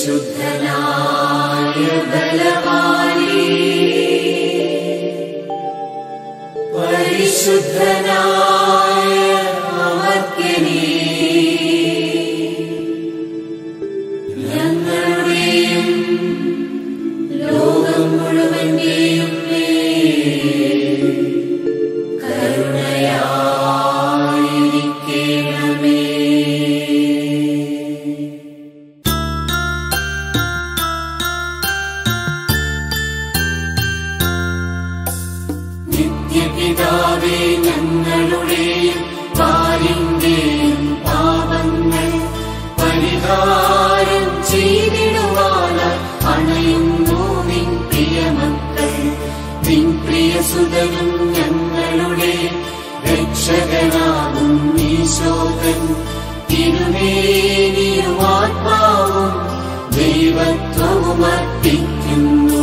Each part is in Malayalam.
പരിശുദ്ധനായ ബലവാനേ, പരിശുദ്ധനായ അമർത്യനേ, ഞങ്ങളുടെയും ലോകം മുഴുവന്റെയും മേൽ കരുണയായിരിക്കണമേ. നിത്യപിതാവേ, ഞങ്ങളുടെയും പാലിന്റെയും പാപങ്ങൾ പരിഹാരം ചെയ്തിടുവാനായി അണയുന്നു നിൻ പ്രിയമക്കൾ. നിൻ പ്രിയസുതനും ഞങ്ങളുടെ രക്ഷകനാകും ഈശോകൻ തിരുമേനിയും ആത്മാവും ദൈവത്വവും അർപ്പിക്കുന്നു.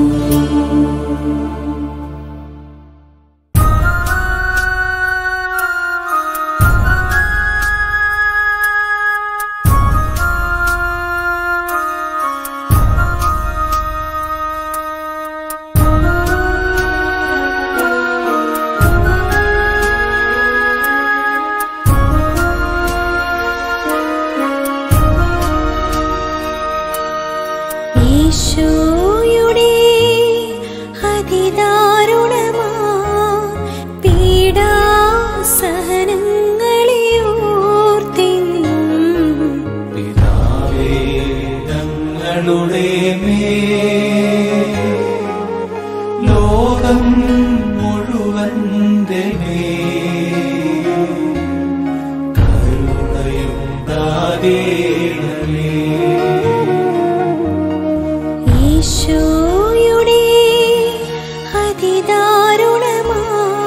ഈശോയുടെ അതിദാരുണമാ പീഡാസഹനങ്ങളെ ഓർത്തിന്നും പിതാവേ, ഞങ്ങളുടെ മേൽ ലോകം മുഴുവന്റെ മേൽ കരുണയുണ്ടാകേണമേ. ഈശോയുടെ അതിദാരുണമാ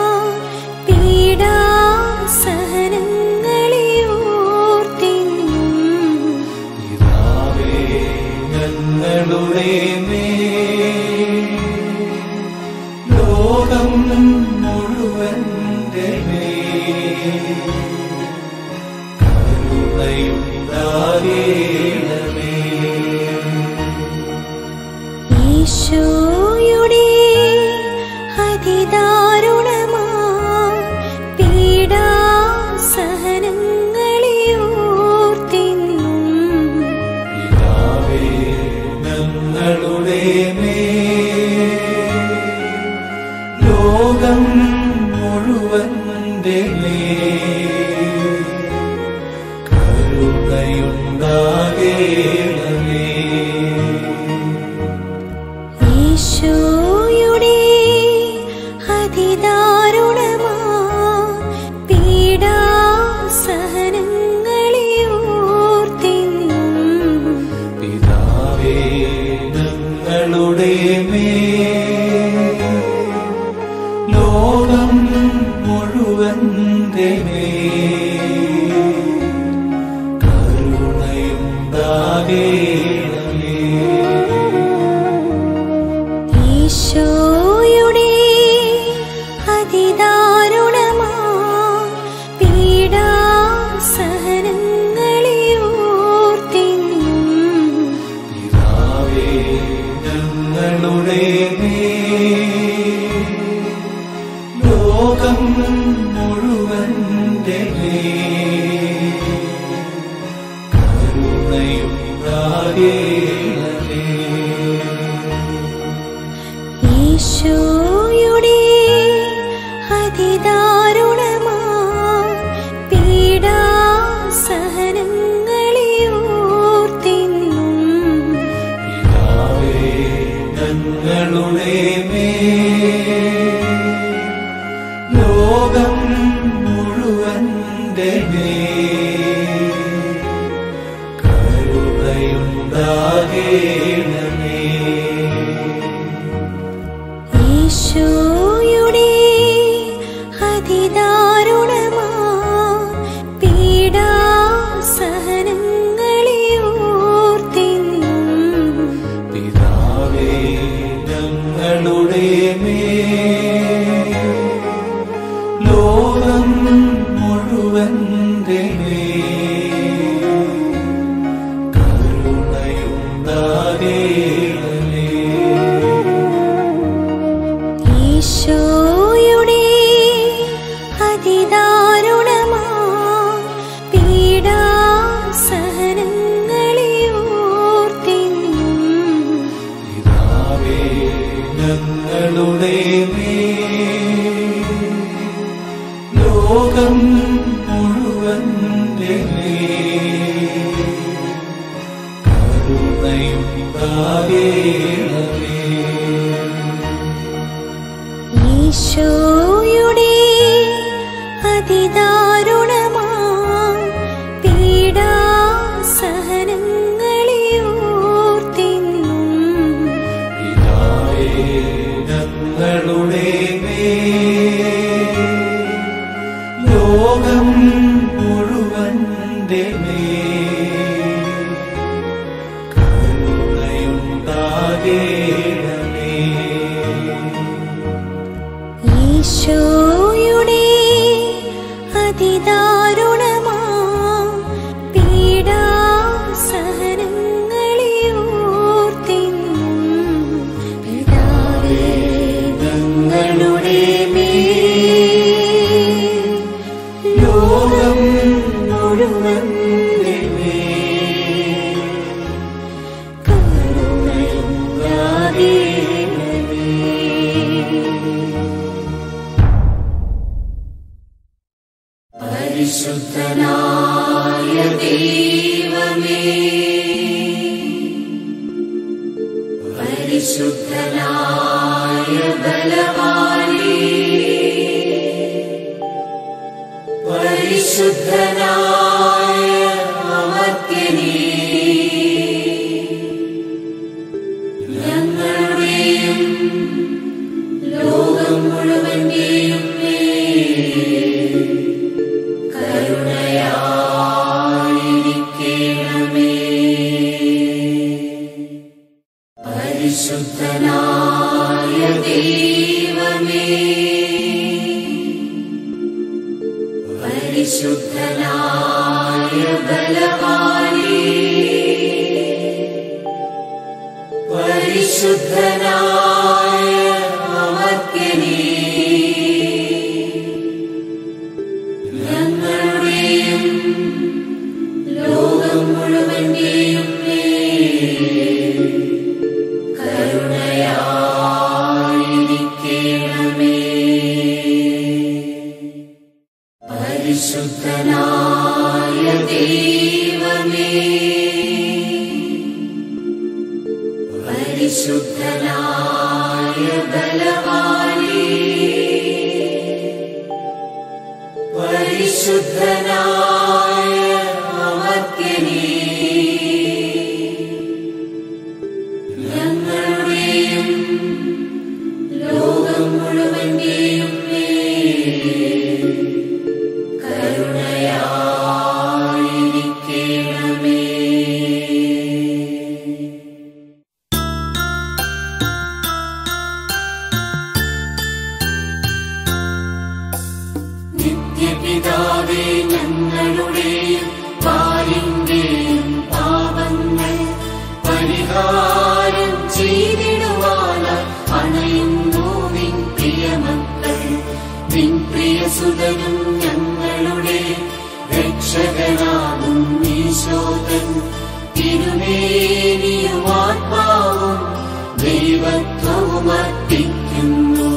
പീഡാസഹനങ്ങളെ ഓർത്തിന്നും പിതാവേ, ഞങ്ങളുടെ മേൽ ലോകം മുഴുവന്റെ മേൽ കരുണയുണ്ടാകേണമേ. ഈശോയുടെ അതിദാരുണമാ പീഡാസഹനങ്ങളെ ഓർത്തിന്നും പിതാവേ, ഞങ്ങളുടെ മേൽ ലോകം മുഴുവന്റെ മേൽ കരുണയുണ്ടാകേണമേ. ഈശോയുടെ അതിദാരുണമാ പീഡാസഹനങ്ങളെ ഓർത്തിന്നും പിതാവേ, ഞങ്ങളുടെ മേൽ ലോകം മുഴുവന്റെ മേൽ കരുണയുണ്ടാകേണമേ. ഈശോയുടെ അതിദാരുണമാ പീഡാസഹനങ്ങളെ ഓർത്തിന്നും പിതാവേ, ഞങ്ങളുടെ മേൽ ലോകം മുഴുവന്റെ മേൽ കരുണയുണ്ടാകേണമേ. ഈശോയുടെ അതിദാരുണമാ പീഡാസഹനങ്ങളെ ഓർത്തിന്നും പിതാവേ, ഞങ്ങളുടെ മേൽ ലോകം മുഴുവന്റെ മേൽ കരുണയുണ്ടാകേണമേ. ഈശോയുടെ അതിദാരുണമാ പീഡാസഹനങ്ങളെ ഓർത്തിന്നും പിതാവേ, ഞങ്ങളുടെ മേൽ ലോകം മുഴുവന്റെ മേൽ കരുണയുണ്ടാകേണമേ. കരുണയുണ്ടാകേണമേ. ഈശോയുടെ അതിദാരുണമാം പീഡാസഹനങ്ങളെ ഓർത്തിന്നും പിതാവേ ഞങ്ങളുടെ മേൽ, ലോകം മുഴുവന്റെ മേൽ കരുണയുണ്ടാകേണമേ. ഈശോയുടെ അതിദാരുണമാം പീഡാസഹനങ്ങളെ ഓർത്തിന്നും പിതാവേ ഞങ്ങളുടെ മേൽ, ലോകം മുഴുവന്റെ മേൽ കരുണയുണ്ടാകേണമേ. പരിശുദ്ധനായ ദൈവമേ, പരിശുദ്ധനായ ബലവാനേ, പരിശുദ്ധനായ അമർത്യനേ, ഞങ്ങളുടെയും ലോകം മുഴുവന്റെയും മേൽ കരുണയായിരിക്കണമേ. പരിശുദ്ധനായ ദൈവമേ, പരിശുദ്ധനായ ബലവാനേ, പരിശുദ്ധനായ അമർത്യനേ, ഞങ്ങളുടെയും ലോകം മുഴുവന്റെയും മേൽ കരുണയായിരിക്കണമേ. പരിശുദ്ധനായ ദൈവമേ, പരിശുദ്ധനായ ബലവാനേ, പരിശുദ്ധനായ അമർത്യനേ, ഞങ്ങളുടെയും ലോകം മുഴുവന്റെയും മേൽ കരുണയായിരിക്കണമേ. നിത്യപിതാവേ, ഞങ്ങളുടെയും പാലിന്റെയും പാപങ്ങൾ പരിഹാരം ചെയ്തിടുവാനായി അണയുന്നു നിൻ പ്രിയമക്കൾ. നിൻ പ്രിയസുതനും ഞങ്ങളുടെ രക്ഷകനാകും ഈശോതൻ തിരുമേനിയും ആത്മാവും ദൈവത്വവും അർപ്പിക്കുന്നു.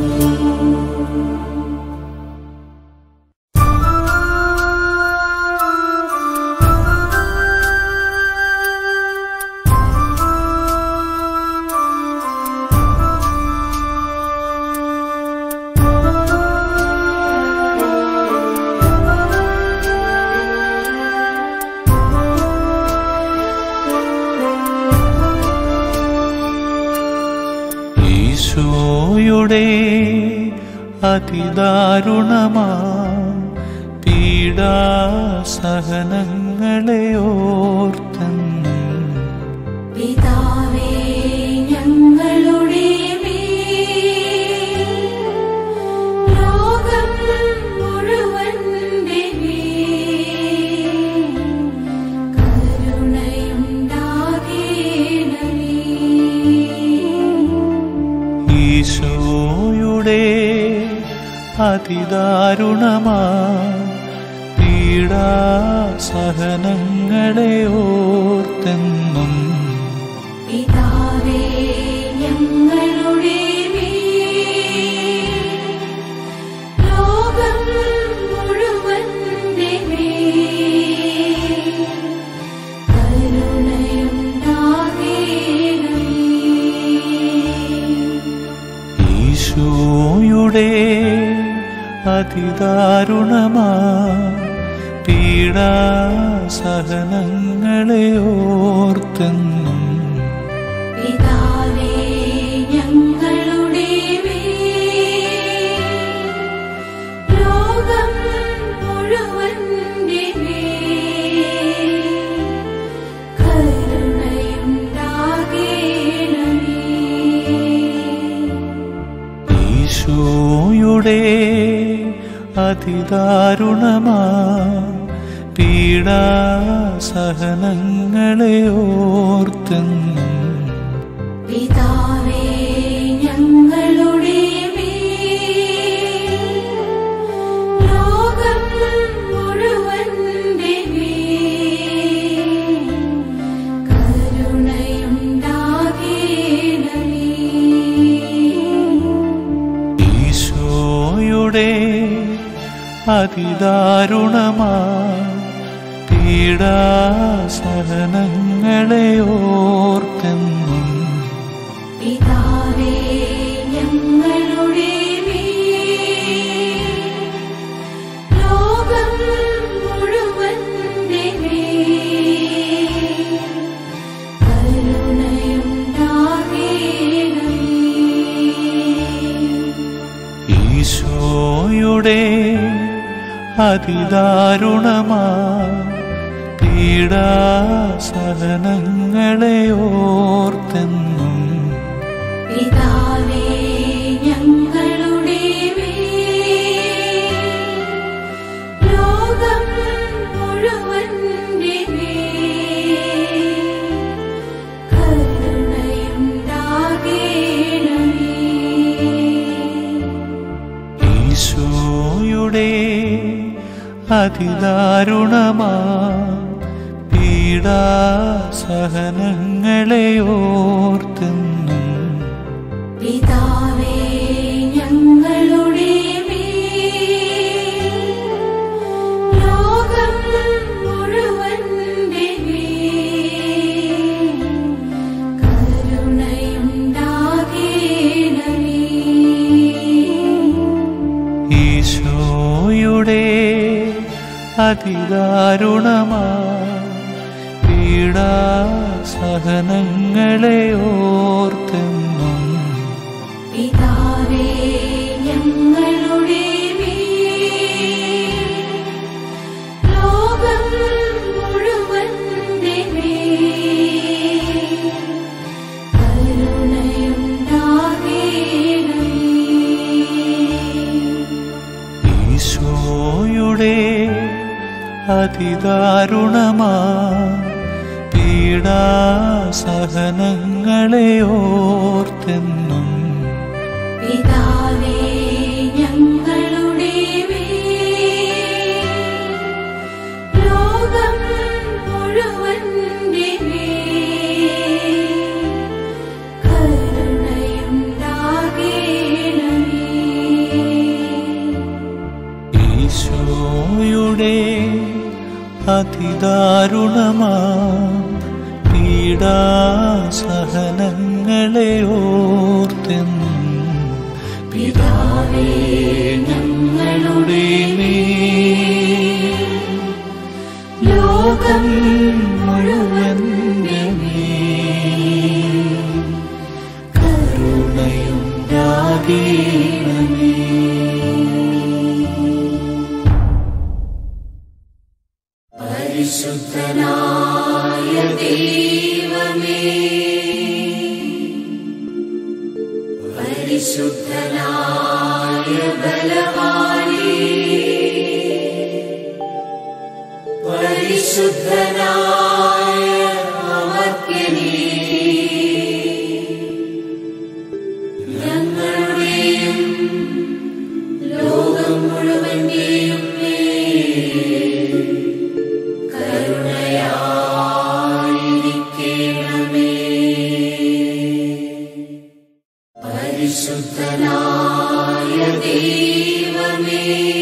ഈശോയുടെ അതിദാരുണമാ പീഡാസഹനങ്ങളെ ഓർത്തെന്നും പിതാവേ ഞങ്ങളുടെ മേൽ, ലോകം മുഴുവന്റെ മേൽ കരുണയുണ്ടാകേണമേ. ഈശോയുടെ അതിദാരുണമാ പീഡാസഹനങ്ങളെ ഓർത്തെന്നും പിതാവേ ഞങ്ങളുടെ മേൽ, ലോകം മുഴുവന്റെ മേൽ അതിദാരുണമാ പീഡാസഹനങ്ങളെ ഓർത്തെന്നും പിതാവേ ഞങ്ങളുടെ മേൽ ലോകം മുഴുവന്റെ മേൽ കരുണയുണ്ടാകേണമേ. ഈശോയുടെ അതിദാരുണമാ പീഡാസഹനങ്ങളെ ഓർത്തെന്നും പിതാവേ ഞങ്ങളുടെ മേൽ ലോകം മുഴുവന്റെ മേൽ കരുണയുണ്ടാകേണമേ. ഈശോയുടെ അതിദാരുണമാ പീഡാസഹനങ്ങളെ ഓർത്തെന്നും പിതാവേ ഞങ്ങളുടെ മേൽ ലോകം മുഴുവന്റെ മേൽ കരുണയുണ്ടാകേണമേ. ഈശോയുടെ അതിദാരുണമാ പീഡാസഹനങ്ങളെ ഓർത്തെന്നും പിതാവേ ഞങ്ങളുടെ മേൽ ലോകം മുഴുവന്റെ മേൽ കരുണയുണ്ടാകേണമേ. ഈശോയുടെ അതിദാരുണമാ പീഡാസഹനങ്ങളെ ഓർത്തെന്നും പിതാവേ ഞങ്ങളുടെ മേൽ ലോകം മുഴുവന്റെ മേൽ കരുണയുണ്ടാകേണമേ. ഈശോയുടെ അതിദാരുണമാ പീഡാസഹനങ്ങളെ ഓർത്തെന്നും പിതാവേ ഞങ്ങളുടെ മേൽ ലോകം മുഴുവന്റെ മേൽ കരുണയുണ്ടാകേണമേ. ഈശോയുടെ അതിദാരുണമാ പീഡാസഹനങ്ങളെ ഓർത്തെന്നും പിതാവേ ഞങ്ങളുടെ മേൽ ലോകം മുഴുവന്റെ മേൽ കരുണയുണ്ടാകേണമേ. ഈശോയുടെ അതിദാരുണമാ പീഡാസഹനങ്ങളെ ഓർത്തെന്നും പിതാവേ ഞങ്ങളുടെ മേൽ ലോകം മുഴുവന്റെ മേൽ കരുണയുണ്ടാകേണമേ. പരിശുദ്ധനായ ദൈവമേ പരിശുദ്ധനായ ബലവാനേ പരിശുദ്ധനായ അമർത്യനേ ഞങ്ങളുടെയും ലോകം മുഴുവന്റെയും മേൽ കരുണയായിരിക്കണമേ. പരിശുദ്ധനായ ദൈവമേ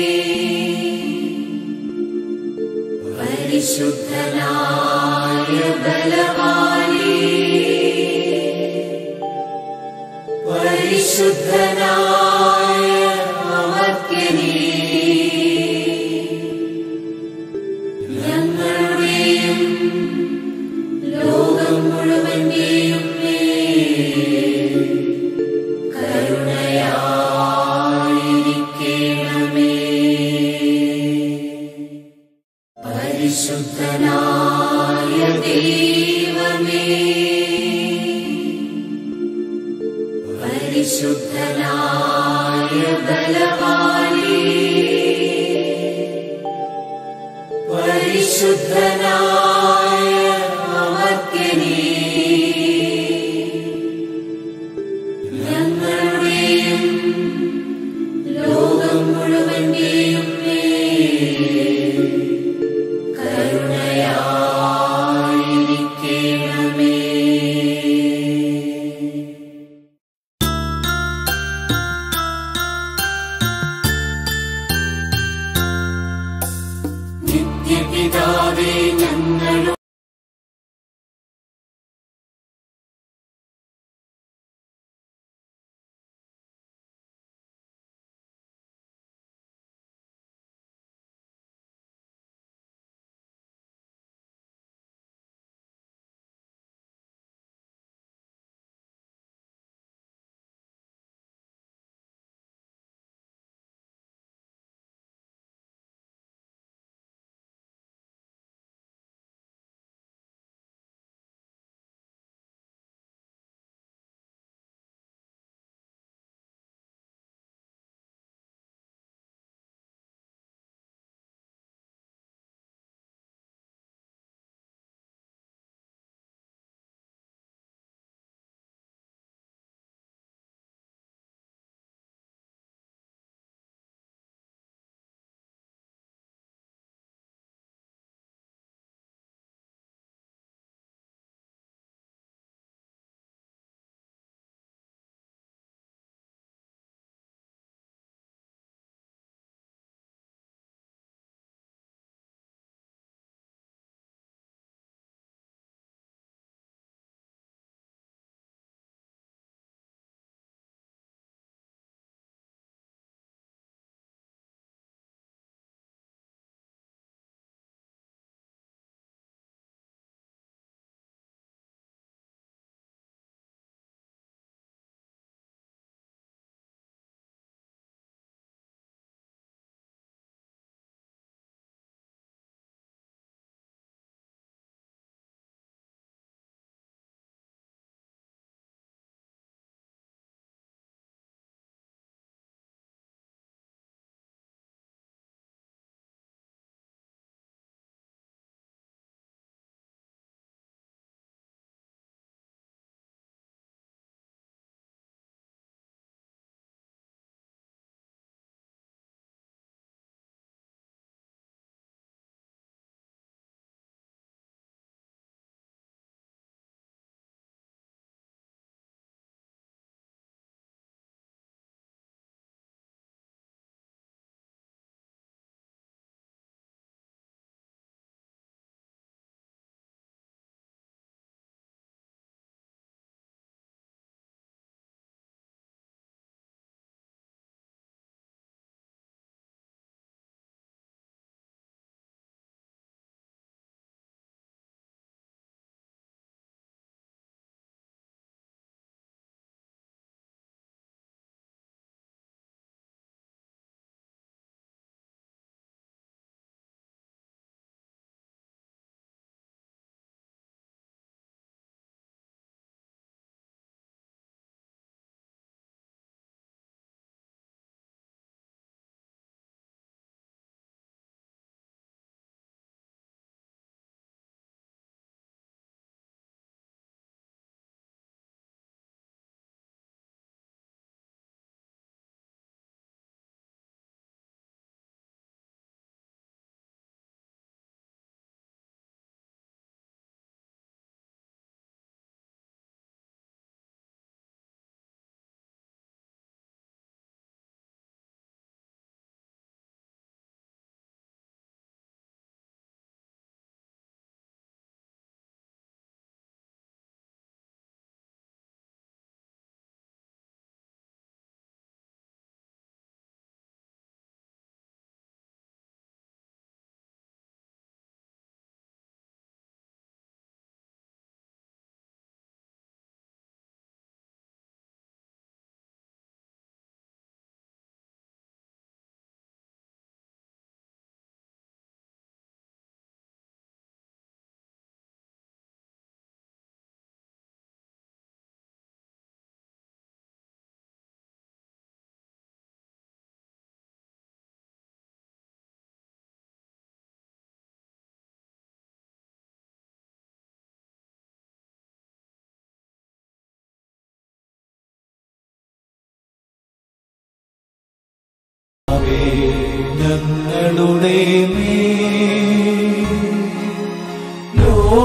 പരിശുദ്ധനായ ബലവാനേ പരിശുദ്ധനായ അമർത്യനേ ലോകം മുഴുവന്റെയും മേൽ കരുണയായിരിക്കണമേ. പരിശുദ്ധനായ ദൈവമേ, പരിശുദ്ധനായ ബലവാനേ, പരിശുദ്ധനായ അമർത്യനേ, ഞങ്ങളുടെയും ലോകം മുഴുവന്റെയും മേൽ കരുണയായിരിക്കണമേ. നിത്യപിതാവേ, ഞങ്ങളുടെ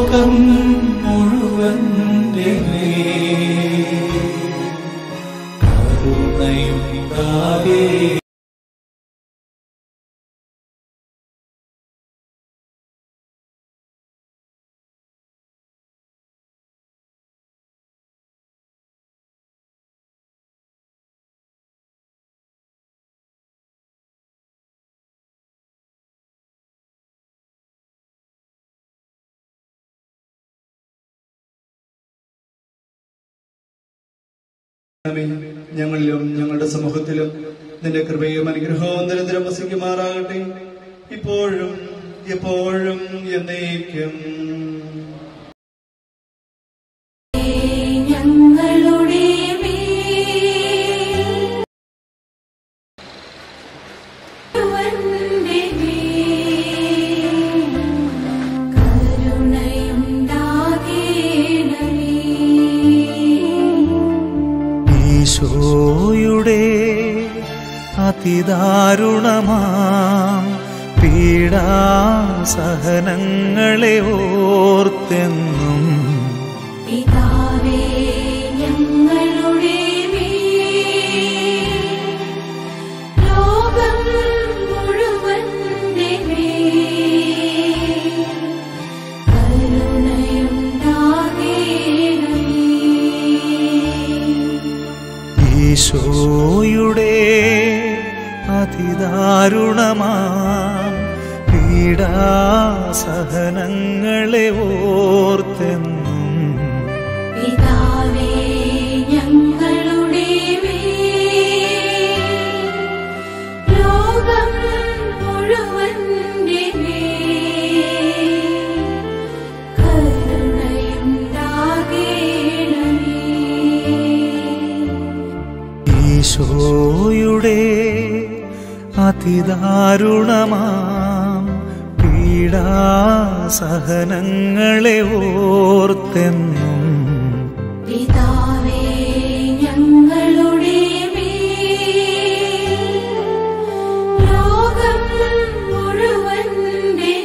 ലോകം മുഴുവന്റെ മേൽ കരുണയുണ്ടാകേ. ഞങ്ങളിലും ഞങ്ങളുടെ സമൂഹത്തിലും നിന്റെ കൃപയും അനുഗ്രഹവും നിരന്തരം വസിക്കുമാറാകട്ടെ, ഇപ്പോഴും എപ്പോഴും എന്നേക്കും. ഞങ്ങളുടെ ഈശോയുടെ അതിദാരുണമാം പീഡാസഹനങ്ങളെ ഓർത്തെന്നും പിതാവേ ഞങ്ങളുടെ ലോകം മുഴുവന്റെ ഈശോയുടെ അതിദാരുണമാം പീഡാസഹനങ്ങളെ ഓർത്തെന്നും പിതാവേ ഞങ്ങളുടെ ലോകം മുഴുവന്റെ ഈശോയുടെ അതിദാരുണമാം പീഡാസഹനങ്ങളെ ഓർത്തെന്നും പിതാവേ ഞങ്ങളുടെ ലോകം മുഴുവന്റെ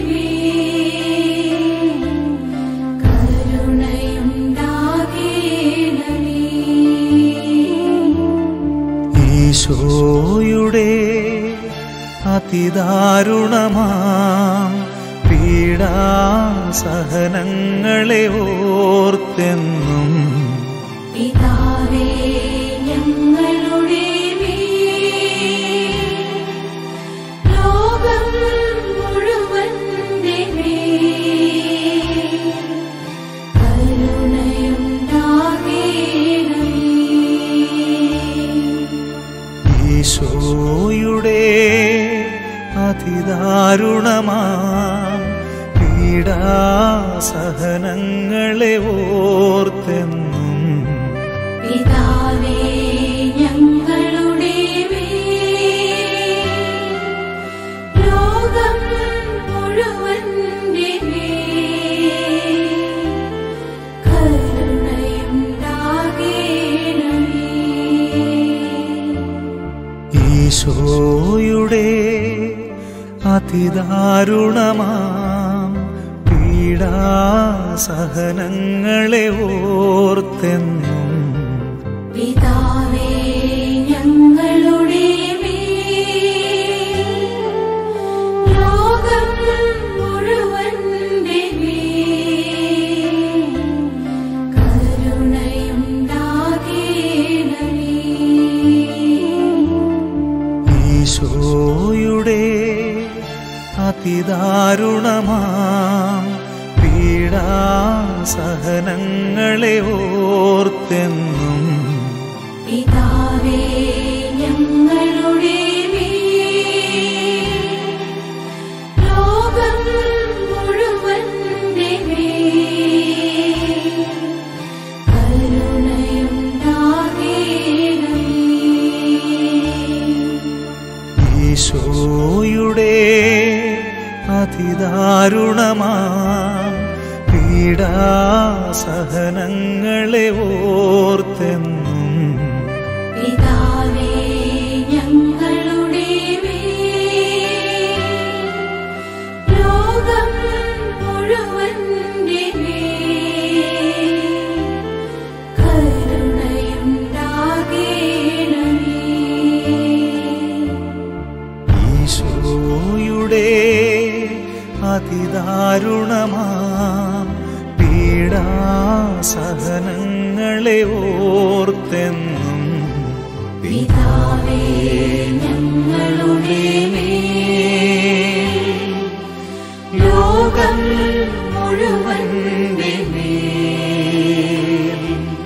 ഈശോയുടെ അതിദാരുണമാം പീഡാസഹനങ്ങളെ ഓർത്തെന്നും പിതാവേ ഞങ്ങളുടെ ലോകം മുഴുവന്റെ ഈശോയുടെ അതിദാരുണമാം പീഡാസഹനങ്ങളെ ഓർത്തെന്നും പിതാവേ ഞങ്ങളുടെ ലോകം മുഴുവന്റെ ഈശോയുടെ അതിദാരുണമാം പീഡാസഹനങ്ങളെ ഓർത്തെന്നും പിതാവേ ഞങ്ങളുടെ ലോകം മുഴുവന്റെ ഈശോയുടെ അതിദാരുണമാം പീഡാസഹനങ്ങളെ ഓർത്തെന്നും പിതാവേ ഞങ്ങളുടെ ലോകം മുഴുവന്റെ ഈശോയുടെ അതിദാരുണമാം പീഡാസഹനങ്ങളെ ഓർത്തെന്നും പിതാവേ ഞങ്ങളുടെ ലോകം മുഴുവന്റെ കരുണമാം പീഡാസഹനങ്ങളെ ഓർത്തെന്നും പിതാവേ ഞങ്ങളുടെ മേൽ ലോകം മുഴുവന്റെ മേൽ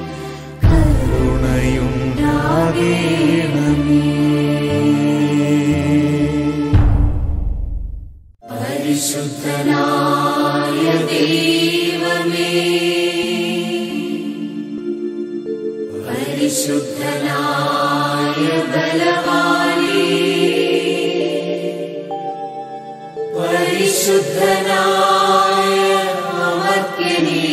കരുണയുണ്ടാകേണമേ. പരിശുദ്ധനായ ദൈവമേ, പരിശുദ്ധനായ ബലവാനേ, പരിശുദ്ധനായ അമർത്യനേ,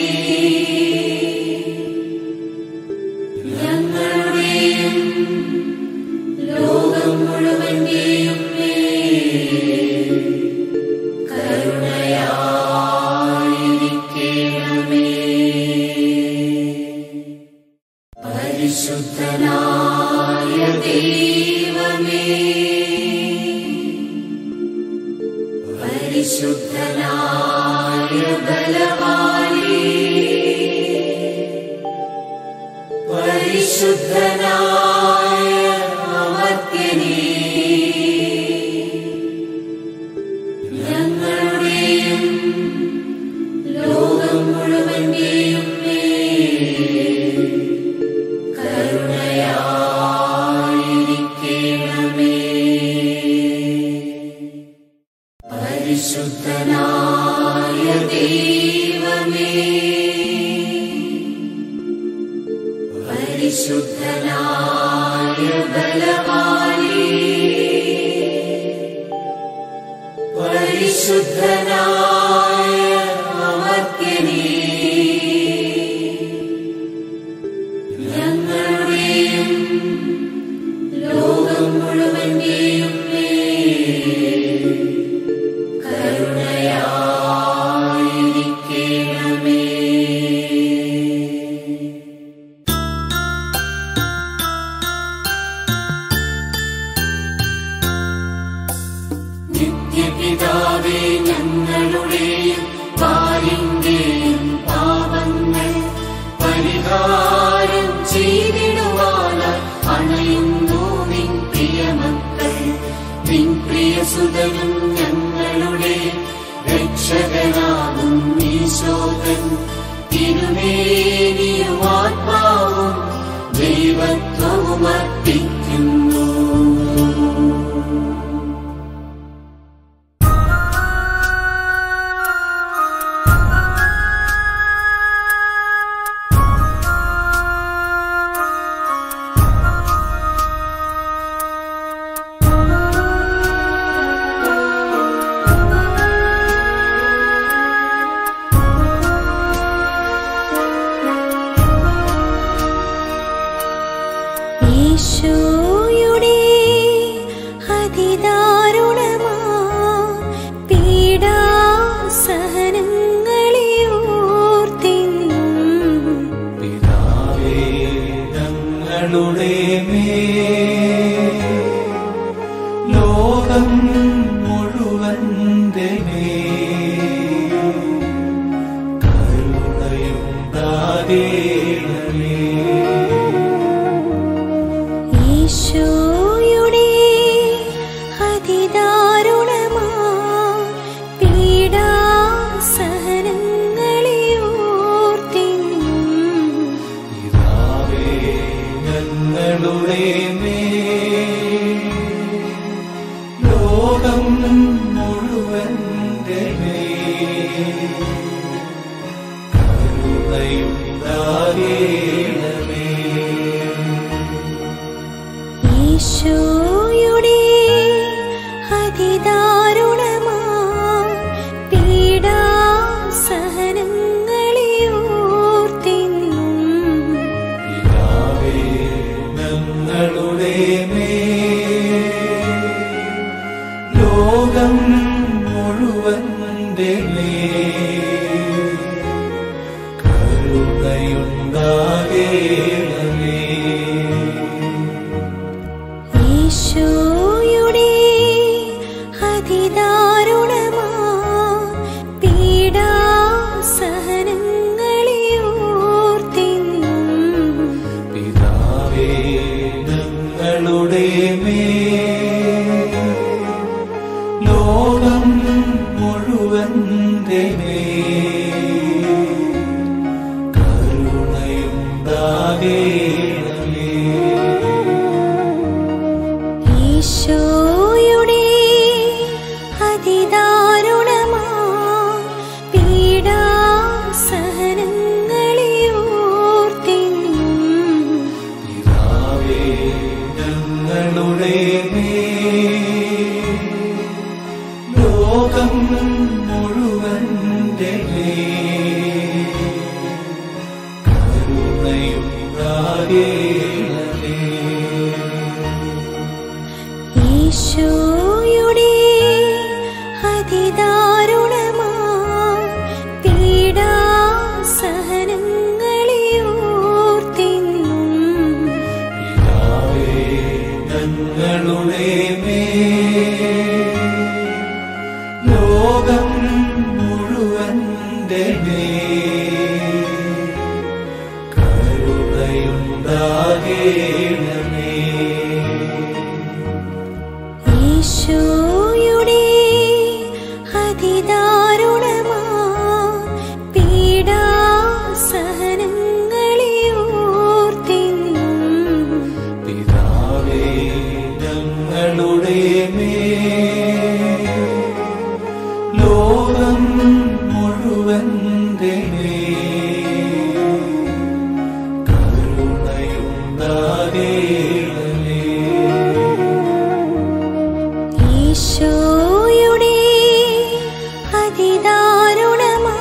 ഞങ്ങളുടെയും ലോകം മുഴുവന്റെയും മേൽ കരുണയായിരിക്കണമേ. പരിശുദ്ധനായ ദൈവമേ, പരിശുദ്ധനായ ബലവാനേ, പരിശുദ്ധനായ അമർത്യനേ, ഞങ്ങളുടെയും ലോകം മുഴുവന്റെയും മേൽ കരുണയായിരിക്കണമേ. പരിശുദ്ധനായ ദൈവമേ, പരിശുദ്ധനായ ബലവാനേ, പരിശുദ്ധനായ അമർത്യനേ, ഞങ്ങളുടെയും ലോകം മുഴുവന്റെയും മേൽ കരുണയായിരിക്കണമേ. നിത്യപിതാവേ, ഞങ്ങളുടെയും പാലിന്റെയും പാപങ്ങൾ പരിഹാരം ചെയ്തിടുവാനായി അണയുന്നു നിൻ പ്രിയമക്കൾ. നിൻ പ്രിയസുതനും ഞങ്ങളുടെ രക്ഷകനാകും ഈശോകൻ തിരുമേനിയും ആത്മാവും ദൈവത്വവും അർപ്പിക്കുന്നു. ഈശോയുടെ അതിദാരുണമാ പീഡാസഹനങ്ങളെ ഓർത്തെന്നും പിതാവേ ഞങ്ങളുടെ മേൽ ലോകം മുഴുവന്റെ മേൽ കരുണയുണ്ടാകേണമേ. ഈശോയുടെ അതിദാരുണമാ പീഡാസഹനങ്ങളെ ഓർത്തെന്നും പിതാവേ ഞങ്ങളുടെ മേൽ ലോകം മുഴുവന്റെ മേൽ കരുണയുണ്ടാകേണമേ. ഈശോയുടെ അതിദാരുണമാ പീഡാസഹനങ്ങളെ ഓർത്തെന്നും പിതാവേ ഞങ്ങളുടെ മേൽ ലോകം മുഴുവന്റെ മേൽ കരുണയുണ്ടാകേണമേ. ഈശോയുടെ അതിദാരുണമാ പീഡാസഹനങ്ങളെ കരുണയുണ്ടാകേണമേ. ഈശോയുടെ അതിദാരുണമാ പീഡാസഹനങ്ങളെ ഓർത്തിന്നും പിതാവേ, ഞങ്ങളുടെ മേൽ ലോകം മുഴുവന്റെ മേൽ കരുണയുണ്ടാകേണമേ. ഈശോയുടെ അതിദാരുണമാ പീഡാസഹനങ്ങളെ ഓർത്തിന്നും പിതാവേ, ഞങ്ങളുടെ മേൽ ലോകം മുഴുവന്റെ മേൽ കരുണയുണ്ടാകേണമേ. ഈശോയുടെ അതിദാരുണമാ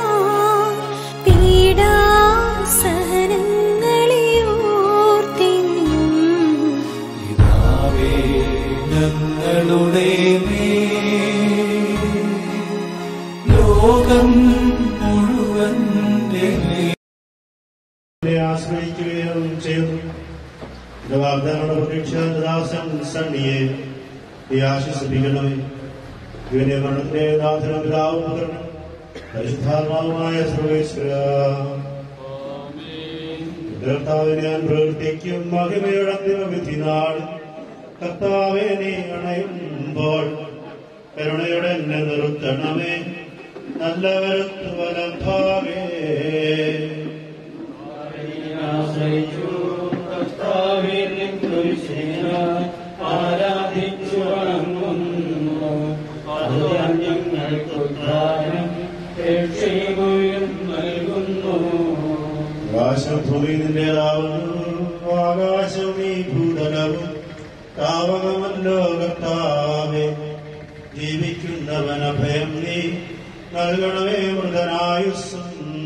പീഡാസഹനങ്ങളെ ഓർത്തിന്നും പിതാവേ, ഞങ്ങളുടെ മേൽ ലോകം മുഴുവന്റെ മേൽ ആശ്രയിക്കുകയും ചെയ്യുന്നു. എന്റെ വാഗ്ദാനങ്ങളുടെ പ്രതീക്ഷ ദാസൻ സണ്ണിയെ നീ ആശ്വസിപ്പിക്കണമേ. ഇവന്റെ മരണത്തിന്റെ നാഥനും പിതാവും പുത്രനും പരിശുദ്ധാത്മാവുമായ സർവേശ്വര കർത്താവെ, ഞാൻ പ്രവർത്തിക്കും മഹിമയുടെ അന്തിമവിധി നാൾ. കർത്താവെ, നീ അണയുമ്പോൾ കരുണയുടെ എന്നെ നിർത്തണമേ. നല്ല വരുത്തു വലം ഭാവേ. ആശ്രയിച്ചു കർത്താവേ, നിൻ കുരിശിനെ ആരാധിച്ചു വണങ്ങുന്നു. അതുതാൻ ഞങ്ങൾക്ക് ഉദ്ധാരം രക്ഷയും നൽകുന്നു. ആകാശം ഭൂമി നിന്റേതാവുന്നു, ആകാശം നീ ഭൂതലവും താവകമല്ലോ കർത്താവേ. ജീവിക്കുന്നവന ഭയം നീ നൽകണമേ മൃതനായുസ്സും.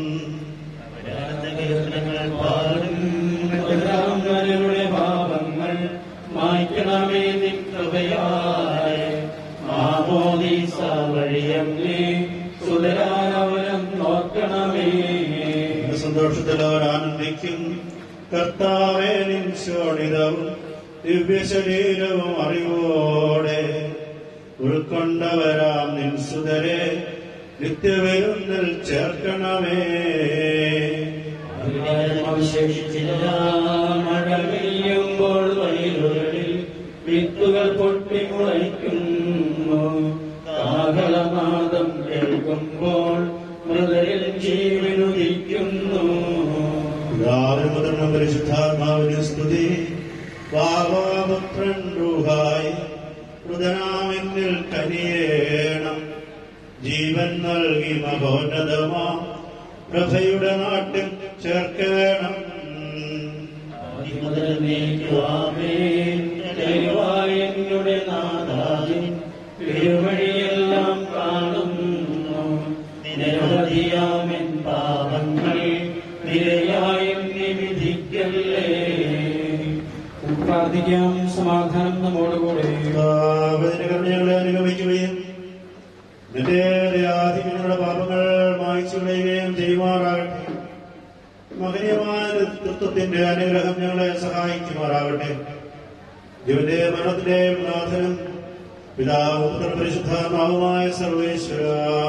ങ്ങളുടെ പാപങ്ങൾ മായ്ക്കണമേ നിൻ കൃപയായ. മാമോദീസ വഴിയങ്ങേ സുതരാനവനം നോക്കണമേ. സന്തോഷത്തിൽ അവർ ആനന്ദിക്കും. കർത്താവേ, നിൻ ശോണിതവും ദിവ്യശരീരവും അറിവോടെ ഉൾക്കൊണ്ടവരാം നിൻ സുതരെ നിത്യവിരുന്നിൽ ചേർക്കണമേ. അവശേഷിച്ചില്ല മഴ പെയ്യുമ്പോൾ വയലുകളിൽ വിത്തുകൾ പൊട്ടിമുളയ്ക്കുന്നു. കാഹളനാദം കേൾക്കുമ്പോൾ മൃതരിൽ ജീവനുദിക്കുന്നു. പിതാവിനും പുത്രനും പരിശുദ്ധാത്മാവിന് സ്തുതി. വാവാപുത്രൻ റൂഹായി മൃതനാമെന്നിൽ കനിയേണം. ജീവൻ നൽകി മഹോന്നതമാ പ്രഭയുടെ നാട്ടിൽ ചേർക്കണം. എന്നുടെ നാദാവിൻ തിരുവഴിയെല്ലാം കാണുന്നു. നിരവധിയാമെൻ പാപങ്ങൾ നിരയായും വിധിക്കല്ലേ. പ്രാർത്ഥിക്കാം. സമാധാനം നമ്മോടുകൂടെ. കരുണകളെ അനുഗമിക്കുകയും നിന്റെ ദയാധിപതികളുടെ പാപങ്ങൾ മായ്ച്ചു കളയുകയും ചെയ്യുമാറാകട്ടെ. മകനീയമായ തൃത്വത്തിന്റെ അനുഗ്രഹം ഞങ്ങളെ സഹായിക്കുമാറാകട്ടെ. ജീവന്റെ മരണത്തിന്റെയും നാഥനും പിതാവും പുത്രനും പരിശുദ്ധാത്മാവുമായ സർവേശ്വര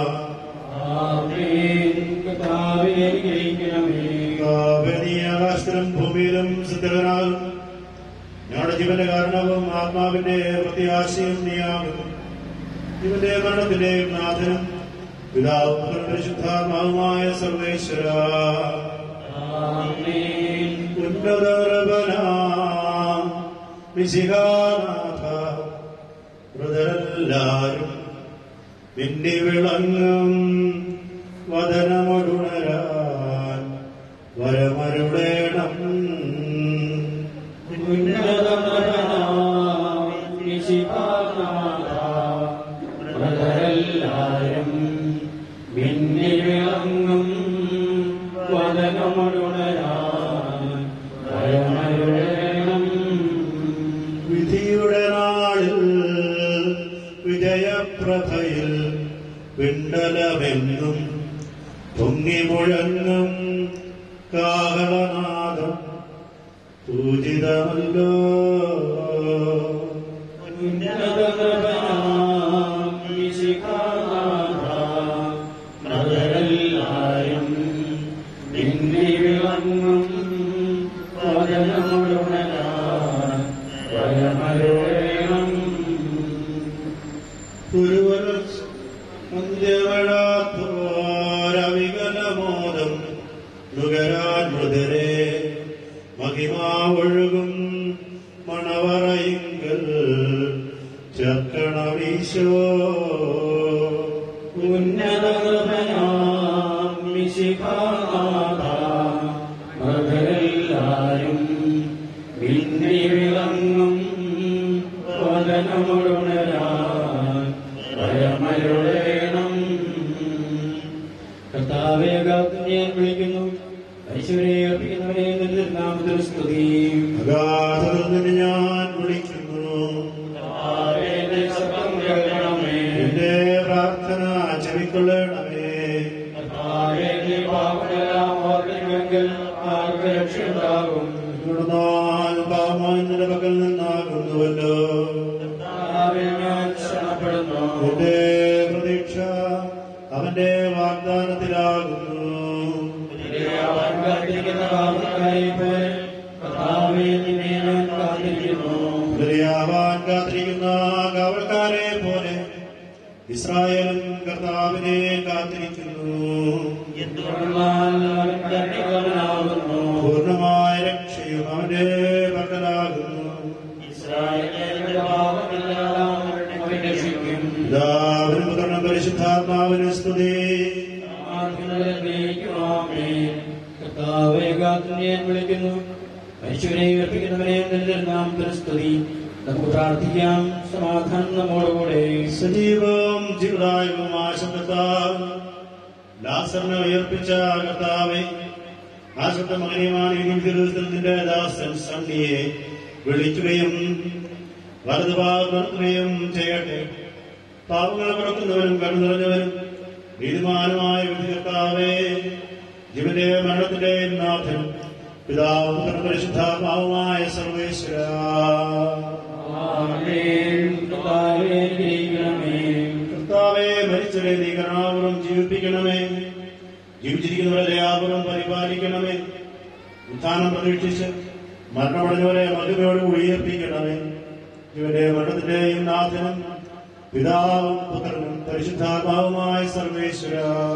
ആകാശത്തിലും ഭൂമിയിലും സിദ്ധനാകും. ഞങ്ങളുടെ ജീവന്റെ കാരണവും ആത്മാവിന്റെ പ്രത്യാശയും നീയാകും. ജീവന്റെ മരണത്തിന്റെയും നാഥനും പിതാവും പുത്രനും പരിശുദ്ധാത്മാവുമായ സർവേശ്വര വിശിഖാനാഥ മൃതരെല്ലാരും പിന്നി വിളങ്ങും വദനമൊടുണരാൻ വരമരുളേണം. മൃതരെല്ലാരും പിന്നി വിളങ്ങും മണ്ഡലമെന്നും പൊങ്ങി മുഴങ്ങും കാഹളനാദം പൂജിതമല്ലോ. മൃതരെല്ലാരും നിന്നെ വിളങ്ങും വരമരുളേണം. മന്ത്യവഴാത്തോരവികലമോദം നുകരാൻ മൃതരെ മഹിമാവൊഴുകും മണവറയിങ്കൽ ചക്കണമീശോ. ഉന്നതനാം മിശിഹാനാഥ മൃതരെല്ലാരും നിന്നെ വിളങ്ങും വദനമുണരാൻ വരമരുളേണം. കർത്താവേ, ഞാൻ വിളിക്കുന്നു, ഐശ്വര്യെ അർപ്പിക്കുന്നവരെ നിന്റെ നാമത്തിൽ സ്തുതി. അഗാധത്തിൽ നിന്ന് ഞാൻ വിളിക്കുന്നു, ശബ്ദം കേൾക്കണമേ. എന്റെ പ്രാർത്ഥന ചെവിക്കൊള്ളണമേ. പാപമെല്ലാം ഓർക്കുമെങ്കിൽ ആർക്ക് രക്ഷയുണ്ടാകും? പാപമായി നിന്റെ പക്കൽ നിന്നാകുന്നുവല്ലോ. ഞാൻ ശരണപ്പെടുന്നു. എന്റെ പ്രതീക്ഷ അവന്റെ വാഗ്ദാനത്തിലാകുന്നു. അവൻ കാത്തിരിക്കുന്ന കാവൽക്കാരെ പോലെ കർത്താവേ, നിന്നെ ഞാൻ കാത്തിരിക്കുന്നു. അവൻ കാത്തിരിക്കുന്ന കാവൽക്കാരെ പോലെ ഇസ്രായേലും കർത്താവിനെ കാത്തിരിക്കുന്നു. എന്തുകൊണ്ടെന്നാൽ അവൻ കരുണാകുന്നു. പൂർണ്ണമായ രക്ഷയും അവന്റെ പക്കലാകുന്നു. ഇസ്രായേലിന്റെ പാപമെല്ലാം അവൻ രക്ഷിക്കും. പിതാവിനും പുത്രനും പരിശുദ്ധാത്മാവിന് സ്തുതി. കർത്താവേ, ഞാൻ വിളിക്കുന്നു, ഐശ്വര്യെ അർപ്പിക്കുന്നവരെ നിന്റെ നാമത്തിൽ സ്തുതി. നമുക്ക് പ്രാർത്ഥിക്കാം. സമാധാനം നമ്മോടുകൂടെ. സജീവവും ജീവദായകവുമായ ശബ്ദത്താൽ ലാസറിനെ ഉയർപ്പിച്ച കർത്താവേ, ആ ശബ്ദമകനിയമാണ് നിന്റെ ദാസൻ സണ്ണിയെ വിളിക്കുകയും വലതുഭാഗം നിർത്തുകയും ചെയ്യട്ടെ. പാപങ്ങൾ പുറക്കുന്നവരും കണ്ണു നിറഞ്ഞവരും നീതിമാനുമായ കർത്താവേ, ജീവന്റെ മരണത്തിന്റെയും നാഥനും പിതാവും പരിശുദ്ധാത്മാവുമായ സർവേശ്വര, കർത്താവേ, മരിച്ചവരെ നീ കരുണാപൂർവ്വം ജീവിപ്പിക്കണമേ. ജീവിച്ചിരിക്കുന്നവരെ ദയാപൂർവ്വം പരിപാലിക്കണമേ. ഉത്ഥാനം പ്രതീക്ഷിച്ച് മരണമടഞ്ഞവരെ മഹിമയോട് ഉയർപ്പിക്കണമേ. ജീവന്റെ മരണത്തിന്റെയും നാഥനും പിതാവും പുത്രനും പരിശുദ്ധാത്മാവുമായ സർവേശ്വര,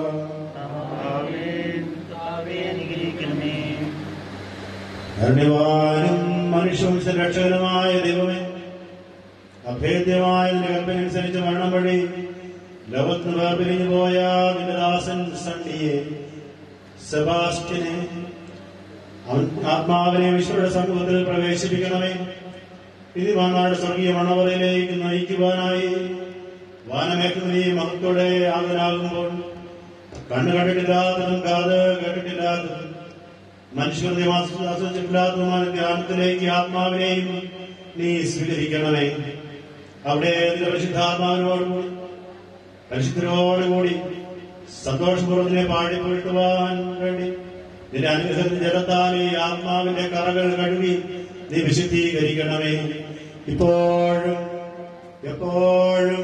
ധന്യവാനും മനുഷ്യവംശ രക്ഷകനുമായ ദൈവമേ, അഭേദ്യമായ നിന്റെ കൽപ്പനനുസരിച്ച് മരണം വഴി ലോകത്തിന് വേർപിരിഞ്ഞു പോയ നിന്റെ ദാസൻ സണ്ണിയെ, സെബാസ്റ്റ്യനെ, ആത്മാവിനെ വിശ്വയുടെ സമൂഹത്തിൽ പ്രവേശിപ്പിക്കണമേ. നീതിമാന്മാരുടെ സ്വർഗീയ മണവറയിലേക്ക് നയിക്കുവാനായി വാനമേക്കുന്ന നീ മഹത്തോടെ ആകനാകുമ്പോൾ കണ്ണു കണ്ടിട്ടില്ലാത്തതും കാത് കേട്ടിട്ടില്ലാത്തതും മനുഷ്യരുടെ ആസ്വദിച്ചിട്ടില്ലാത്തതുമായ ധ്യാനത്തിലേക്ക് ആത്മാവിനെയും നീ സ്വീകരിക്കണമേ. അവിടെ നിന്റെ പരിശുദ്ധാത്മാവിനോടുകൂടി പരിശുദ്ധരോടുകൂടി സന്തോഷപൂർവ്വത്തിനെ പാടിപ്പോയിട്ടുവാൻ വേണ്ടി നിന്റെ അനുഗ്രഹത്തിന്റെ ജലത്താൽ ഈ ആത്മാവിന്റെ കറകൾ കഴുകി നീ വിശുദ്ധീകരിക്കണമേ. ഇപ്പോഴും എപ്പോഴും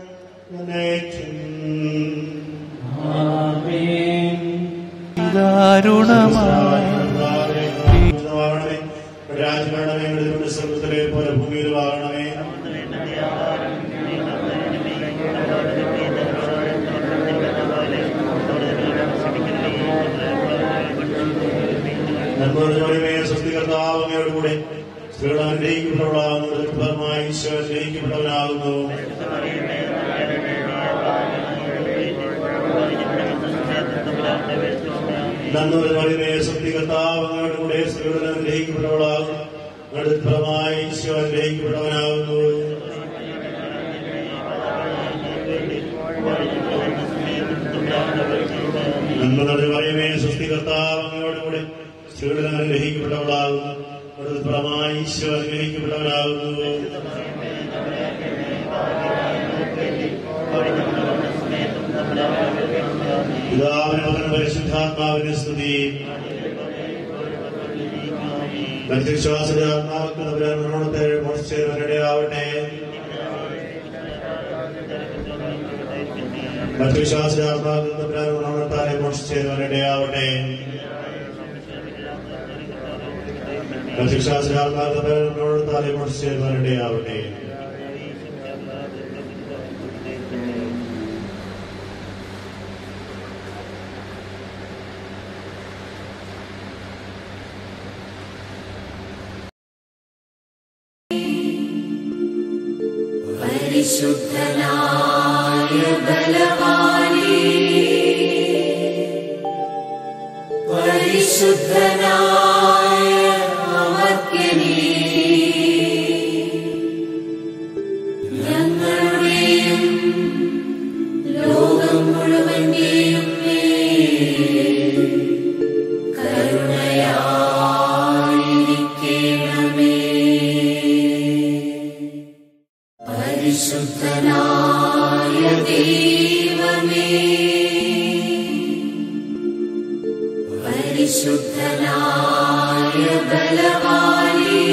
രാജ്യഭരണമേ സ്വർഗത്തിലെ പോലെ ഭൂമിയിലുമാകണമേ. നന്മയുടെ സ്വസ്തികർത്താവങ്ങയോടുകൂടെ സ്ത്രീകൾ അനുഗ്രഹിക്കപ്പെട്ടവളാകുന്നു. ഫലമായി ഈശോ അനുഗ്രഹിക്കപ്പെട്ടവനാകുന്നു. നന്മയുടെ സ്വസ്തികർത്താവങ്ങയോടുകൂടെ സ്ത്രീകൾ അനുഗ്രഹിക്കപ്പെട്ടവളാകുന്നു. ഫലമായി ഈശോ അനുഗ്രഹിക്കപ്പെട്ടവനാകുന്നു. നന്മയുടെ പറയുമേ സ്വസ്തികർത്താവങ്ങയോടുകൂടെ സ്ത്രീകൾ അനുഗ്രഹിക്കപ്പെട്ടവളാകുന്നു. ഫലമായി ഈശോ അനുഗ്രഹിക്കപ്പെട്ടവനാകുന്നു. പിതാവിന് പുത്രന് പരിശുദ്ധാത്മാവിന് സ്തുതി. മനുഷ്യവിശ്വാസിയുടെ ആത്മാവത്തെ മോഷിച്ചവരുടെയാവട്ടെ. മനുഷ്യവിശ്വാസിയുടെ ആത്മാവത്താലെ മോഷിച്ചവരുടെയാവട്ടെ. മനുഷ്യവിശ്വാസിയുടെ ആത്മാവത്താലെ മോഷിച്ചവരുടെയാവട്ടെ. പരിശുദ്ധനായ ബലവാനേ, പരിശുദ്ധനായ അമർത്യനേ, ഞങ്ങളുടെയും ലോകം മുഴുവന്റെയും മേൽ കരുണയായിരിക്കണമേ. പരിശുദ്ധനായ ദൈവമേ, പരിശുദ്ധനായ ബലവാനേ,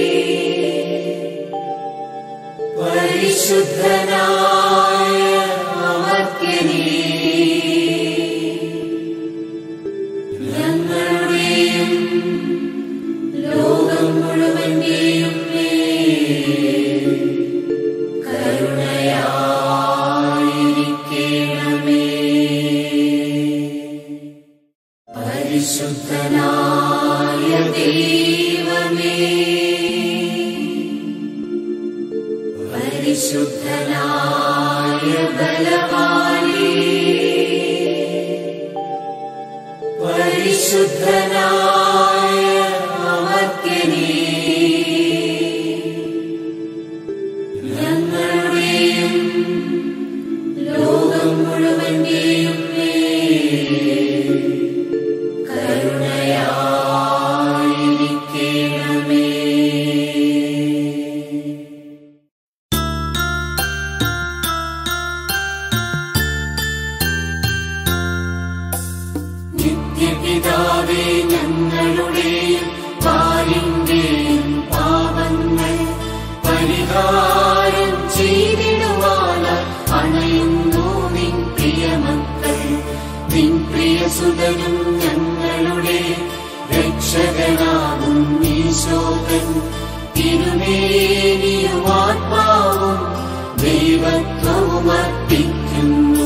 പരിശുദ്ധനായ അമർത്യനേ, ഞങ്ങളുടെയും ലോകം മുഴുവന്റെയും മേൽ കരുണയായിരിക്കണമേ. പരിശുദ്ധനായ ദൈവമേ, പരിശുദ്ധനായ ബലവാനേ, പരിശുദ്ധനായ അമർത്യനേ, ഞങ്ങളുടെയും ലോകം മുഴുവന്റെയും മേൽ കരുണയായിരിക്കണമേ. നിത്യപിതാവേ, ഞങ്ങളുടെയും പാലിന്റെയും പാപങ്ങൾ പരിഹാരം ചെയ്തിടുവാനായി അണയുന്നു നിൻ പ്രിയമക്കൾ. നിൻ പ്രിയസുതനും ഞങ്ങളുടെ രക്ഷകനാകും ഈശോകൻ തിരുമേനിയും ആത്മാവും ദൈവത്വവും അർപ്പിക്കുന്നു.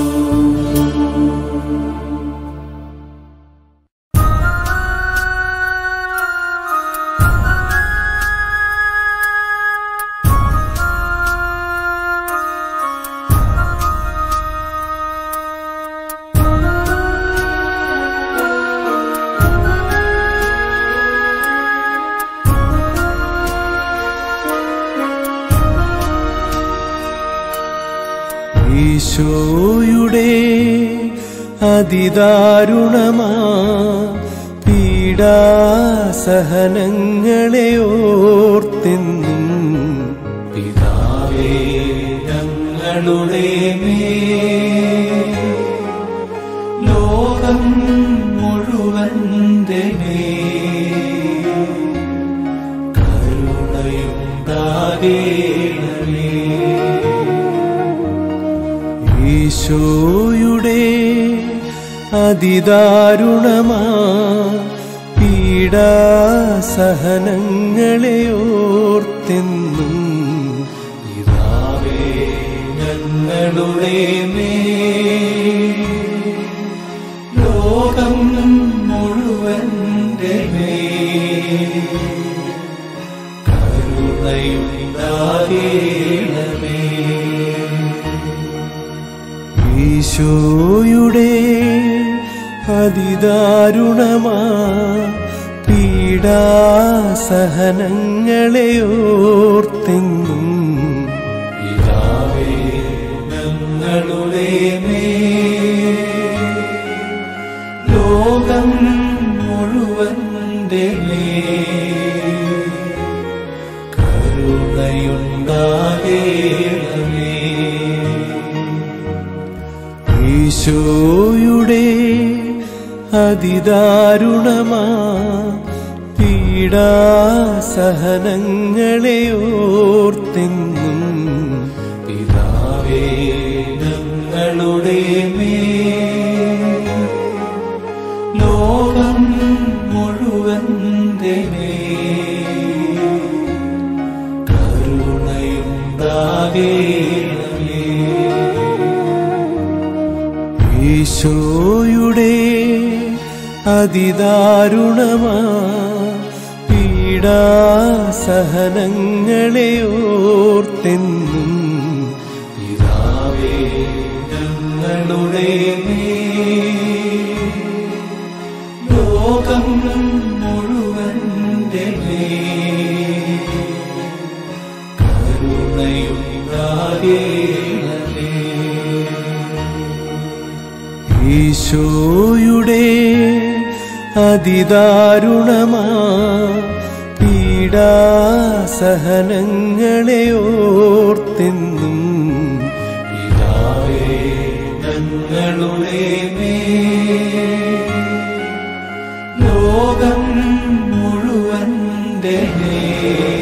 ഈശോയുടെ അതിദാരുണമാ പീഡാസഹനങ്ങളെ ഓർത്തെന്നും പിതാവേ ഞങ്ങളുടെ മേൽ ലോകം മുഴുവന്റെ മേൽ കരുണയുണ്ടാകേണമേ. ഈശോയുടെ അതിദാരുണമാ പീഡാസഹനങ്ങളെ ഓർത്തെന്നും പിതാവേ ഞങ്ങളുടെ മേൽ ലോകം മുഴുവന്റെ മേൽ കരുണയുണ്ടാകേണമേ. ഈശോയുടെ അതിദാരുണമാ പീഡാസഹനങ്ങളെ ഓർത്തെന്നും പിതാവേ ഞങ്ങളുടെ മേൽ ലോകം മുഴുവന്റെ മേൽ കരുണയുണ്ടാകേണമേ. ഈശോയുടെ അതിദാരുണമാ പീഡാസഹനങ്ങളെ ഓർത്തെന്നും പിതാവേ ഞങ്ങളുടെ മേൽ ലോകം മുഴുവന്റെ മേൽ കരുണയുണ്ടാകേണമേ. ഈശോയുടെ അതിദാരുണമാ പീഡാസഹനങ്ങളെ ഓർത്തെന്നും പിതാവേ ഞങ്ങളുടെ മേൽ ലോകം മുഴുവന്റെ മേൽ കരുണയുണ്ടാകേണമേ. ഈശോയുടെ അതിദാരുണമാ പീഡാസഹനങ്ങളെ ഓർത്തെന്നും പിതാവേ ഞങ്ങളുടെ മേൽ ലോകം മുഴുവന്റെ മേൽ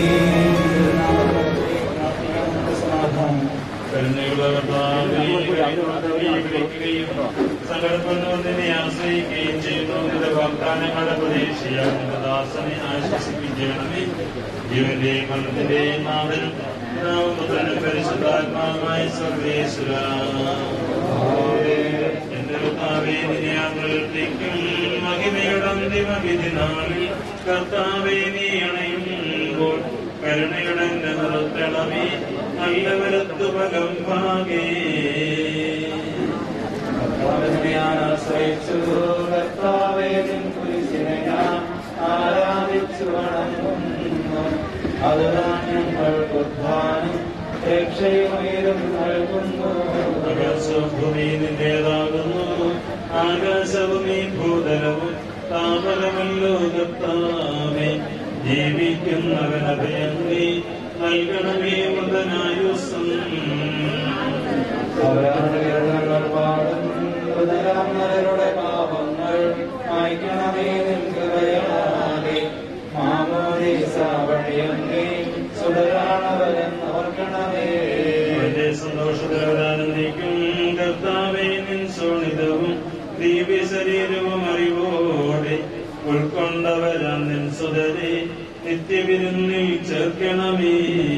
സങ്കടപ്പെടുന്നതിനെ ആശ്രയിക്കുകയും ചെയ്യുന്നു. നിന്റെ വാഗ്ദാനങ്ങളുടെ പ്രതീക്ഷയാകുന്ന ദാസനെ ആശ്വസിപ്പിക്കണമേ. ജീവന്റെയും മരണത്തിന്റെയും നാഥനും പുത്രനും പരിശുദ്ധാത്മാവുമായ സർവേശ്വരാ, എന്റെ കർത്താവേ നിന്നെ ആഗ്രഹിക്കും മഹിമയുടെ അന്തിമ വിധി നാളിൽ കർത്താവേ നീ അണയുമ്പോൾ കരുണയുടെ നിർത്തണമേ. നല്ലവരത്തു ഫലം ഭാഗേ ഞാൻ ആശ്രയിച്ചു കർത്താവേ നിൻ കുരിശിനെ ഞാൻ ആരാധിച്ചു വണങ്ങുന്നു. അതുതാൻ ഞങ്ങൾക്ക് ഉദ്ധാനം രക്ഷയുമേതും നൽകുന്നു. ആകാശഭൂമി നിന്റേതാകുന്നു, ആകാശവും ഈ ഭൂതലവും താമരമല്ലോ കർത്താവേ. ജീവിക്കുന്നവൻ അഭയം നീ നൽകണമേ മുതനായുസ്സും. അവരുടെ പാടും ഹൃദയാമരുടെ പാപങ്ങൾ മായ്ക്കണമേ നിൻ കൃപയാലെ. മാമോദീസ വഴിയങ്ങേ സുതരാണവരെന്നോർക്കണമേ. അവന്റെ സന്തോഷത്തിലവരാനന്ദിക്കും കർത്താവേ നിൻ സോണിതവും ദിവ്യ ശരീരവും അറിവോടെ ഉൾക്കൊണ്ടവരാൻ നിൻ സുതരെ നിത്യവിരുന്നിൽ ചേർക്കണമേ.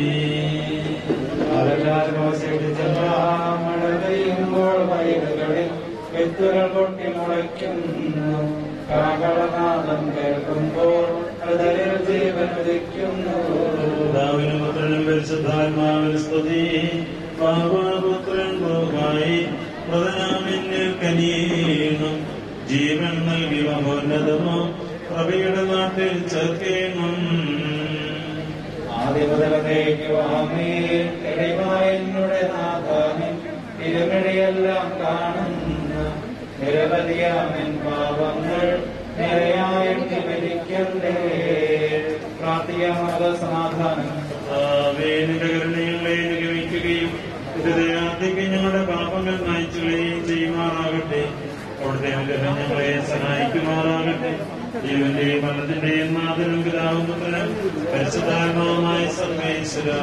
മഴ പെയ്യുമ്പോൾ വയലുകളിൽ വിത്തുകൾ പൊട്ടി മുളയ്ക്കുന്നു. കാകളനാദം കേൾക്കുമ്പോൾ ഹൃദയ ജീവൻ ഉദിക്കുന്നു. പിതാവിനും പുത്രനും പരിശുദ്ധാത്മാവിന് സ്തുതി. പാപപുത്രൻ ഭൂമായി മൃതനാമിന്നിൽ കനിയണം. ജീവൻ നൽകി മഹോന്നതമോ പ്രഭയുടെ നാട്ടിൽ ചേർക്കണം. ആദ്യമുതലേക്കുവാമേയുടെ നാഥാനിൻ തിരുമിഴയെല്ലാം കാണുന്നു. നിരവധിയാമൻ പാപങ്ങൾ നിരയായിട്ട് മരിക്കണ്ടേ. പ്രാർത്ഥിക്കാമത സമാധാനം. നിന്റെ കരുണകളെ അനുഗമിക്കുകയും ഹൃദയാർത്ഥിക്ക് ഞങ്ങളുടെ പാപങ്ങൾ നയിച്ചുകളയും ചെയ്യുമാറാകട്ടെ. അവിടുത്തെ അനുഗ്രഹം ഞങ്ങളെ സഹായിക്കുമാറാകട്ടെ. ജീവന്റെയും മരണത്തിന്റെയും നാഥനും പിതാവും പുത്രനും പരിശുദ്ധാത്മാവുമായ സർവേശ്വരാ,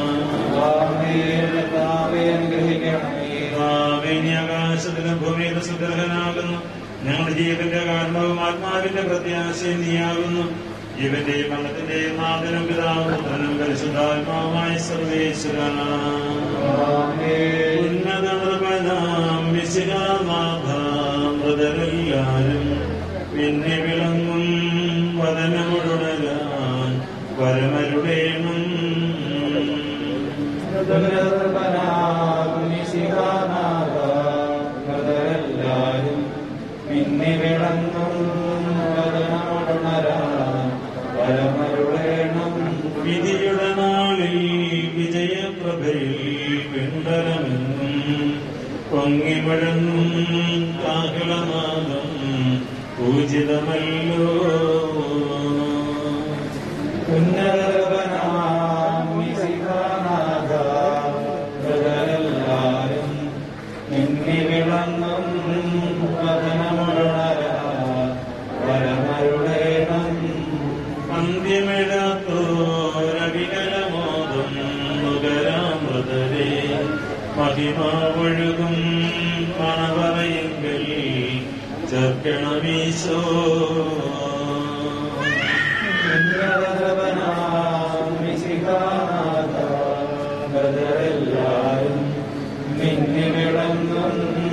നീ ആകാശത്തിലും ഭൂമിയിലും സുഗ്രഹനാകുന്നു. ഞങ്ങളുടെ ജീവന്റെ കാരണവും ആത്മാവിന്റെ പ്രത്യാശയും നീയാകുന്നു. ജീവന്റെയും മരണത്തിന്റെയും നാഥനും പിതാവും പുത്രനും പരിശുദ്ധാത്മാവുമായ സർവേശ്വരാ, ഉന്നത നൃപനാം വിശികാനാഥാമൃതരെല്ലാരും പിന്നെ വിളങ്ങും വദനമുടരാൻ പരമരുടേണം. ും പിന്നെ വിളങ്ങും പരമരുടേണം. വിധിയുടെ നാളിൽ വിജയപ്രഭയിൽ പിണ്ടലമെന്നും പൊങ്ങി മുഴങ്ങും കാഹളനാദം പൂജിതമല്ലോ. എല്ലാരും നിന്നെ വിളങ്ങും വദനമുടരാൻ പാതിമാവൊഴുകും മണവറയെങ്കിൽ ചേർക്കണമീശോ. എല്ലാരും മിന്നി വിളങ്ങും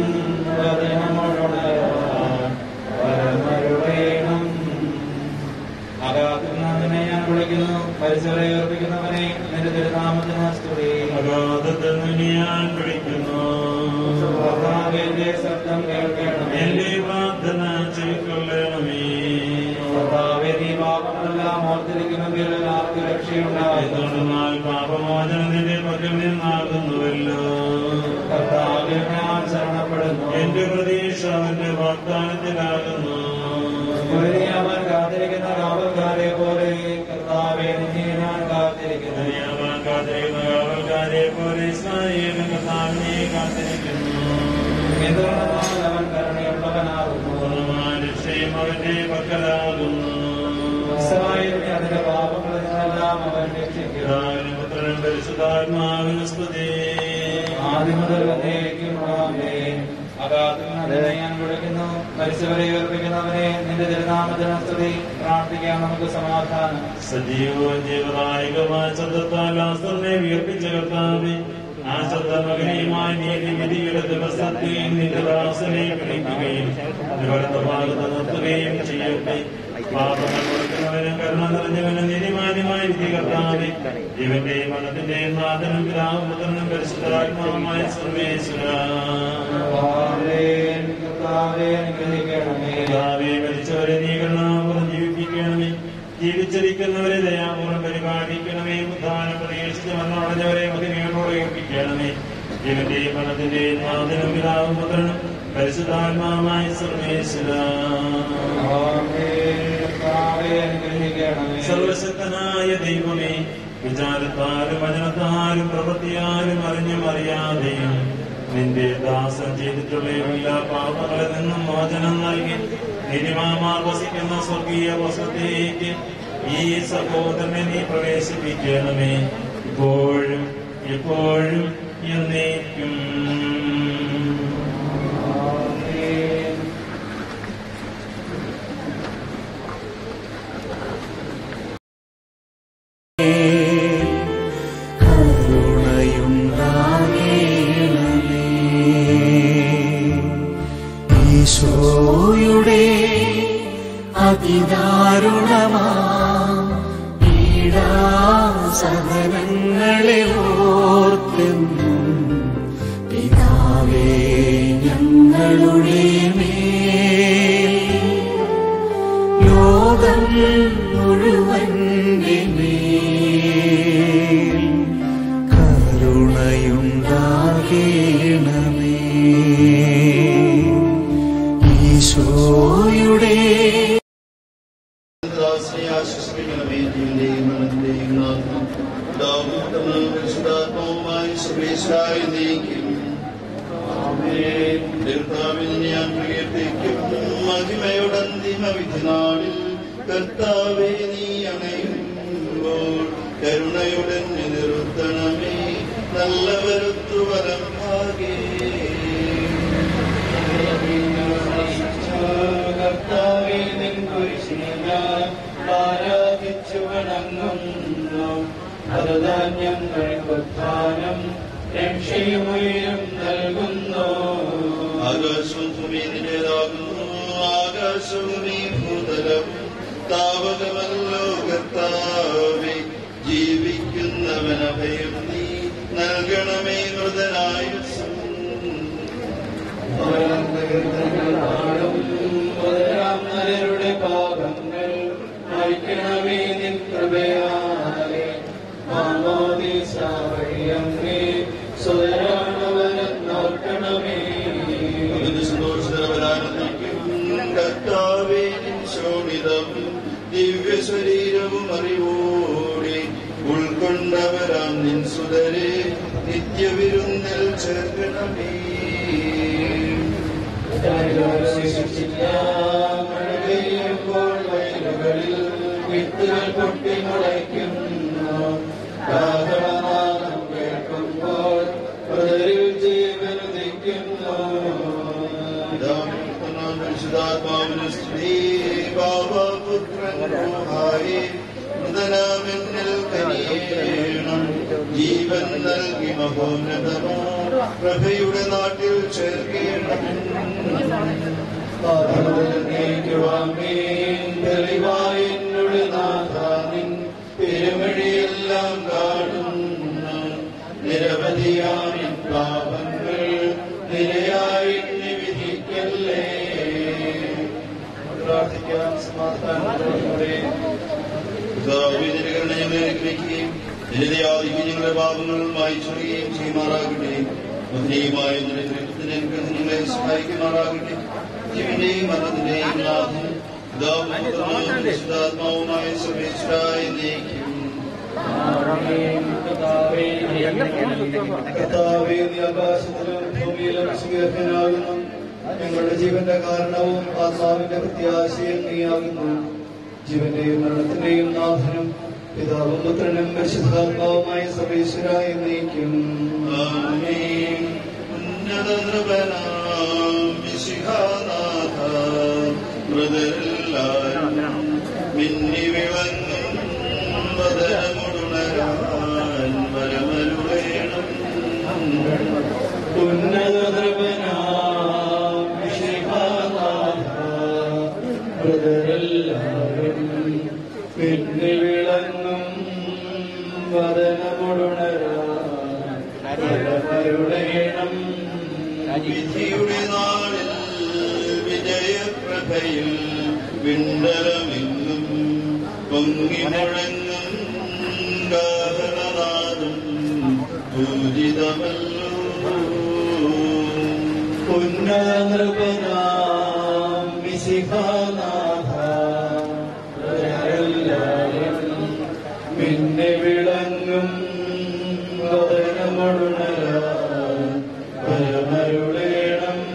വരമരുളേണം. അഗാധത്തിനെ ഞാൻ വിളിക്കുന്നു, പരിസരെ ഏർപ്പിക്കുന്നവനെ നിന്റെ തിരുനാമത്തിന് സ്തുതി. അഗാധത്തിൽ നിന്ന് ഞാൻ വിളിക്കുന്നു, എന്റെ ശബ്ദം കേൾക്കണം. എന്റെ പ്രാർത്ഥന ചെവിക്കൊള്ളണമേ. നീ പാപങ്ങളെല്ലാം ഓർത്തിരിക്കുമെങ്കിൽ ആർക്ക് രക്ഷയുണ്ടായിരുന്നാൽ പാപമോചനം നിന്റെ പക്കൽ നിന്നാകുന്നുവല്ലോ. കർത്താവിൽ ഞാൻ ശരണപ്പെടുന്നു. എന്റെ പ്രതീക്ഷ അവന്റെ വാഗ്ദാനത്തിലാകുന്നു. അവൻ കാത്തിരിക്കുന്ന കാവൽക്കാരെ പോലെ കർത്താവെ നിന്നെ ഞാൻ കാത്തിരിക്കുന്നു. അവൻ കാത്തിരിക്കുന്ന കാവൽക്കാരെ പോലെ ഇസ്രായേലിന്റെ കർത്താവിനെ കാത്തിരിക്കുന്നു. എന്തുകൊണ്ടെന്നാൽ അവൻ കരുണയുള്ളവനാകുന്നു. രക്ഷയും അവന്റെ പക്കലാകുന്നു. ഇസ്രായേലിനെ അതിന്റെ പാപങ്ങളിൽ നിന്നെല്ലാം അവൻ രക്ഷിക്കുന്നു. പുത്രനും പരിശുദ്ധാത്മാവിന് സ്തുതി. ആദ്യം മുതൽ എന്നേക്കും ആമേൻ. അഗാധത്തിനെ ഞാൻ വിളിക്കുന്നു, മരിച്ചവരെ ഉയർപ്പിക്കുന്നവനെ നിന്റെ തിരുനാമത്തിന് സ്തുതി. പ്രാർത്ഥിക്കാം നമുക്ക് സമാധാനം. സജീവവും ജീവദായകമായ ശബ്ദത്താൽ ആസ്തനെ ഉയർപ്പിച്ച കർത്താവേ, ആ ശബ്ദമകനെയുമായി നീതി വിധിയുടെ ദിവസത്തിൽ നിന്റെ ദാസനെ വിളിക്കുകയും നിവരത്ത ഭാഗത്ത് നിർത്തുകയും ചെയ്യട്ടെ. പാപങ്ങൾ കൊടുക്കുന്നവനും കരുണ നിറഞ്ഞവനും നീതിമാന്യമായ വിധി കർത്താവേ, ജീവന്റെയും മരണത്തിന്റെയും നാഥനും പിതാവും പുത്രനും പരിശുദ്ധാത്മാവുമായ സർവേശ്വരാ, മരിച്ചവരെ നീ കരുണാപൂർവ്വം ജീവിപ്പിക്കണമേ. ജീവിച്ചിരിക്കുന്നവരെ ദയാപൂർവ്വം പരിപാലിക്കണമേ. ഉദ്ധാനം പ്രതീക്ഷിച്ച് മരണമടഞ്ഞവരെ മഹിമയോടെ ഉയർപ്പിക്കണമേ. ജീവന്റെയും മരണത്തിന്റെയും നാഥനും പിതാവും പുത്രനും പരിശുദ്ധാത്മാവുമായ സർവേശ്വരാ, സർവശക്തനായ ദൈവമേ, വിചാരത്താലും വചനത്താലും പ്രവൃത്തിയാലും അറിഞ്ഞും അറിയാതെയും നിന്റെ ദാസൻ ചെയ്തിട്ടുള്ള എല്ലാ പാപങ്ങളിൽ നിന്നും മോചനം നൽകി നീതിമാന്മാർ വസിക്കുന്ന സ്വർഗീയ വസതിയിലേക്ക് ഈ സഹോദരനെ നീ പ്രവേശിപ്പിക്കണമേ. ഇപ്പോഴും എപ്പോഴും എന്നേക്കും. ഈശോയുടെ അതിദാരുണമാ പീഡാസഹനങ്ങളെ ഓർത്തെന്നും പിതാവേ ഞങ്ങളുടെ മേൽ ലോകം മുഴുവന്റെ മേൽ കരുണയുണ്ടാകേണമേ. ഈശോയുടെ ആശ്വസിപ്പിക്കണമേ. ജീവന്റെയും മരണത്തിന്റെയും നാഥനും പിതാവും പരിശുദ്ധാത്മാവുമായി സർവേശ്വരായ നീക്കും. കർത്താവിൽ ഞാൻ പ്രകീർത്തിക്കും മഹിമയുടെ അന്തിമ വിധിനാളിൽ. കർത്താവേ നീ അണയുമ്പോൾ കരുണയുടെ നിർത്തണമേ. നല്ല വരുത്തു വരം ഭാഗേ. കർത്താവേ നിൻ കുരിശിനെ ഞാൻ ആരാധിച്ചു വണങ്ങുന്നു. അതുതാൻ ഞങ്ങൾക്കുത്ഥാനം രക്ഷയുമയും നൽകുന്നു. ആകാശവും ഭൂമിയിലേതാകുന്നു. ആകാശവും ഈ ഭൂതലവും താവകമല്ലോ കർത്താവേ. ജീവിക്കുന്നവനഭയം നീ നൽകണമേ. മൃതനായുസ്സും നരരുടെ പാപങ്ങൾ മരിക്കണമേ നിൻ കൃപയാലെ. മാമോദീസാവഴിയങ്ങേ സുതരാണവരെന്നോർക്കണമേ. കർത്താവേ നിൻ ശോണിതവും ദിവ്യശരീരവും അറിവോടെ ഉൾക്കൊണ്ടവരാം നിൻ സുതരെ നിത്യവിരുന്നിൽ ചേർക്കണമേ. മഴ വയലുകളിൽ വിത്തുകൾ പൊട്ടി മുളയ്ക്കുന്നു. കാഹളനാദം കേൾക്കുമ്പോൾ ഹൃദയിൽ മൃതനാമെന്നിൽ കനിയേണം. ജീവൻ നൽകി മഹോന്നതമോ പ്രഭയുടെ നാട്ടിൽ ചേർക്കേണം. തെളിവായെന്നുടെ നാഥാനിൻ പെരുമഴിയെല്ലാം കാണുന്നു. നിരവധിയായി പാപങ്ങൾ നിരയായി വിധിക്കല്ലേ. പ്രാർത്ഥിക്കാം. സമാധാനത്തോടെ ഞങ്ങളെ അനുഗ്രഹിക്കുകയും ഞങ്ങളുടെ പാപങ്ങൾ മായിച്ചുകയും ചെയ്യുമാറാകട്ടെ. മധുരയുമായ ഞങ്ങളെ സഹായിക്കുമാറാകട്ടെ. ജീവന്റെയും മരണത്തിന്റെയും നാഥൻ പിതാവുമായ സർവേശ്വരായ നീക്കും. കർത്താവേ, നീ ആകാശത്തിലും ഭൂമിയിലും സുഖനാകുന്നു. ഞങ്ങളുടെ ജീവന്റെ കാരണവും ആത്മാവിന്റെ പ്രത്യാശയും നീയാകുന്നു. ജീവന്റെയും മരണത്തിന്റെയും നാഥനും പിതാവും പുത്രനും പരിശുദ്ധാത്മാവുമായ സർവേശ്വരായ നീക്കും. മിന്നി വിളങ്ങും വദനമുണരാൻ വരമരുളേണം. പിന്നെ വിളങ്ങും വദനമുണരണം. വിധിയുടെ നാളിൽ വിജയപ്രഭയിൽ വിണ്ടലമെങ്ങും പൊങ്ങി മുഴങ്ങും ഗാഹനനാദം പൂജിതമല്ലോ. ഉന്നതനൃപനാം മിശിഹാനാഥ പിന്നെ വിളങ്ങും വദനമുണരാൻ പരമരുളേണം.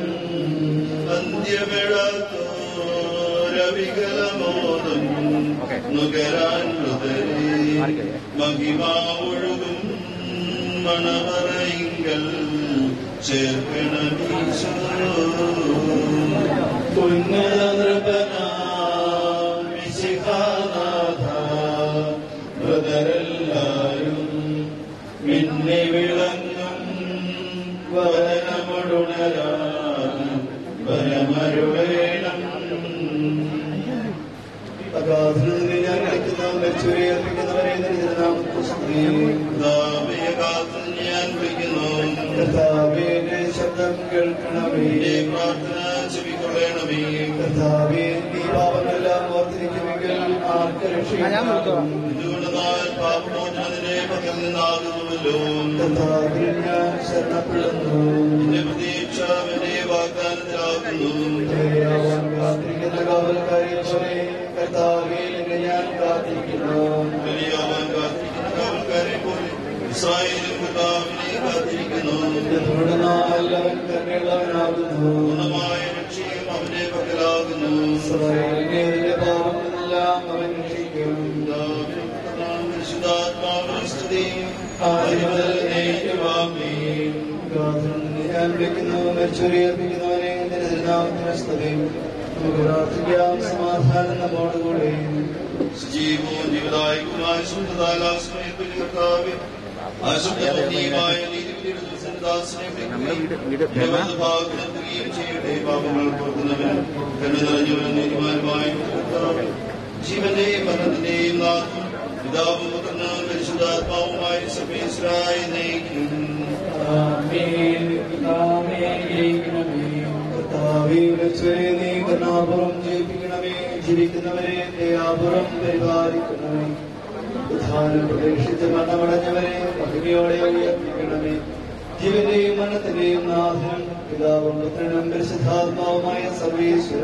അന്ത്യവിളത്തോരവികലമോദം നുകരാൻ മൃതരെ മഹിമാവൊഴുകും മണവറയിങ്കൽ ചേർക്കണമീശോ. ഉന്നതനൃപനാം മിശിഹാനാഥ മൃതരെല്ലാരും പിന്നെ വിളങ്ങും വദനമുണരാൻ പരമരുളേണം. അഗാധനെ ഞാൻ വിളിക്കുന്ന മരിച്ചവരെ അർപ്പിക്കുന്നവരെ ഞാൻ വിളിക്കുന്നു. കർത്താവേ, എന്റെ ശബ്ദം കേൾക്കണമേ. പ്രാർത്ഥന ചെവിക്കൊള്ളണമേ. കർത്താവേ, ഈ പാപങ്ങളെല്ലാം ഓർത്തിരിക്കുമെങ്കിൽ ആർക്ക് രക്ഷിക്കാനാകും? എന്തുകൊണ്ടെന്നാൽ പാപമോചനത്തിന്റെ പക്കൽ നിന്നാകുന്നുവല്ലോ. കർത്താവിൽ ഞാൻ ശരണപ്പെടുന്നു. എന്റെ പ്രതീക്ഷ എന്റെ വാഗ്ദാനത്തിലാക്കുന്നു. ദയാവാൻ കാത്തിരിക്കുന്ന കാവൽക്കാരെ പോലെ കർത്താവേ, നിന്നെ ഞാൻ കാത്തിരിക്കുന്നു. വലിയവൻ കാത്തിരിക്കുന്ന കാവൽക്കാരെ പോലെ ഇസ്രായേലും കർത്താവിനെ കാത്തിരിക്കുന്നു. എന്തുകൊണ്ടെന്നാൽ അവൻ കരുണയുള്ളവനാകുന്നു. പൂർണ്ണമായ രക്ഷയും അവന്റെ പക്കലാകുന്നു. ഇസ്രായേലിനെ അതിന്റെ പാപങ്ങളെല്ലാം അവൻ രക്ഷിക്കും. പരിശുദ്ധാത്മാവിന്റെ സ്തുതി ആദ്യം മുതൽ എന്നേക്കുമാമേൻ. ഗാത്രനെ ഞാൻ വിളിക്കുന്നു, മരിച്ചവരെ അർപ്പിക്കുന്നവനെ നിന്റെ തിരുനാമത്തിന് സ്തുതി. നമുക്ക് പ്രാർത്ഥിക്കാം. സമാധാനം നമ്മോടുകൂടെ. സജീവവും ജീവദായകവുമായ ശുദ്ധതാലാസ്മയത്തിൽ കർത്താവേ, അശുദ്ധമായ നീതിവിധിയുടെ ദാസനെ ഭാഗത്തുകയും ചെയ്യട്ടെ. പാപങ്ങൾ പുറത്തുന്നവൻ കണ്ണു നിറഞ്ഞവൻ നീതിമാനുമായ കർത്താവേ, ജീവന്റെയും മരണത്തിന്റെയും നാഥൻ പിതാവും പുത്രനും പരിശുദ്ധാത്മാവുമായ സർവേശ്വരായ നയിക്കും. കർത്താവേ, മരിച്ചവരെ നീ കരുണാപൂർവ്വം ജീവിപ്പിക്കണമേ. ജീവിക്കുന്നവരെ ദയാപൂർവ്വം പരിപാലിക്കണമേ. ഉദ്ധാനം പ്രതീക്ഷിച്ച് മരണമടഞ്ഞവരെ മഹിമയോടെ ഉയർപ്പിക്കണമേ. ജീവന്റെയും മരണത്തിന്റെയും നാഥനും പിതാവും പുത്രനും പരിശുദ്ധാത്മാവുമായ സർവേശ്വര.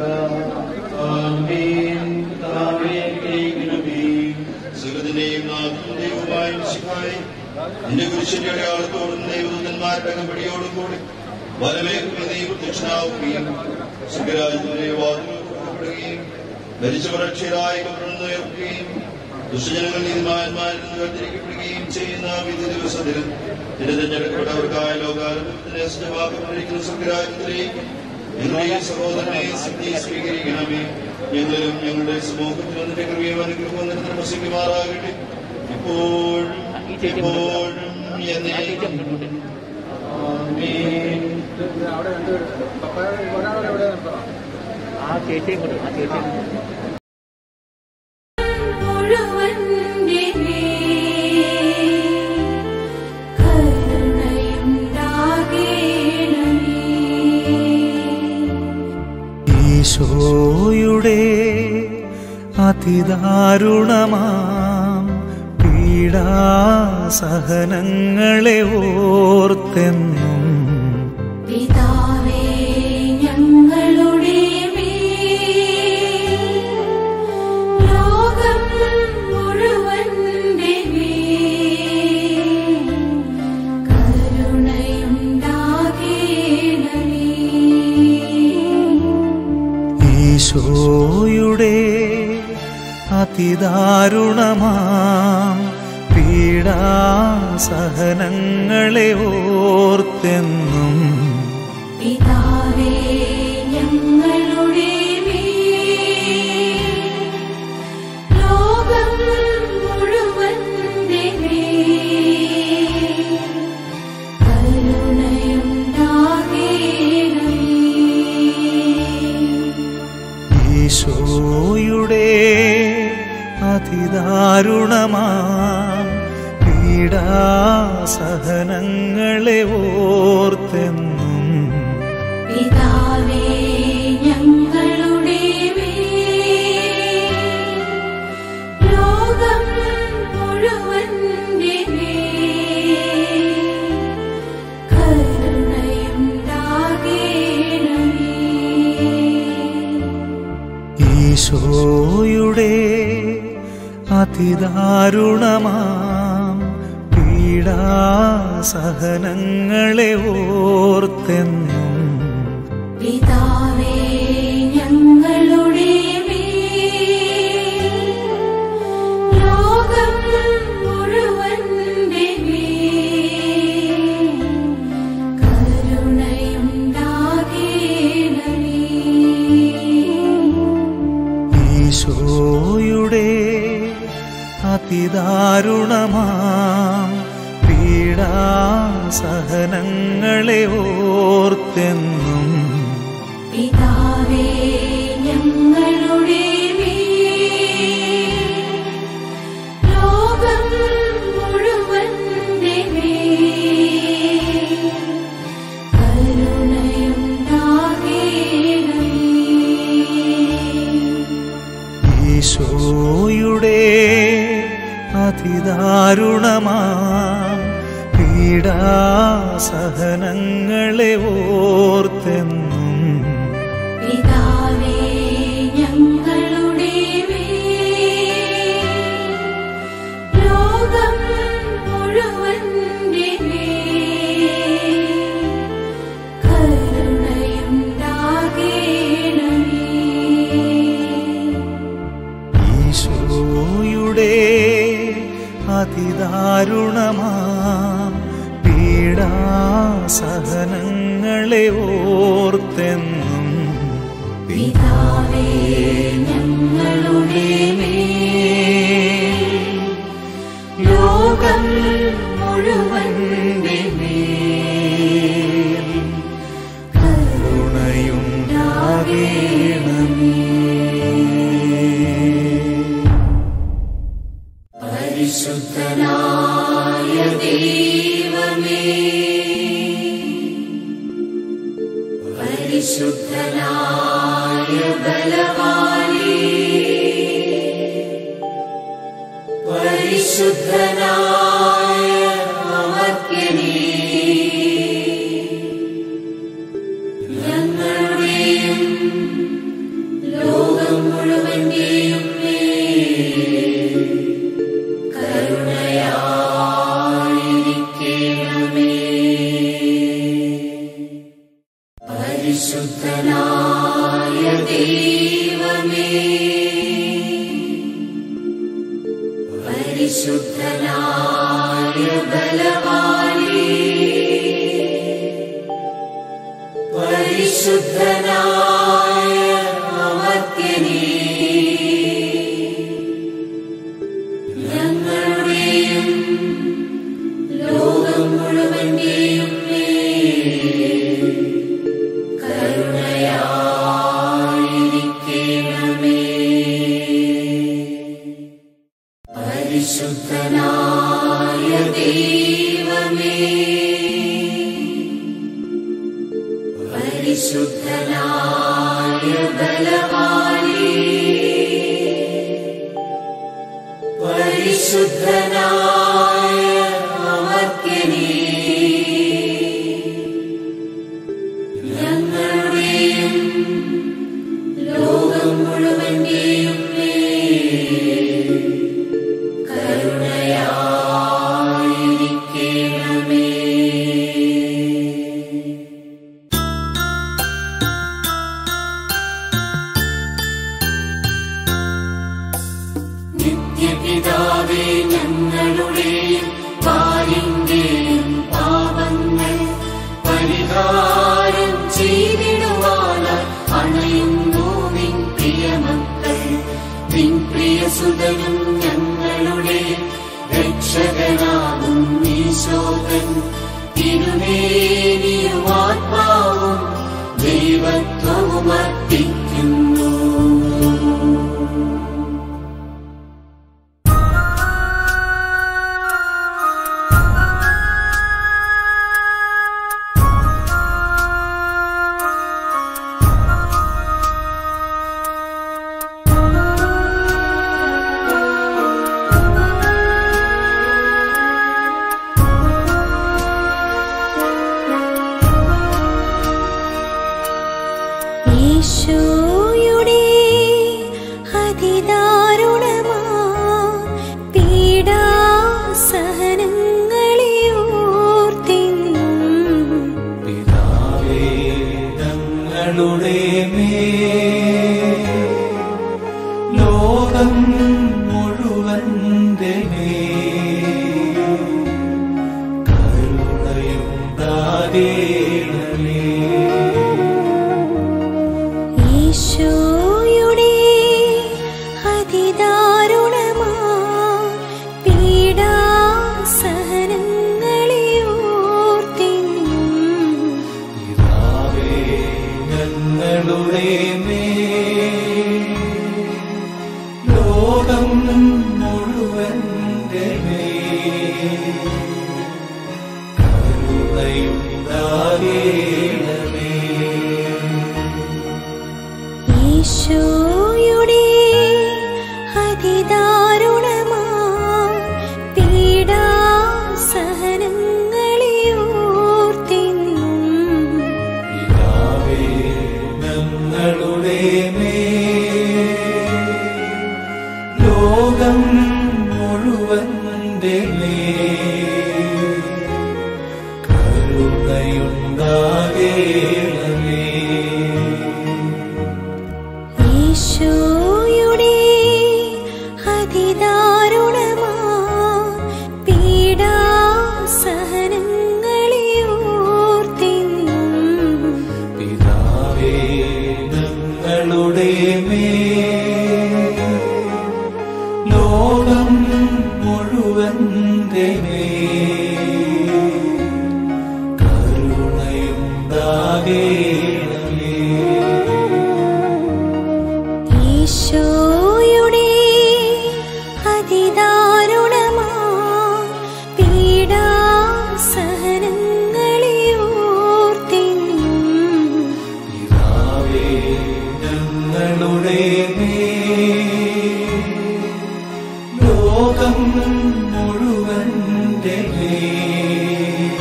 സകലത്തിന്റെയും നാഥനും ദൈവമായ മിശിഹായേ, നിന്റെ കുരിശിന്റെ അടയാളത്തോടും ദൈവദൂതന്മാരുടെ അകമ്പടിയോടും കൂടി വലമേഖല നീ പ്രത്യക്ഷനാവുകയും സുഖരാജ്യത്തിന്റെ വാതിലുകൾ തുറക്കപ്പെടുകയും മരിച്ചവർ അക്ഷരായി കബറിന്നുയർത്തുകയും ദുഷ്ടജനങ്ങൾ നീതിമാന്മാരിൽ നിന്ന് വേർതിരിക്കപ്പെടുകയും ചെയ്യുന്ന വിധി ദിവസത്തിൽ തിരഞ്ഞെടുക്കപ്പെട്ടവർക്കായ ലോകാരംഭത്തിന് സജ്ജമാക്കപ്പെട്ടിരിക്കുന്ന സ്വർഗരാജ്യത്തിലേക്ക് സഹോദരനെ സിദ്ധി സ്വീകരിക്കണമേ. ഞങ്ങളിലും ഞങ്ങളുടെ സമൂഹത്തിലും നിന്റെ കൃപയും അനുഗ്രഹവും നിരന്തരം വസിക്കുമാറാകട്ടെ. ഇപ്പോഴും എപ്പോഴും എന്നേക്കും. ആമേൻ. മുഴുവന്റെ കരുണയുണ്ടാകേണമേ. ഈശോയുടെ അതിദാരുണമാം പീഡാസഹനങ്ങളെ ഓർത്തെന്നും പിതാവേ ഞങ്ങളുടെ മേൽ, ലോകം മുഴുവന്റെ മേൽ കരുണയുണ്ടാകേണമേ. ഈശോയുടെ അതിദാരുണമാം പീഡാസഹനങ്ങളെ ഓർത്തെന്നും പിതാവേ ഞങ്ങളുടെ മേൽ, ലോകം മുഴുവന്റെ മേൽ കരുണയുണ്ടാകേണമേ. ഈശോയുടെ അതിദാരുണമാം പീഡാസഹനങ്ങളെ ഓർത്തെന്നും പിതാവേ ഞങ്ങളുടെ മേൽ, ലോകം മുഴുവന്റെ മേൽ കരുണയുണ്ടാകേണമേ. ഈശോയുടെ അതിദാരുണമാം പീഡാസഹനങ്ങളെ ഓർത്തെന്നും പിതാവേ ഞങ്ങളുടെ മേൽ, ലോകം മുഴുവന്റെ മേൽ കരുണയുണ്ടാകേണമേ. ഈശോയുടെ അതിദാരുണമാം പീഡാസഹനങ്ങളെ ഓർത്തെന്നും പിതാവേ ഞങ്ങളുടെ മേൽ, ലോകം മുഴുവന്റെ മേൽ കരുണയുണ്ടാകേണമേ. ഈശോയുടെ അതിദാരുണമാം പീഡാസഹനങ്ങളെ ഓർത്തെന്നും പിതാവേ ഞങ്ങളുടെ മേൽ, ലോകം മുഴുവന്റെ മേൽ കരുണയുണ്ടാകേണമേ. ഈശോയുടെ അതിദാരുണമാം പീഡാസഹനങ്ങളെ ഓർത്തെന്നും പിതാവേ ഞങ്ങളുടെ മേൽ, ലോകം മുഴുവന്റെ മേൽ കരുണയുണ്ടാകേണമേ. പരിശുദ്ധനായ ദൈവമേ, പരിശുദ്ധനായ ബലവാനേ, പരിശുദ്ധനായ അമർത്യനേ, ഞങ്ങളുടെയും ലോകം മുഴുവന്റെയും മേൽ കരുണയായിരിക്കണമേ. പരിശുദ്ധനായ ദൈവമേ, പരിശുദ്ധനായ ബലവാനേ, പരിശുദ്ധനായ അമർത്യനേ, പരിശുദ്ധനായ അമർത്യനേ, ഞങ്ങളുടെയും ലോകം മുഴുവന്റെയും മേൽ കരുണയായിരിക്കണമേ. നിത്യപിതാവേ, ഞങ്ങളുടെയും പാലിന്റെയും പാപങ്ങൾ പരിഹാരം ചെയ്തിടുവാനായി അണയുന്നു നിൻ പ്രിയമക്കൾ. നിൻ പ്രിയസുതനും ഞങ്ങളുടെ രക്ഷകനാകും ഈശോകൻ തിരുമേനിയും ആത്മാവും ദൈവത്വവും അർപ്പിക്കുന്നു. ഈശോയുടെ അതിദാരുണമാ പീഡാസഹനങ്ങളെ ഓർത്തിന്നും പിതാവേ, ഞങ്ങളുടെ മേൽ ലോകം മുഴുവന്റെ മേൽ കരുണയുണ്ടാകേണമേ. ഈശോയുടെ അതിദാരുണമാ പീഡാസഹനങ്ങളെ ഓർത്തിന്നും പിതാവേ, ഞങ്ങളുടെ മേൽ ലോകം മുഴുവന്റെ മേൽ കരുണയുണ്ടാകേണമേ. ഈശോയുടെ അതിദാരുണമാ പീഡാസഹനങ്ങളെ ഓർത്തിന്നും പിതാവേ, ഞങ്ങളുടെ മേൽ ലോകം മുഴുവന്റെ മേൽ കരുണയുണ്ടാകേണമേ. ഈശോയുടെ അതിദാരുണമാ പീഡാസഹനങ്ങളെ ഓർത്തിന്നും പിതാവേ, ഞങ്ങളുടെ മേൽ ലോകം മുഴുവന്റെ മേൽ കരുണയുണ്ടാകേണമേ. ഈശോയുടെ അതിദാരുണമാ പീഡാസഹനങ്ങളെ ഓർത്തിന്നും പിതാവേ, ഞങ്ങളുടെ മേൽ ലോകം മുഴുവന്റെ മേൽ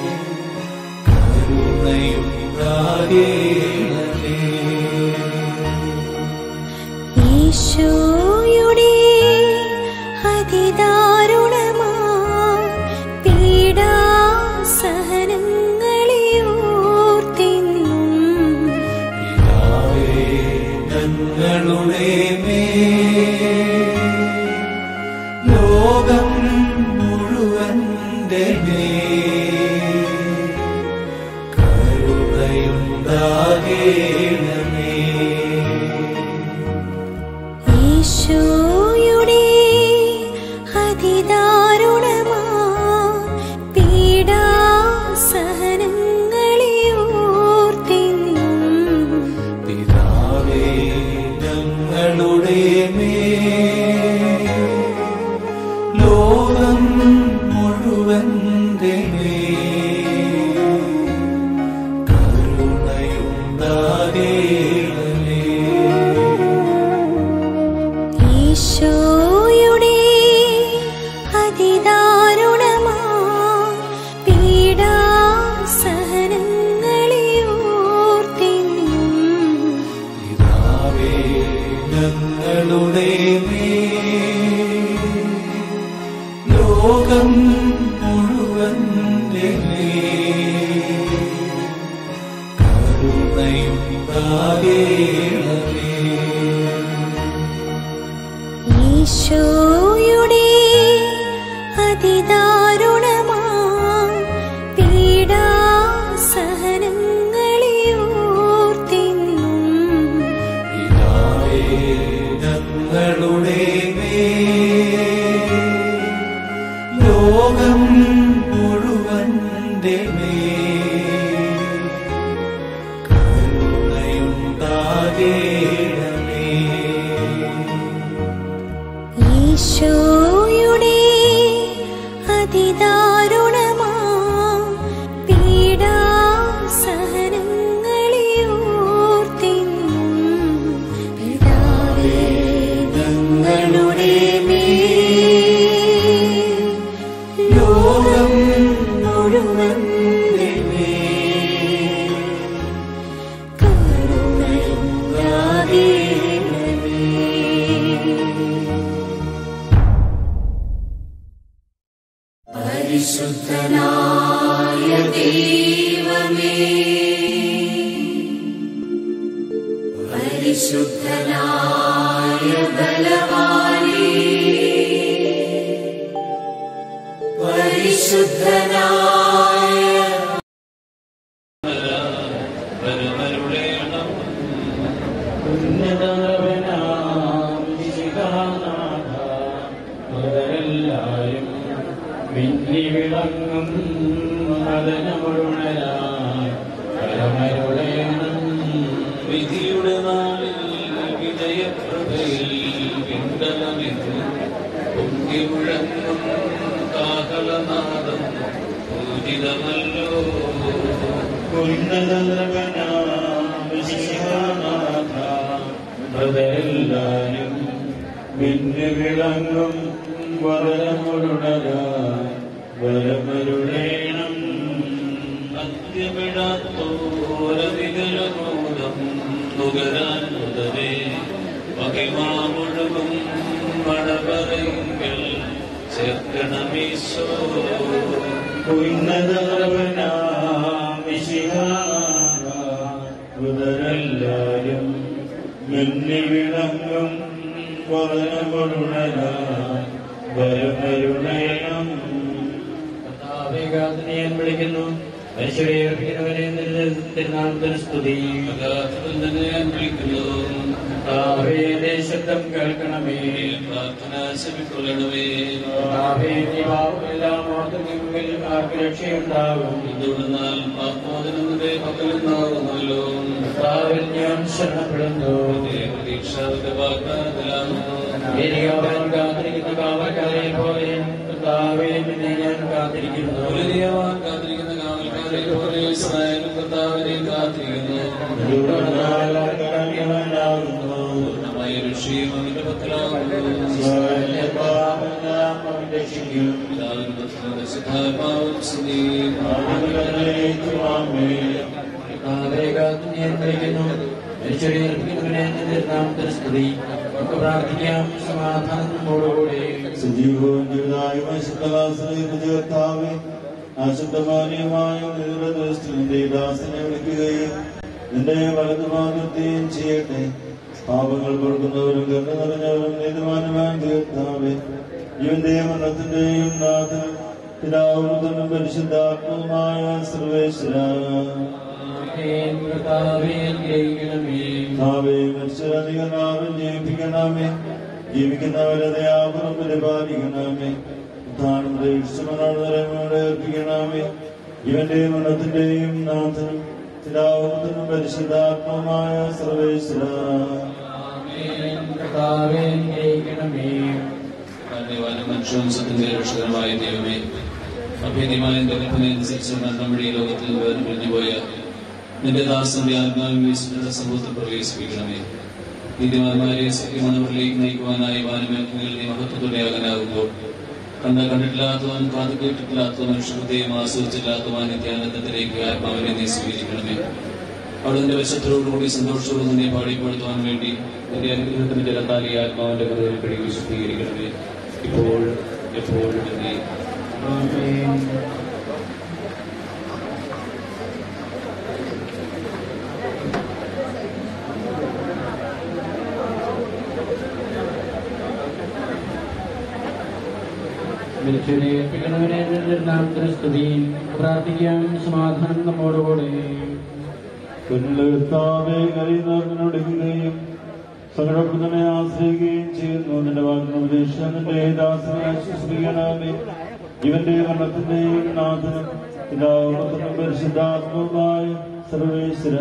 കരുണയുണ്ടാകേണമേ. ഈശോയുടെ അതിദാരുണമാ പീഡാസഹനങ്ങളെ ഓർത്തിന്നും പിതാവേ, ഞങ്ങളുടെ മേൽ ലോകം മുഴുവന്റെ മേൽ കരുണയുണ്ടാകേണമേ. ഈശോയുടെ അതിദാരുണമാ പീഡാസഹനങ്ങളെ ഓർത്തിന്നും പിതാവേ, ഞങ്ങളുടെ മേൽ ലോകം മുഴുവന്റെ മേൽ കരുണയുണ്ടാകേണമേ. ഈശോയുടെ ലോകം മുഴുവന്റെ കരുണയുണ്ടാകേണമേ. ഈശോയുടെ അതിദാരുണമാ പീഡാസഹനങ്ങളെ ഓർത്തിന്നും പിതാവേ, ഞങ്ങളുടെ മേൽ, ലോകം മുഴുവന്റെ മേൽ കരുണയുണ്ടാകേണമേ. ഈശോയുടെ അതിദാരുണമാ പീഡാസഹനങ്ങളെ ഓർത്തിന്നും പിതാവേ ഞങ്ങളുടെ മേൽ, ലോകം മുഴുവന്റെ മേൽ പരിശുദ്ധനായ ദൈവമേ, പരിശുദ്ധനായ ബലവാനേ, പരിശുദ്ധനായ പരമരുളേണം ഉന്നതനാഥരെല്ലാരും മിന്നി വിളങ്ങും മദനമുഴുണരാൻ പരമരുളേണം. വിധിയുടെ നാളിൽ വിജയപ്രഭയിൽ പിണ്ടലമിതു പൊങ്കി മുഴങ്ങും കാഹളനാദം പൂജിതമല്ലോ. ഉന്നതനാഥരെല്ലാരും മിന്നി വിളങ്ങും വദനമുഴുണരാൻ പരമരുളേണം. അന്ത്യമിടാത്തോരവികലമോദം നുകരാൻ മുതലേ മഹിമാമുഴുകും മഴപറയുമ്പോൾ ചേർക്കണമീശോ. ഉന്നതരെല്ലാരും മിന്നി വിളങ്ങും വദനമുഴുണരാൻ പരമരുളേണം. ഞാൻ വിളിക്കുന്നു മനുഷ്യരെ ഏൽപ്പിക്കുന്നവരെ തിരുനാമത്തിന് സ്തുതി. അഗാധത്തിൽ നിന്ന് ഞാൻ വിളിക്കുന്നു, ശബ്ദം കേൾക്കണമേ. പ്രാർത്ഥന ശമിക്കൊള്ളണമേ. എല്ലാം ഓർത്തുമെങ്കിൽ ആർക്ക് രക്ഷയുണ്ടാകും. എന്തുകൊണ്ടെന്നാൽ ആത്മോദനങ്ങളുടെ പകലുണ്ടാകുന്നല്ലോ. കർത്താവിൽ ഞാൻ ശരണപ്പെടുന്നു. പ്രതീക്ഷയുടെ വാഗ്ദാനത്തിലാകുന്നു. അവൻ കാത്തിരിക്കുന്ന കാവൽക്കാരെ പോലെ കർത്താവേ നിന്നെ ഞാൻ കാത്തിരിക്കുന്നു. ഉലരിയവാൻ കാത്തിരിക്കുന്ന കാവൽക്കാരെ പോലെ ഇസ്രായേലും കർത്താവിനെ കാത്തിരിക്കുന്നു. പൂർണ്ണമായ രക്ഷയും അവന്റെ പക്കലാകുന്നു. പിതാവിനും പുത്രനും പരിശുദ്ധാത്മാവിനും സ്തുതി. മനുഷ്യരെ ഏൽപ്പിക്കുന്നവനെ നാമത്തിന് സ്തുതി. നമുക്ക് പ്രാർത്ഥിക്കാം സമാധാനത്തോടുകൂടെ. സജീവവും ജീവിതായുമായ ശുദ്ധദാസനെ അശുദ്ധമാന്യമായ നിന്റെ ദാസനെ വിളിക്കുകയും നിന്റെ വലതുഭാഗത്തെയും ചെയ്യട്ടെ. പാപങ്ങൾ കൊടുക്കുന്നവരും കരുണ നിറഞ്ഞവരും നീതിമാനുമായ കർത്താവേ, ഇവന്റെ മരണത്തിന്റെയും നാഥൻ പിതാവും പരിശുദ്ധാത്മവുമായ സർവേശ്വര മനുഷ്യരധികനാവും ജീവിപ്പിക്കണമേ. ജീവിക്കുന്നവരെ ദയാപുരം പരിപാലിക്കണമേ. ഉദ്ധാനം ദീക്ഷമനോട് ഏൽപ്പിക്കണമേ. ഇവന്റെ മരണത്തിന്റെയും നാഥനും പിതാവും പരിശുദ്ധാത്മവുമായ സർവേശ്വര മനുഷ്യവംശത്തിന്റെ രക്ഷകരമായ ദൈവമേ, അഭേദ്യമായ എന്റെ കൽപ്പനയനുസരിച്ച് മരണം വഴി ലോകത്തിൽ പിരിഞ്ഞുപോയ നിന്റെ ദാസന്റെ ആത്മാവിനെ വിശുദ്ധ സമൂഹത്തിൽ പ്രവേശിപ്പിക്കണമേ. നീതിമാന്മാരെ സത്യമണവരിലേക്ക് നയിക്കുവാനായി വാനമേഖലയിൽ നീ മഹത്വത്തോടെ ആകാനാകുമ്പോൾ കണ്ടിട്ടില്ലാത്തവൻ കാതു കേട്ടിട്ടില്ലാത്തവൻ മനുഷ്യഹൃദയം ആസ്വദിച്ചില്ലാത്തവൻ നിത്യാനന്ദത്തിലേക്ക് ആത്മാവിനെ നീ സ്വീകരിക്കണമേ. അവിടുത്തെ വശത്തോടുകൂടി സന്തോഷത്തോടെ നിന്നെ പാടിപ്പെടുത്തുവാൻ വേണ്ടി നിന്റെ അനുഗ്രഹത്തിന് ജലത്താൽ ഈ ആത്മാവിന്റെ ഹൃദയം കഴുകി ശുദ്ധീകരിക്കണമേ, ഇപ്പോഴും എപ്പോഴും എന്നേ. മരിച്ചവരെ ഏൽപ്പിക്കണവനെ നാമത്തിന് സ്തുതി. പ്രാർത്ഥിക്കാം. സമാധാനം നമ്മോടുകൂടെ. കഴിയുന്നവരോടുകയും സകലപ്രദനെ ആശ്രയിക്കുകയും ചെയ്യുന്നു. നിന്റെ വാഗ്ദാനം നിന്റെ ദാസനെ ആശ്വസിപ്പിക്കണമേ. ഇവന്റെ മരണത്തിന്റെയും നാഥനും പിതാവും പരിശുദ്ധാത്മവുമായ സർവേശ്വര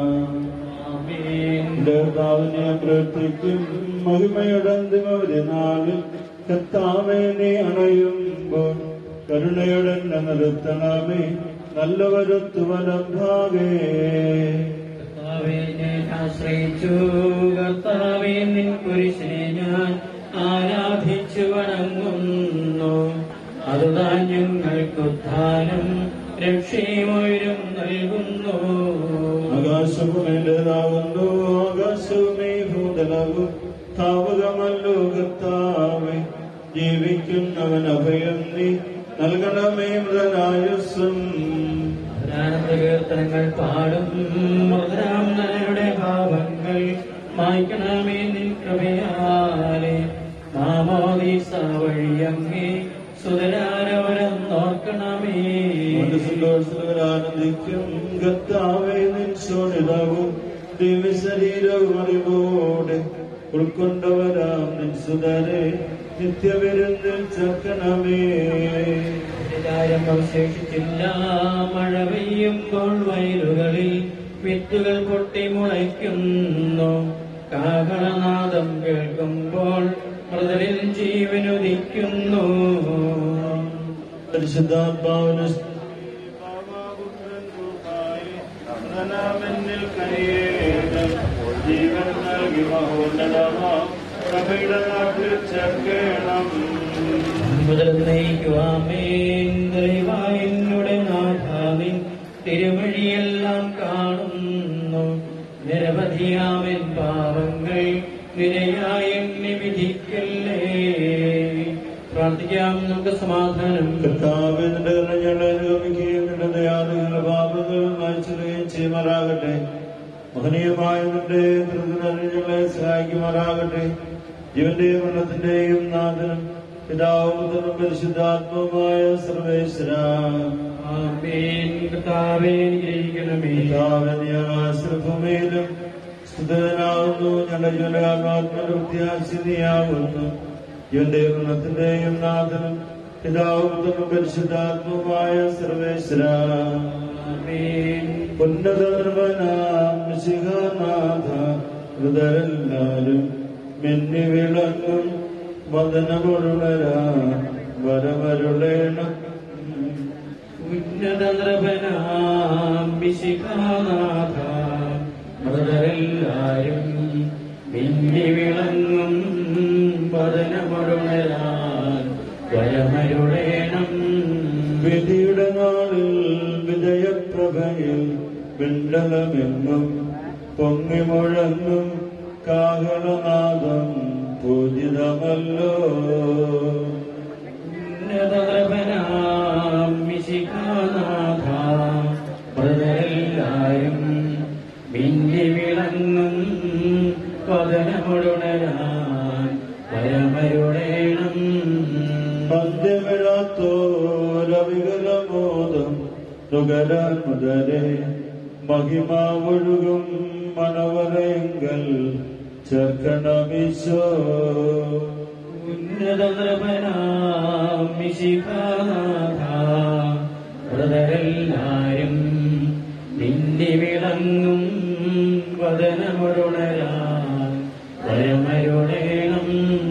കർത്താവിനെ പ്രവർത്തിക്കും മഹിമയുടെ അന്തിമവരെ നാളിൽ കർത്താവേ നീ അണയുമ്പോൾ കരുണയുടെ നിർത്തണമേ നല്ലവരത്തു വലഭാഗേ. കർത്താവേ ഞാൻ ആശ്രയിച്ചു, കർത്താവേ നിൻ കുരിശിനെ ഞാൻ ആരാധിച്ചു വണങ്ങുന്നു. അതുതാൻ ഞങ്ങൾക്കുദ്ധാനം രക്ഷയുമൊരും നൽകുന്നു. ആകാശവും എന്റേതാകുന്നു, ആകാശവും ഈ ഭൂതലവും താവകമല്ലോ കർത്താവേ. ജീവിക്കുന്നവൻ അഭയം നീ നൽകണമേ മൃതനായുസ്സും. കീർത്തനങ്ങൾ പാടും മൃതരാമരുടെ ഭാവങ്ങൾ മായ്ക്കണമേ നിൻ കൃപയാലെ. മാമോദീസ വഴിയങ്ങേ സുതരാരവരം നോക്കണമേ. സന്തോഷത്തിലാനന്ദിക്കും കർത്താവേ നിൻ ശോണിതവും ദിവ്യശരീരവും അറിവോടെ ഉൾക്കൊണ്ടവരാം നിൻ സുതരെ നിത്യവിരുന്നിൽ ചേർക്കണമേ. അവശേഷിച്ചില്ല. മഴ പെയ്യുമ്പോൾ വയലുകളിൽ വിത്തുകൾ പൊട്ടി മുളയ്ക്കുന്നു. കാഹളനാദം കേൾക്കുമ്പോൾ മൃതരിൽ ജീവനുദിക്കുന്നു. പരിശുദ്ധാത്മാവിന് ജീവൻ നൽകി മഹോന്നതമാം പ്രഭയുടെ നാട്ടിൽ ചേർക്കണം. ദൈവായുടെ നാഥാവിൻ തിരുവഴിയെല്ലാം കാണുന്നു. നിരവധിയാമൻ പാവങ്ങൾ നിരയായി എന്നെ വിധിക്കല്ലേ. പ്രാർത്ഥിക്കാം. നമുക്ക് സമാധാനം. കർത്താവേ നിന്റെ കരുണകളെ അനുഗമിക്കുകയും നിന്റെ ദയാലുകളുടെ പാപങ്ങൾ മായ്ച്ചുകയും ചെയ്യുമാറാകട്ടെ. മഹനീയമായ നിന്റെ ഞങ്ങളെ സഹായിക്കുമാറാകട്ടെ. ജീവന്റെ മരണത്തിന്റെയും നാഥനും പിതാവും പുത്രനും പരിശുദ്ധാത്മവുമായ സർവേശ്വര ഭൂമിയിലും സ്തുതനാകുന്നു. ഞങ്ങളുടെ ജീവന്റെ ആത്മാത്മന്റെ പ്രത്യാശിനിയാകുന്നു. ജീവന്റെ മരണത്തിന്റെയും നാഥനും പിതാവും പുത്രനും പരിശുദ്ധാത്മവുമായ സർവേശ്വര ഉന്നത നിർവനാം ശിഖനാഥ ഹൃദരെല്ലാരും മിന്നി വിളങ്ങും വദനമുഴുണരാ വരമരുളേണം. ഉന്നത നിർവനാം ശിഖനാഥ ഹൃദരെല്ലാരും മിന്നി വിളങ്ങും വദനമുഴുണരാൻ വരമരുളേണം. വിധിയുടെ നാളിൽ വിജയപ്രഭയിൽ പിണ്ടലമെന്നും പൊങ്ങി മുഴങ്ങും കാഹളനാദം പൂജിതമല്ലോ. ഉന്നതനാം മിശിഹാനാഥ പ്രജരെല്ലാരും മിന്നി വിളങ്ങും പതനമുഴുണരാൻ വരമരുളേണം. അന്ത്യമിഴാത്തോരവികലമോദം തുകരാൻ മുതലേ മഹിമ ഒഴുകും മനവരെങ്കൽ ചേർക്കണമീശോ. ഉന്നത നൃപനാം മിശിഹാനാഥ വ്രതരെല്ലാരും നിന്നി വിളങ്ങും വദനമുഴുണരാൻ വരമരുളേണം.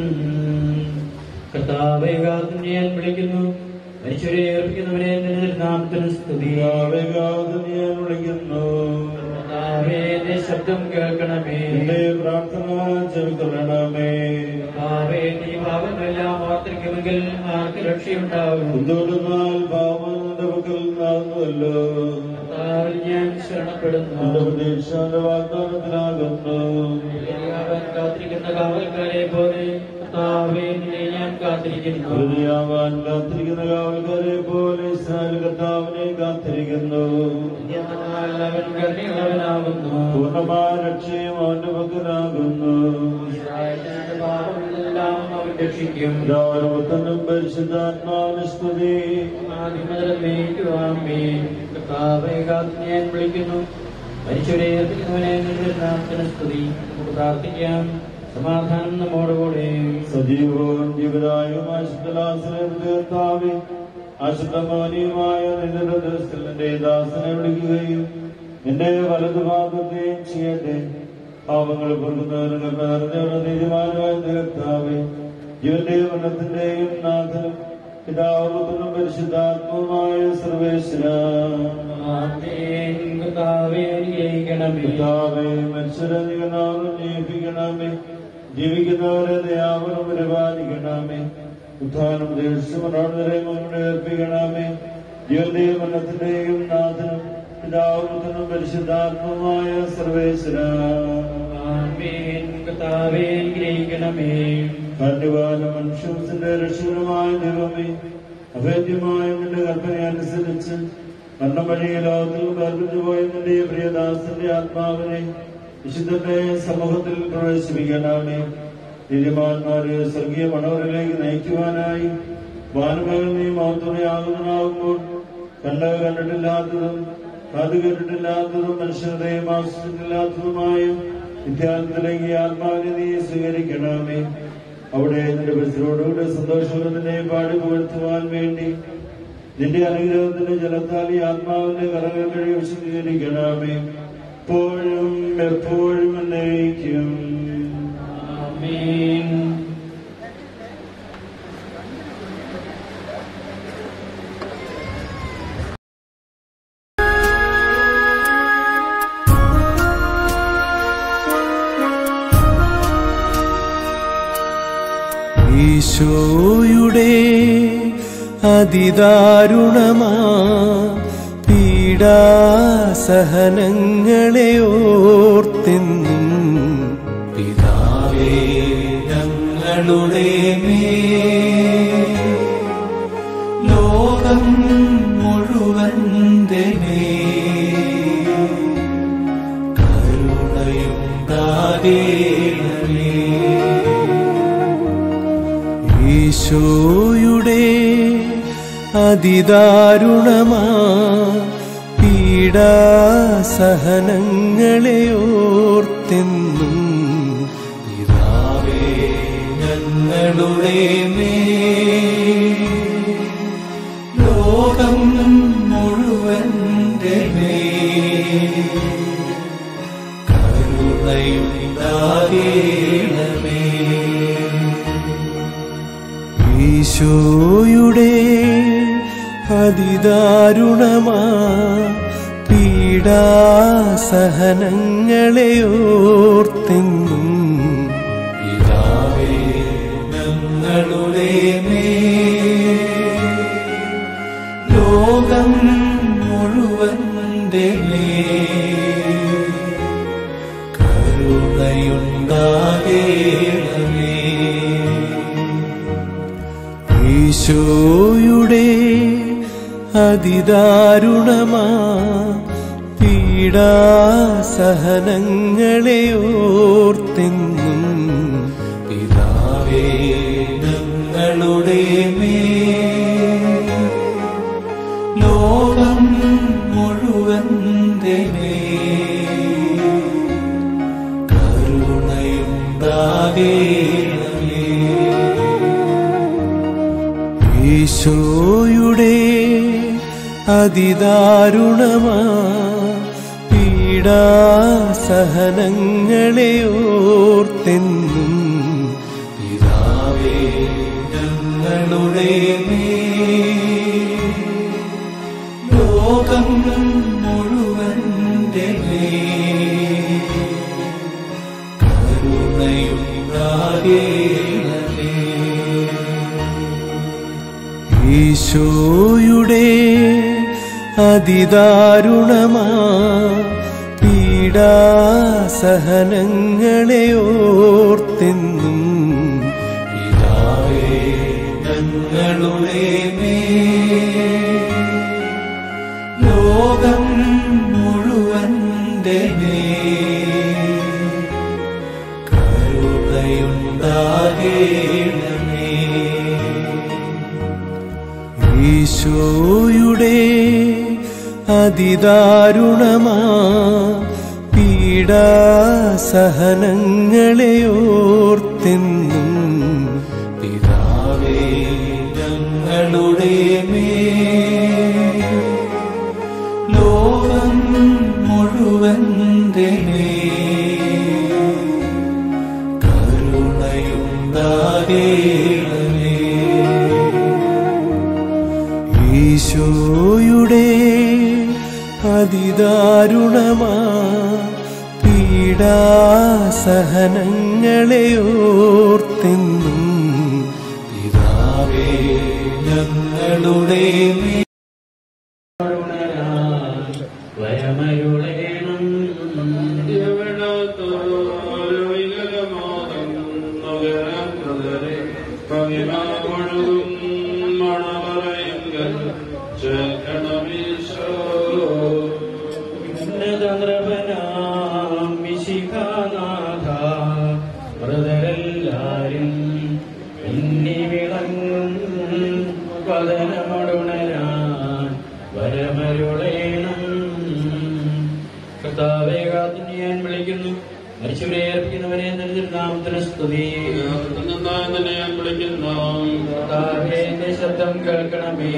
കർത്താവേ ഞാൻ വിളിക്കുന്നു. മരിച്ചവരെ ഏർപ്പിക്കുന്നവനെ നാമത്തിന് സ്തുതി. ഞാൻ വിളിക്കുന്നു. കർത്താവേ എന്റെ ശബ്ദം കേൾക്കണമേ. എന്റെ പ്രാർത്ഥന ചെവിക്കൊള്ളണമേ. കർത്താവേ നീ പാപങ്ങളെല്ലാം ഓർത്തിരിക്കുമെങ്കിൽ ആർക്ക് രക്ഷയുണ്ടാകും? എന്തുകൊണ്ടെന്നാൽ പാപം നിന്റെ പക്കൽ നിന്നാകുന്നുവല്ലോ. കർത്താവിൽ ഞാൻ ശരണപ്പെടുന്നു. എന്റെ പ്രതീക്ഷ വാഗ്ദാനത്തിലാകുന്നു. അവൻ കാത്തിരിക്കുന്ന കാവൽക്കാരെ പോലെ കർത്താവേ നിന്നെ ഞാൻ കാത്തിരിക്കുന്നു. ഹൃദയാവാൻ കാത്തിരിക്കുന്ന കാവൽക്കാരെ പോലെ ഇസ്രായേൽ കർത്താവിനെ കാത്തിരിക്കുന്നു. അവൻ കരുണയുള്ളവനാകുന്നു. പൂർണ്ണമായ രക്ഷയും അവന്റെ പക്കലാകുന്നു. ഇസ്രായേലിന്റെ പാപങ്ങളെല്ലാം അവൻ രക്ഷിക്കും. രാവണത്തനും പരിശുദ്ധാത്മാവിന് സ്തുതി. കർത്താവേ കാത്ത് ഞാൻ വിളിക്കുന്നു. മരിച്ചവരെ ഉയർപ്പിക്കുന്നവനെ നിന്റെ നാമത്തിന് സ്തുതി. നമുക്ക് പ്രാർത്ഥിക്കാം. സമാധാനം നമ്മോടുകൂടെ. സജീവവും ജീവദായകമായ കർത്താവേ, അശുദ്ധമാനിയുമായ നിന്റെ ദിവസത്തിൽ നിന്റെ ദാസനെ വിളിക്കുകയും നിന്റെ വലതുഭാഗത്തെയും ചെയ്യട്ടെ. പാപങ്ങൾ പൊറുക്കുന്നവരും നീതിമാനായ കർത്താവേ, ജീവന്റെ മരണത്തിന്റെയും നാഥനും പിതാവും പരിശുദ്ധാത്മവുമായ സർവേശ്വര, മനുഷ്യരെ ജീവിക്കണമേ. ജീവിക്കുന്നവരെ ദയാവനം പരിപാലിക്കണമേ. ഉത്ഥാനം ഏർപ്പിക്കണമേ. ജീവന്റെയും മരണത്തിന്റെയും നാഥനും പിതാവും പരിശുദ്ധാത്മവുമായ സർവേശ്വര, മനുഷ്യന്റെ രക്ഷകരമായ ദൈവമേ, അഭേദ്യമായ നിന്റെ കൽപ്പന അനുസരിച്ച് മരണം വഴി ലോകത്തിൽ കൽപ്പിച്ചു പോയ നിന്റെ പ്രിയദാസന്റെ ആത്മാവിനെ വിശുദ്ധന്റെ സമൂഹത്തിൽ പ്രവേശിപ്പിക്കണമേ. നീതിമാന്മാരെ സ്വർഗീയ മണവരിലേക്ക് നയിക്കുവാനായി വാനമകൾ നീ മഹത്വയാകുന്നതാകുമ്പോൾ കണ്ടിട്ടില്ലാത്തതും കാത് കേട്ടിട്ടില്ലാത്തതും മനുഷ്യരുടെയും ആശ്രയിച്ചിട്ടില്ലാത്തതുമായ വിദ്യാർത്ഥിയിലേക്ക് ആത്മാവിനെ നീ സ്വീകരിക്കണമേ. അവിടെ നിന്റെ പരിസരോടുകൂടെ സന്തോഷത്തിനെ പാടി പുകഴ്ത്തുവാൻ വേണ്ടി നിന്റെ അനുഗ്രഹത്തിന്റെ ജലത്താൽ ഈ ആത്മാവിന്റെ കറകൾ കഴിവ് വിശദീകരിക്കണമേ. എപ്പോഴും എപ്പോഴും എന്നേക്കും. ഈശോയുടെ അതിദാരുണമാ പീഡാസഹനങ്ങളെ ഓർത്തെന്നും പിതാവേ ഞങ്ങളുടെ മേൽ ലോകം മുഴുവന്റെ മേൽ കരുണയുണ്ടാകേണമേ. ഈശോയുടെ അതിദാരുണമാ പീഡാസഹനങ്ങളെ ഓർത്തെന്നും പിതാവേ ഞങ്ങളുടെ മേൽ ലോകം മുഴുവന്റെ മേൽ കരുണയുണ്ടാകേണമേ. ഈശോയുടെ അതിദാരുണമാ പീഡാസഹനങ്ങളെ ഓർത്തെന്നും പിതാവേ ഞങ്ങളുടെ മേൽ ലോകം മുഴുവന്റെ മേൽ കരുണയുണ്ടാകേണമേ. ഈശോയുടെ അതിദാരുണമാ പീഡാസഹനങ്ങളെ ഓർത്തെന്നും പിതാവേ ഞങ്ങളുടെ മേൽ ലോകം മുഴുവന്റെ മേൽ കരുണയുണ്ടാകേണമേ. ഈശോയുടെ അതിദാരുണമാ പീഡാസഹനങ്ങളെ ഓർത്തെന്നും പിതാവേ ഞങ്ങളുടെ മേൽ ലോകം മുഴുവന്റെ മേൽ കരുണയുണ്ടാകേണമേ. ഈശോയുടെ അതിദാരുണമാ പീഡാസഹനങ്ങളെ ഓർത്തെന്നും പിതാവേ ഞങ്ങളുടെ മേൽ ലോകം മുഴുവന്റെ മേൽ കരുണയുണ്ടാകേണമേ. ഈശോയുടെ അതിദാരുണമാ പീഡാസഹനങ്ങളെ ഓർത്തെന്നും പിതാവേ ഞങ്ങളുടെ മേൽ ലോകം മുഴുവന്റെ മേൽ കരുണയുണ്ടാകേണമേ. ഈശോയുടെ അതിദാരുണമാ പീഡാസഹനങ്ങളെ ഓർത്തെന്നും പിതാവേ ഞങ്ങളുടെ മേൽ വരമരുളേണം. ഉന്നതനൃപനാം മിശിഹാനാഥ മൃതരെല്ലാരും ഇന്നി വിളങ്ങും വദനമടുണരാൻ വരമരുളേണം. കർത്താവേ, കാത്തിനെ ഞാൻ വിളിക്കുന്നു. മരിച്ചവരെ അർപ്പിക്കുന്നവരെ നാമത്തിന് സ്തുതി. ഞാൻ വിളിക്കുന്നു. കർത്താവേ, എന്റെ ശബ്ദം കേൾക്കണമേ.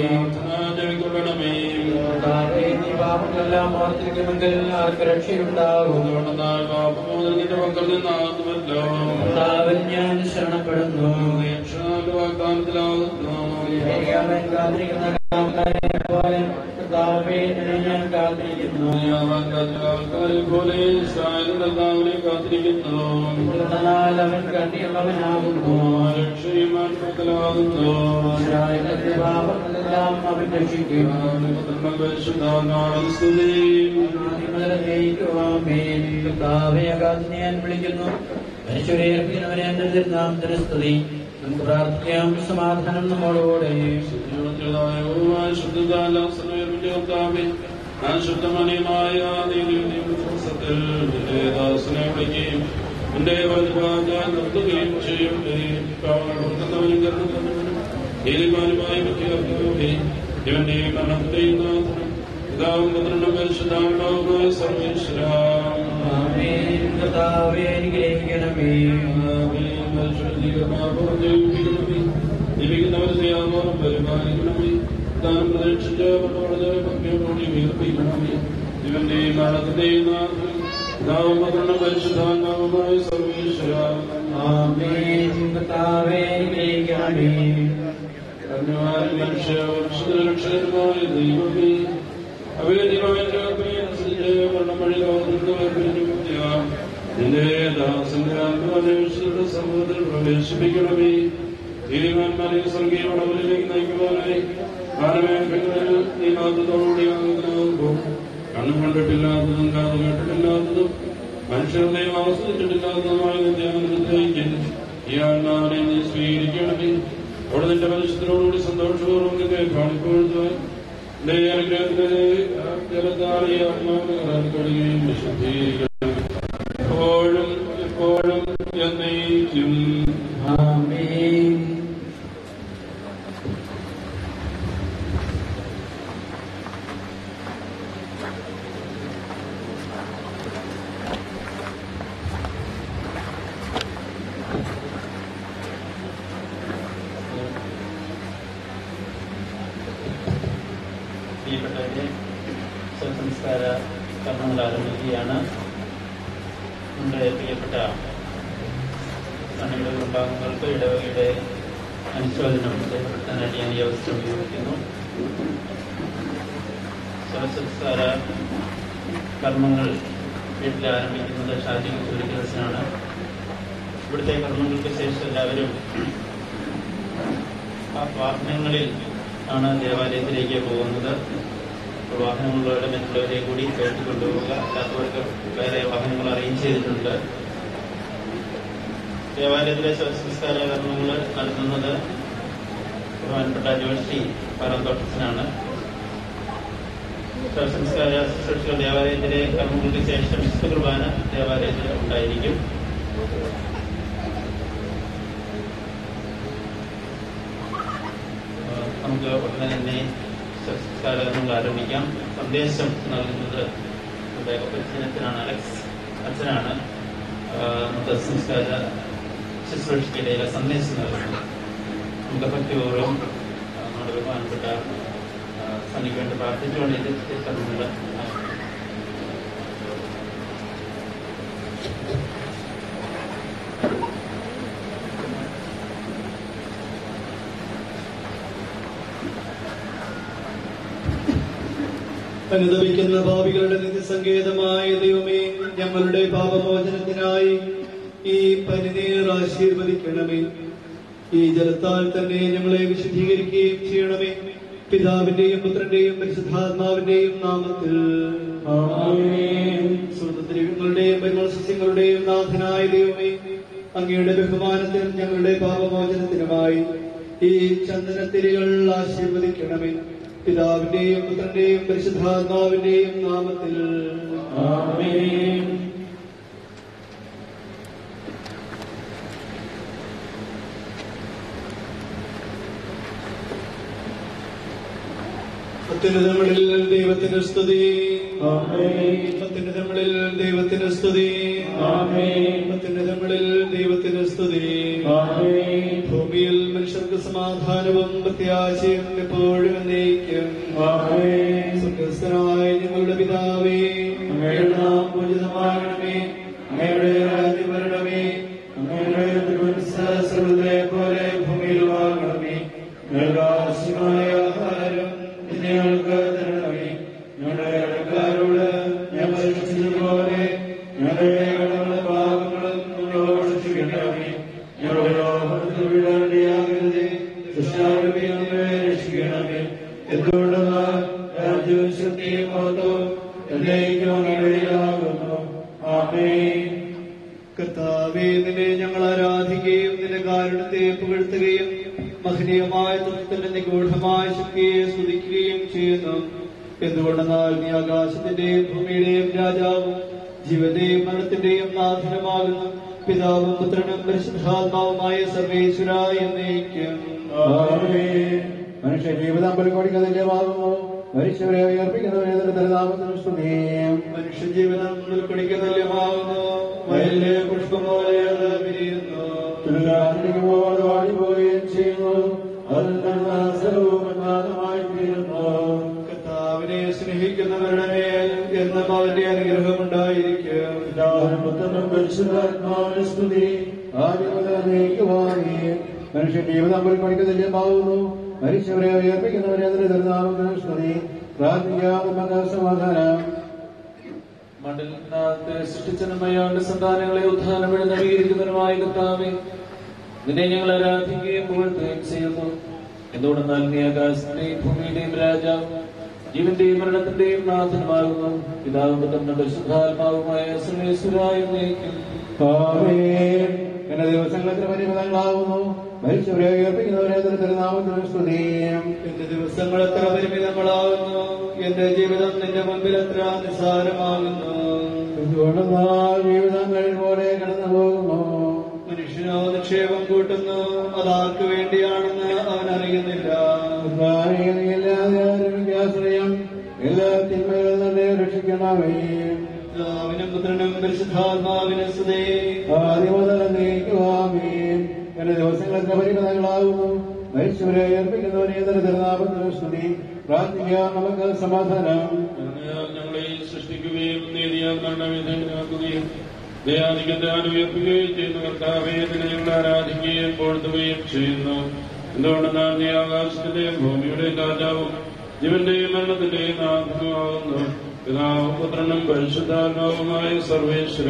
കർത്താവേ, നീ പാപങ്ങളെല്ലാം ഓർത്തിരിക്കുമെങ്കിൽ ആർക്ക് രക്ഷയുണ്ടാകും? നിന്റെ മക്കളിൽ നിന്നാകുമല്ലോ. കർത്താവിൽ ഞാൻ ശരണപ്പെടുന്നു. വാഗ്ദാനത്തിലാകുന്നു. കാത്തിരിക്കുന്ന പോലെ കർത്താവേ, നിന്നെ ഞാൻ കാത്തിരിക്കുന്നു. പോലെ ഇസ്രായേലിനെ കാത്തിരിക്കുന്നു. എന്നാൽ അവൻ കണ്ടിയുള്ളവനാകുന്നു. രക്ഷയുമാകുന്നു. ഇസ്രായേലിന്റെ പാപങ്ങളെല്ലാം അവൻ രക്ഷിക്കും. കർത്താവേ, കാത്തിനെ ഞാൻ വിളിക്കുന്നു. മരിച്ചവരെ അർപ്പിക്കുന്നവരെ എന്റെ നാമത്തിന് സ്തുതി. നമുക്ക് പ്രാർത്ഥിക്കാം. സമാധാനം നമ്മോടുകൂടെ. ശുദ്ധമണിയമായ ദാസനെ വിളിക്കുകയും എന്റെ വലുതാൻ നിർത്തുകയും ചെയ്യും. ഏലിമാനുമായി ഇവന്റെ മരണത്തെയും പിതാവും പുത്രനും പരിശുദ്ധാത്മാവുമായ സർവേശ്വര കർത്താവേ, അനുഗ്രഹിക്കണമേ. ജീവിക്കുന്നവരുടെ ആവാറും പരിപാലിക്കണമേ. താൻ പ്രതീക്ഷിച്ച ഭംഗിയോടുകൂടി വീർപ്പിക്കണമേ. ഇവന്റെ മരണത്തെയും പിതാവും പുത്രനും പരിശുദ്ധാത്മാവുമായ സർവേശ്വര കർത്താവേ, അനുഗ്രഹിക്കണമേ. മനുഷ്യരക്ഷകരമായ ദൈവമേ, അവേദ്യമായ അനുസരിച്ച് മരണം വഴി നിന്റെ ദാസന്റെ ആത്മാവിന്റെ സമൂഹത്തിൽ പ്രവേശിപ്പിക്കണമേ. തീരുമാന്മാരെ സ്വർഗീയ പടവിലേക്ക് നയിക്കുവാനായി ആരമേഖലകളിൽ നീ മാതൃത്തോടുകൂടി ആകുമ്പോൾ കണ്ണും കണ്ടിട്ടില്ലാത്തതും കാതു കേട്ടിട്ടില്ലാത്തതും മനുഷ്യരുടെ ആസ്വദിച്ചിട്ടില്ലാത്തതുമായ ധ്യാനത്തിലേക്ക് ഈ ആത്മാവിനെ നീ സ്വീകരിക്കണമേ. അവിടെ നിന്റെ പരിശുദ്ധരോടുകൂടി സന്തോഷപൂർവ്വം നിന്നെ കാണിക്കൊഴുത്തുവാൻ എന്റെ അനുഗ്രഹത്തിലെ ജലത്താളി ആത്മാവിനെ കടക്കുകയും വിശുദ്ധീകരിക്കണം. എപ്പോഴും എപ്പോഴും എന്നേക്കും. ആമേൻ. പ്രിയപ്പെട്ടവരെ, സംസ്കാര കർമ്മങ്ങൾ ആരംഭിക്കുകയാണ്. നമ്മുടെ പ്രിയപ്പെട്ട അണികളുടെ വിഭാഗങ്ങൾക്ക് ഇടവകയുടെ അനുശോചനം രേഖപ്പെടുത്താനായിട്ട് ഞാൻ ഈ അവസരം ഉപയോഗിക്കുന്നു. ശവസംസ്കാര കർമ്മങ്ങൾ വീട്ടിൽ ആരംഭിക്കുന്നത് ഷാജി സൂര്യദിവസനാണ്. ഇവിടുത്തെ കർമ്മങ്ങൾക്ക് ശേഷം എല്ലാവരും വാഹനങ്ങളിൽ ആണ് ദേവാലയത്തിലേക്ക് പോകുന്നത്. വാഹനങ്ങളുള്ളവരുടെ മറ്റുള്ളവരെ കൂടി കയറ്റി കൊണ്ടുപോവുക. അല്ലാത്തവർക്ക് വേറെ വാഹനങ്ങൾ അറേഞ്ച് ചെയ്തിട്ടുണ്ട്. ദേവാലയത്തിലെ ശവസംസ്കാര കർമ്മങ്ങൾ നടത്തുന്നത് ബഹുമാനപ്പെട്ട ജോഷി പാറന്തോട്ടത്തിനാണ്. ശവസംസ്കാര ശുശ്രൂഷകൾ ദേവാലയത്തിലെ കർമ്മങ്ങൾക്ക് ശേഷം വിശുദ്ധ കുർബാന ദേവാലയത്തിൽ ഉണ്ടായിരിക്കും. നമുക്ക് ഉടനെ തന്നെ ശവസംസ്കാര കർമ്മങ്ങൾ ആരംഭിക്കാം. സന്ദേശം നൽകുന്നത് പരിശീലനത്തിനാണ് അലക്സ് അച്ഛനാണ്. സംസ്കാര ശുശ്രൂഷയ്ക്കിടയിലെ സന്ദേശം നൽകുന്നത്. നമുക്ക് ഭക്തിപൂർവ്വം നമ്മുടെ ബഹുമാനപ്പെട്ട സന്നിക്ക് വേണ്ടി പ്രാർത്ഥിച്ചുകൊണ്ട് ഇത് എത്തുന്നുണ്ട്. അനുദപിക്കുന്ന പാപികളുടെ നിത്യസങ്കേതമായ ദൈവമേ, ഞങ്ങളുടെ പാപമോചനത്തിനായി ഈ പനിനീർ ആശീർവദിക്കണമേ. ഈ ജലത്താൽ തന്നെ ഞങ്ങളെ വിശുദ്ധീകരിക്കുകയും ചെയ്യണമേ. പിതാവിന്റെയും പുത്രന്റെയും പരിശുദ്ധാത്മാവിന്റെയും നാമത്തിൽ സുഹൃത്തുക്കളുടെയും പരിമള സസ്യങ്ങളുടെയും നാഥനായ ദൈവമേ, അങ്ങയുടെ ബഹുമാനത്തിനും ഞങ്ങളുടെ പാപമോചനത്തിനുമായി ഈ ചന്ദനത്തിരികൾ ആശീർവദിക്കണമേ. പിതാവിന്റെയും പുത്രന്റെയും പരിശുദ്ധാത്മാവിന്റെയും നാമത്തിൽ ആമേൻ. അത്യുന്നതങ്ങളിൽ ദൈവത്തിന് സ്തുതി. അത്യുന്നതങ്ങളിൽ ദൈവത്തിന് സ്തുതി. അത്യുന്നതങ്ങളിൽ ദൈവത്തിന് സ്തുതി. ഭൂമിയിൽ മനുഷ്യർക്ക് സമാധാനവും പ്രത്യാശയും എപ്പോഴും എന്നേക്കും. സ്വർഗ്ഗസ്ഥനായ ഞങ്ങളുടെ പിതാവേ, അങ്ങയുടെ നാമം പൂജിതമാകണമേ. അങ്ങയുടെ രാജ്യം വരണമേ. അങ്ങയുടെ തിരുമനസ്സുകളെ പോലെ ഭൂമിയിലുമാകണമേ. ഞങ്ങൾക്ക് ആവശ്യമായ ആഹാരം ഞങ്ങൾക്ക് തരണമേ. ഞങ്ങളുടെ കടക്കാരോട് ഞങ്ങൾ ക്ഷമിച്ചതുപോലെ ഞങ്ങളുടെ കടങ്ങളുടെ പാപങ്ങളും ഞങ്ങളോട് ക്ഷമിക്കണമേ. ഞങ്ങളുടെ ലോകത്തിൽ വീഴാണ്ടിയാകരുതേ. ദുഷ്ടാരൂപിയിൽ നിന്ന് രക്ഷിക്കണമേ. എന്തുകൊണ്ടെന്നാൽ രാജ്യവും ശക്തിയും മഹത്വവും എന്നേക്കും അങ്ങയുടേതാകുന്നു. ആമേൻ. കർത്താവേ, നിന്നെ ഞങ്ങൾ ആരാധിക്കുകയും നിന്റെ കാരുണ്യത്തെ പുകഴ്ത്തുകയും മഹനീയമായ തത്വത്തിന്റെ നിഗൂഢമായ ശക്തിയെ സ്തുതിക്കുകയും ചെയ്യുന്നു. എന്തുകൊണ്ടെന്നാൽ നീ ആകാശത്തിന്റെയും ഭൂമിയുടെയും രാജാവും ജീവന്റെയും മരണത്തിന്റെയും നാഥനുമാകുന്നു. പിതാവും പുത്രനും പരിശുദ്ധാത്മാവുമായ സർവേശ്വര എന്നേക്കും. മനുഷ്യ ജീവിതം പുൽക്കൊടിക്കുന്നതിന്റെമാകുന്നു. മരിച്ചവരെ ഉയർപ്പിക്കുന്നവരെ നാമത്തിന് സ്തുതിയും. മനുഷ്യ ജീവിതം പുൽക്കൊടിക്കുന്നതിന്റെമാകുന്നു. വയലിലെ പുഷ്പം പോലെ അത് വിരിയുന്നു. വാടിപ്പോവുകയും ചെയ്യുന്നു. കർത്താവിനെ സ്നേഹിക്കുന്നവരുടെ മേൽ എന്നും അവന്റെ അനുഗ്രഹമുണ്ടായിരിക്കും. പരിശുദ്ധാത്മാവിന്റെ സ്തുതി. മനുഷ്യ ജീവിതം പുൽക്കൊടിക്കുന്നതിന്റെമാകുന്നു. മരിച്ചവരെ ഉയർപ്പിക്കുന്നവരെ നാമത്തിന് സ്തുതി. പ്രാർത്ഥിക്കാം. നമുക്ക് സമാധാനം. മണ്ഡലത്തെ സൃഷ്ടിച്ചനമയാണ്ട് സന്താനങ്ങളെ ഉദ്ധാനം വഴി നവീകരിക്കുന്നതിനുമായ കർത്താവേ, നിന്നെ ഞങ്ങൾ ആരാധിക്കുകയും പുകഴ്ത്തുകയും ചെയ്യുന്നു. എന്തുകൊണ്ടെന്നാൽ നീ ആകാശത്തിന്റെയും ഭൂമിയുടെയും രാജാവും ജീവന്റെയും മരണത്തിന്റെയും നാഥനുമാകുന്നു. പിതാവും പുത്രനും പരിശുദ്ധാത്മാവുമായ സർവേശ്വരായ എന്നേക്കും. എന്റെ ദിവസങ്ങളെത്ര പരിമിതങ്ങളാകുന്നു. മരിച്ചവരെ ഉയർപ്പിക്കുന്നവരെ നാമത്തിന് സ്തുതിയും. എന്റെ ദിവസങ്ങൾ എത്ര പരിമിതങ്ങളാകുന്നു. എന്റെ ജീവിതം നിന്റെ മുമ്പിൽ എത്ര നിസ്സാരമാകുന്നു. എന്തുകൊണ്ടെന്നാൽ ജീവിതങ്ങൾ പോലെ കടന്നു പോകുന്നു. മനുഷ്യനോ നിക്ഷേപം കൂട്ടുന്നു. അതാർക്ക് വേണ്ടിയാണെന്ന് അവൻ അറിയുന്നില്ല. ആശ്രയം എല്ലാ തിന്മകളിൽ നിന്ന് രക്ഷിക്കണമേ. പിതാവിനും പുത്രനും പരിശുദ്ധാത്മാവിനും സ്തുതി. ആദിമുതലേക്കുവാമേൻ. എന്റെ ദിവസങ്ങൾ എത്ര പരിമിതങ്ങളാകുന്നു. മരിച്ചവരെ ഉയർപ്പിക്കുന്നവരെ തിരുനാമത്തിന് സ്തുതി. പ്രാർത്ഥിക്കാം. നമുക്ക് സമാധാനം. ഞങ്ങളെ സൃഷ്ടിക്കുകയും നീതിയാൽ മരണവിധേയനാക്കുകയും ദയാധികത്തെ ഉയർത്തുകയും ചെയ്യുന്ന കർത്താവേ, നിന്നെ ഞങ്ങൾ ആരാധിക്കുകയും പോഴ്ത്തുകയും ചെയ്യുന്നു. എന്തുകൊണ്ടെന്നാൽ നീ ആകാശത്തിന്റെയും ഭൂമിയുടെയും രാജാവും ജീവന്റെയും മരണത്തിന്റെയും നാഥനുമാകുന്നു. പിതാവും പുത്രനും പരിശുദ്ധാത്മാവുമായ സർവേശ്വര.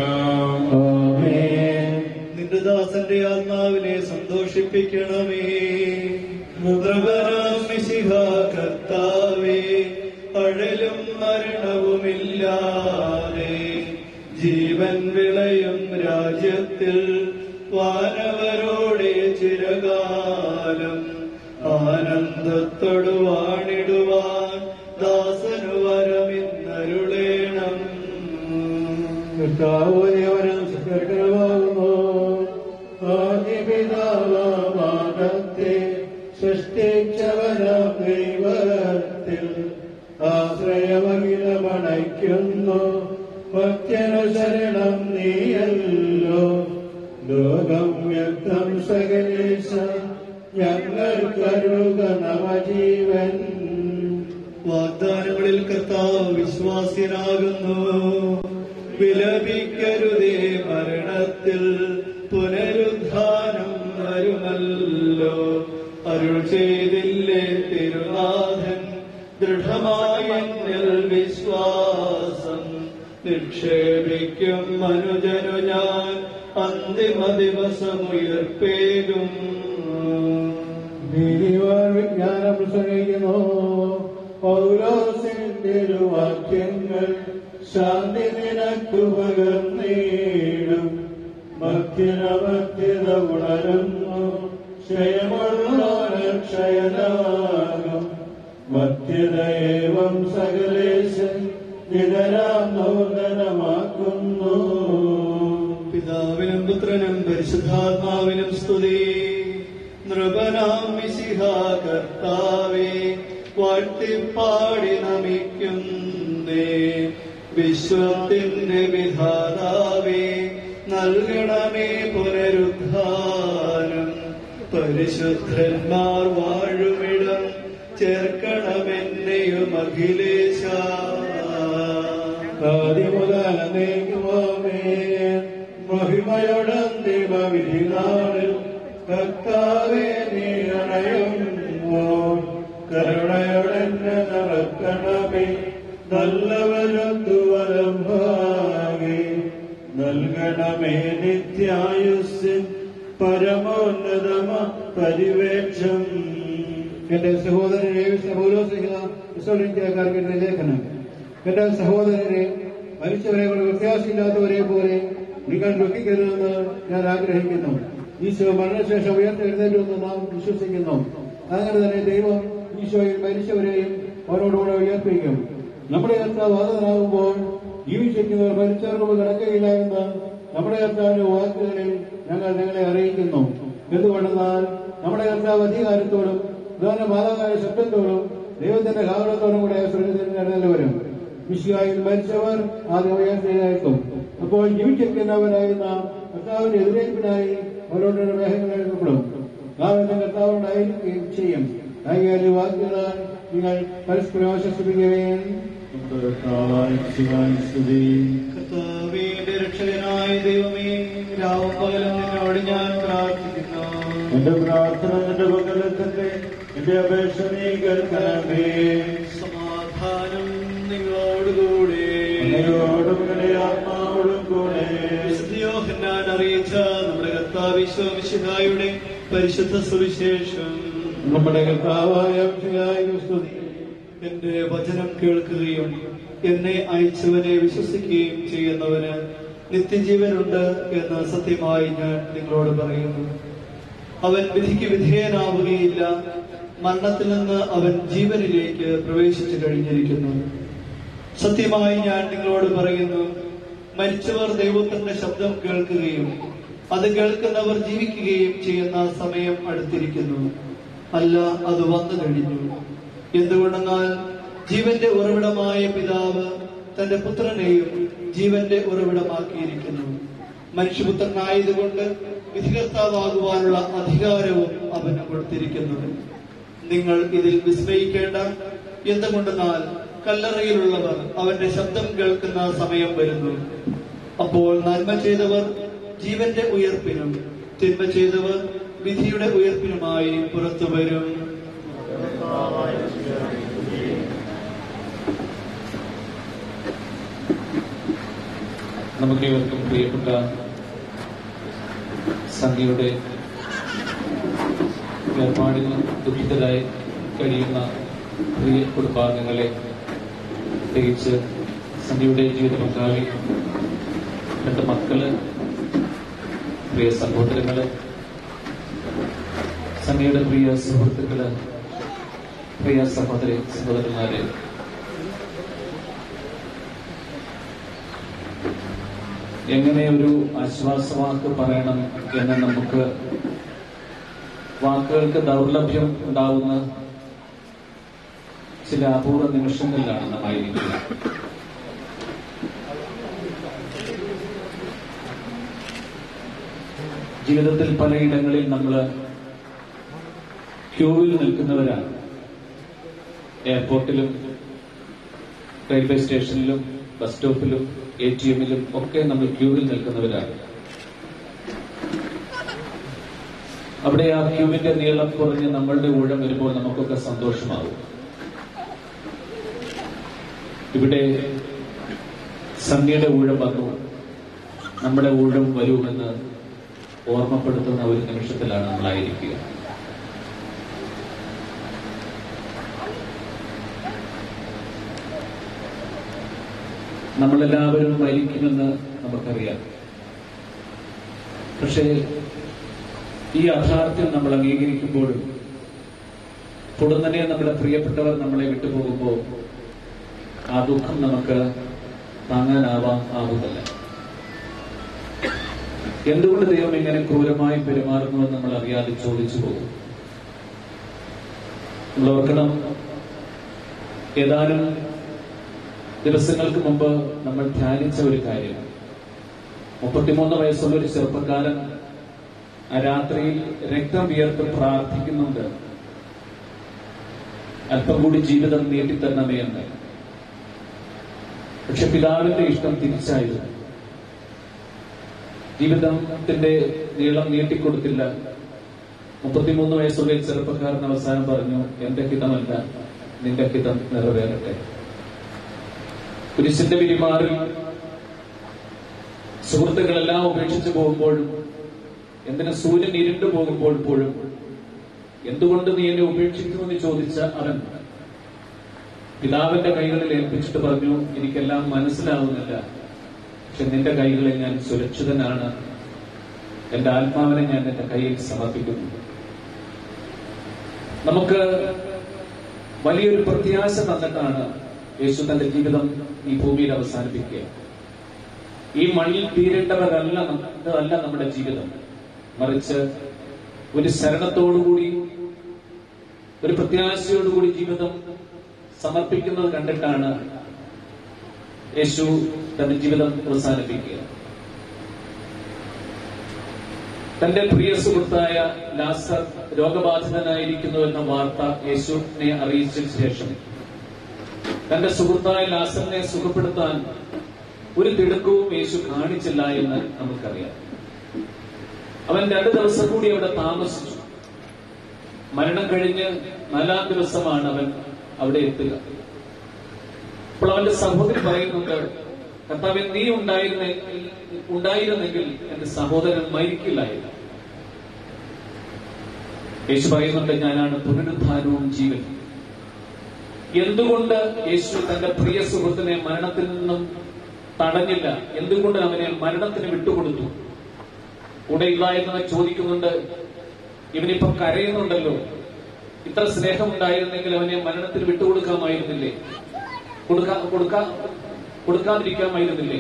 നിന്റെ ദാസന്റെ ആത്മാവിനെ സന്തോഷിപ്പിക്കണമേ. മുദ്രകരാം മിശിഹാ കർത്താവേ, അഴലും ജീവൻ വിളയും രാജ്യത്തിൽ വാനവരോടെ ചിരകാലം ആനന്ദത്തോടു വാണിടുവാൻ ദാസനു വരമിന്നരുളേണം. കർത്താവനും സകർക്കരമാകുന്നു ആദിപിതാവാദത്തെ സൃഷ്ടിച്ചവനാം ദൈവത്തിൽ ആശ്രയമഖിലമണയ്ക്കുന്നു. ഭക്തനുശരണം നീയല്ലോ ലോകം വ്യക്തം സകലേശ ഞങ്ങൾക്കരുക നവജീവൻ. വാഗ്ദാനങ്ങളിൽ കർത്താവ് വിശ്വാസ്യനാകുന്നു. വിലപിക്കരുതേ, മരണത്തിൽ പുനരുദ്ധാനം വരുമല്ലോ. അരുൾ ചെയ്തില്ലേ തിരുനാഥൻ, ദൃഢമായ വിശ്വാസം നിക്ഷേപിക്കും മനുജനു ഞാൻ അന്തിമ ദിവസമുയർപ്പേകും. വിജ്ഞാനം പ്രസംഗിക്കുന്നു പൗലോസിന്റെ വാക്യങ്ങൾ ശാന്തി നിനക്കു പകർന്നേടും. ഭക്തിനഭക്തിത ഉണരുന്നു ക്ഷയമുള്ളോന് ക്ഷയനാകും. ഭക്തിതയേവം സകലേശൻ നിതരാം നൂതനമാക്കുന്നു. പിതാവിനും പുത്രനും പരിശുദ്ധാത്മാവിനും സ്തുതി. നൃപനാം മിശിഹാ കർത്താവേ, വാഴ്ത്തിപ്പാടി നമിക്കുന്നേ. വിശ്വത്തിന്റെ വിധാതാവേ, നൽകണമേ പുനരുദ്ധാനം. പരിശുദ്ധന്മാർ വാഴുമിടം ചേർക്കണമെന്നെയും അഖിലേശ. മഹിമയോടന്തിമവിധിനാളിൽ കർത്താവേ നീ അണയുമ്പോൾ കരുണയോടെന്നെ നടക്കണമേ. നല്ലവരൊത്തുവരം ഭാഗി നൽകണമേ നിത്യായുസ്സിൻ പരമോന്നതമ പരിവേക്ഷം. എന്റെ സഹോദരനെ പൗലോസ്ലിഹക്കാർക്ക് ലേഖനം. എന്റെ സഹോദരനെ, മരിച്ചവരെ വ്യത്യാസമില്ലാത്തവരെ പോലെ നിങ്ങൾ ദുഃഖിക്കരുതെന്ന് ഞാൻ ആഗ്രഹിക്കുന്നു. ഈശോ മരണശേഷം ഉയർത്തെഴുന്നേറ്റുമെന്ന് നാം വിശ്വസിക്കുന്നു. അങ്ങനെ തന്നെ ദൈവം ഈശോയിൽ മരിച്ചവരെയും അവരോടുകൂടെ ഉയർപ്പിക്കും. നമ്മുടെ കർത്താവ് വാദനാകുമ്പോൾ ജീവിച്ചിരിക്കുന്നവർ മരിച്ചവർക്ക് കിടക്കുകയില്ല എന്ന് നമ്മുടെ കർത്താവിന്റെ വാക്കുകളിൽ ഞങ്ങൾ നിങ്ങളെ അറിയിക്കുന്നു. എന്തുകൊണ്ടെന്നാൽ നമ്മുടെ കർത്താവ് അധികാരത്തോടും പ്രധാന മാതാകാര ശബ്ദത്തോടും ദൈവത്തിന്റെ കാവലത്തോടും കൂടെ സ്വർഗ്ഗത്തിൽ എഴുന്നേറ്റ് വരും. മിശിഹായിൽ മരിച്ചവർ ആദ്യം ഉയർത്തെഴുന്നേൽക്കും. അപ്പോൾ ജീവിച്ചിരിക്കുന്നവരായിരുന്ന കർത്താവിന്റെ എതിരേൽപ്പിനായി അവരോട് മേഘങ്ങൾ എഴുതപ്പെടും. നാം എന്ന കർത്താവിനോടായിരിക്കുകയും ചെയ്യും. ആകയാൽ ഈ വാക്കുകളാൽ നിങ്ങൾ പരസ്പരം ആശ്വസിപ്പിക്കുകയും കർത്താവിന്റെ രക്ഷകനായ ദൈവമേ, രാവും പകലും നിന്നോട് ഞാൻ പ്രാർത്ഥിക്കുന്നു. എന്റെ പ്രാർത്ഥന നിന്റെ പകലത്തിന്റെ എന്റെ അപേക്ഷ നീ കേൾക്കണമേ. സമാധാനം നിങ്ങളോടുകൂടെ, ആത്മാവോടും കൂടെ. യോഹന്നാൻ അറിയിച്ച നമ്മുടെ കർത്താവ് ഈശോ മിശിഹായുടെ പരിശുദ്ധ സുവിശേഷം. നമ്മുടെ കർത്താവായ സ്തുതി. എന്റെ വചനം കേൾക്കുകയും എന്നെ അയച്ചവനെ വിശ്വസിക്കുകയും ചെയ്യുന്നവന് നിത്യജീവനുണ്ട് എന്ന് സത്യമായി ഞാൻ നിങ്ങളോട് പറയുന്നു. അവൻ വിധിക്ക് വിധേയനാവുകയില്ല, മരണത്തിൽ നിന്ന് അവൻ ജീവനിലേക്ക് പ്രവേശിച്ചു കഴിഞ്ഞിരിക്കുന്നു. സത്യമായി ഞാൻ നിങ്ങളോട് പറയുന്നു, മരിച്ചവർ ദൈവത്തിന്റെ ശബ്ദം കേൾക്കുകയും അത് കേൾക്കുന്നവർ ജീവിക്കുകയും ചെയ്യുന്ന സമയം അടുത്തിരിക്കുന്നു. അല്ല, അത് വന്നു കഴിഞ്ഞു. എന്തുകൊണ്ടെന്നാൽ ജീവന്റെ ഉറവിടമായ പിതാവ് തന്റെ പുത്രനെയും ജീവന്റെ ഉറവിടമാക്കിയിരിക്കുന്നു. മനുഷ്യപുത്രനായതുകൊണ്ട് വിധികർത്താവാകുവാനുള്ള അധികാരവും അവന് കൊടുത്തിരിക്കുന്നു. നിങ്ങൾ ഇതിൽ വിസ്മയിക്കേണ്ട. എന്തുകൊണ്ടെന്നാൽ കല്ലറയിലുള്ളവർ അവന്റെ ശബ്ദം കേൾക്കുന്ന സമയം വരുന്നു. അപ്പോൾ നന്മ ചെയ്തവർ ജീവന്റെ ഉയർപ്പിനും തിന്മ ചെയ്തവർ വിധിയുടെ ഉയർപ്പിനുമായി പുറത്തു വരും. നമുക്കേവർക്കും പ്രിയപ്പെട്ട സംഘയുടെ ഏർപ്പാടിൽ ദുഃഖിതരായി കഴിയുന്ന പ്രിയ കുടുംബാംഗങ്ങളെ, പ്രത്യേകിച്ച് സന്ധ്യയുടെ ജീവിത പങ്കാളി, 2 മക്കള്, പ്രിയ സഹോദരങ്ങള്, സന്ധ്യയുടെ പ്രിയ സുഹൃത്തുക്കള്, പ്രിയ സഹോദരന്മാരെ, എങ്ങനെ ഒരു ആശ്വാസവാക്ക് പറയണം എന്ന് നമുക്ക് വാക്കുകൾക്ക് ദൗർലഭ്യം ഉണ്ടാവുന്ന ചില അപൂർവ നിമിഷങ്ങളിലാണ് നാം ആയിരിക്കുന്നത്. ജീവിതത്തിൽ പലയിടങ്ങളിൽ നമ്മൾ ക്യൂവിൽ നിൽക്കുന്നവരാണ്. എയർപോർട്ടിലും റെയിൽവേ സ്റ്റേഷനിലും ബസ് സ്റ്റോപ്പിലും ATMിലും ഒക്കെ നമ്മൾ ക്യൂവിൽ നിൽക്കുന്നവരാണ്. അവിടെ ആ ക്യൂവിന്റെ നീളം കുറഞ്ഞ് നമ്മളുടെ ഊഴം വരുമ്പോൾ നമുക്കൊക്കെ സന്തോഷമാകും. ഇവിടെ സന്ധ്യയുടെ ഊഴം വന്നു, നമ്മുടെ ഊഴം വരുമെന്ന് ഓർമ്മപ്പെടുത്തുന്ന ഒരു നിമിഷത്തിലാണ് നമ്മളായിരിക്കുക. നമ്മളെല്ലാവരും മരിക്കുമെന്ന് നമുക്കറിയാം. പക്ഷേ ഈ യാഥാർത്ഥ്യം നമ്മൾ അംഗീകരിക്കുമ്പോഴും പൊടുന്നനെ നമ്മുടെ പ്രിയപ്പെട്ടവർ നമ്മളെ വിട്ടുപോകുമ്പോൾ ആ ദുഃഖം നമുക്ക് താങ്ങാനാവുന്നില്ല. എന്തുകൊണ്ട് ദൈവം ഇങ്ങനെ ക്രൂരമായി പെരുമാറുന്നുവെന്ന് നമ്മൾ അറിയാതെ ചോദിച്ചു പോകും. നമ്മൾ ഓർക്കണം, ഏതാനും ദിവസങ്ങൾക്ക് മുമ്പ് നമ്മൾ ധ്യാനിച്ച ഒരു കാര്യം, 33 വയസ്സുള്ള ഒരു ചെറുപ്പക്കാരൻ ആ രാത്രിയിൽ രക്തം വിയർത്ത് പ്രാർത്ഥിക്കുന്നുണ്ട്, അല്പം കൂടി ജീവിതം നീട്ടിത്തരണമേ എന്ന്. പക്ഷെ പിതാവിന്റെ ഇഷ്ടം തിരിച്ചായിരുന്നു. ജീവിതത്തിന്റെ നീളം നീട്ടിക്കൊടുത്തില്ല. 33 വയസ്സുള്ള ചെറുപ്പക്കാരൻ അവസാനം പറഞ്ഞു, എന്റെ ഹിതമല്ല, നിന്റെ ഹിതം നിറവേറട്ടെ. കുരിശിന്റെ വിരിമാറിൽ സുഹൃത്തുക്കളെല്ലാം ഉപേക്ഷിച്ചു പോകുമ്പോഴും, എന്തിന് സൂര്യൻ ഇരുണ്ടു പോകുമ്പോൾ പോലും, എന്തുകൊണ്ട് നീ എന്നെ ഉപേക്ഷിക്കുമെന്ന് ചോദിച്ച അവൻ പിതാവിന്റെ കൈകളിൽ ഏൽപ്പിച്ചിട്ട് പറഞ്ഞു, എനിക്കെല്ലാം മനസ്സിലാവുന്നില്ല, പക്ഷെ നിന്റെ കൈകളിൽ ഞാൻ സുരക്ഷിതനാണ്, എന്റെ ആത്മാവിനെ ഞാൻ എന്റെ കയ്യിൽ സമർപ്പിക്കുന്നു. നമുക്ക് വലിയൊരു പ്രത്യാശ തന്നിട്ടാണ് യേശു തന്റെ ജീവിതം ഈ ഭൂമിയിൽ അവസാനിപ്പിക്കുക. ഈ മണ്ണിൽ തീരേണ്ടവരല്ല നമ്മുടെ ജീവിതം, മറിച്ച് ഒരു ശരണത്തോടുകൂടി, ഒരു പ്രത്യാശയോടുകൂടി ജീവിതം സമർപ്പിക്കുന്നത് കണ്ടിട്ടാണ് യേശു തന്റെ ജീവിതം അവസാനിപ്പിക്കുക. തന്റെ പ്രിയ സുഹൃത്തായ ലാസർ രോഗബാധിതനായിരിക്കുന്നു എന്ന വാർത്ത യേശുവിനെ അറിയിച്ച ശേഷം തന്റെ സുഹൃത്തായ ലാസറിനെ സുഖപ്പെടുത്താൻ ഒരു തിടുക്കവും യേശു കാണിച്ചില്ല എന്ന് നമുക്കറിയാം. അവൻ 2 ദിവസം കൂടി അവിടെ താമസിച്ചു. മരണം കഴിഞ്ഞ് 4-ാം ദിവസമാണ് അവൻ അവിടെ എത്തുക. അപ്പോൾ അവന്റെ സഹോദരി പറയുന്നുണ്ട്, കർത്താവേ, നീ ഉണ്ടായിരുന്നെങ്കിൽ എന്റെ സഹോദരൻ മരിക്കില്ലായിരുന്നു. യേശു പറയുന്നുണ്ട്, ഞാനാണ് പുനരുദ്ധാനവും ജീവൻ. എന്തുകൊണ്ട് യേശു തന്റെ പ്രിയ സുഹൃത്തിനെ മരണത്തിൽ നിന്നും തടഞ്ഞില്ല? എന്തുകൊണ്ട് അവനെ മരണത്തിന് വിട്ടുകൊടുത്തു? കൂടെ ഇല്ലായിരുന്നവൻ ചോദിക്കുന്നുണ്ട്, ഇവനിപ്പം കരയുന്നുണ്ടല്ലോ, ഇത്ര സ്നേഹമുണ്ടായിരുന്നെങ്കിൽ അവനെ മരണത്തിന് വിട്ടുകൊടുക്കാമായിരുന്നില്ലേ? കൊടുക്കാതിരിക്കാമായിരുന്നില്ലേ?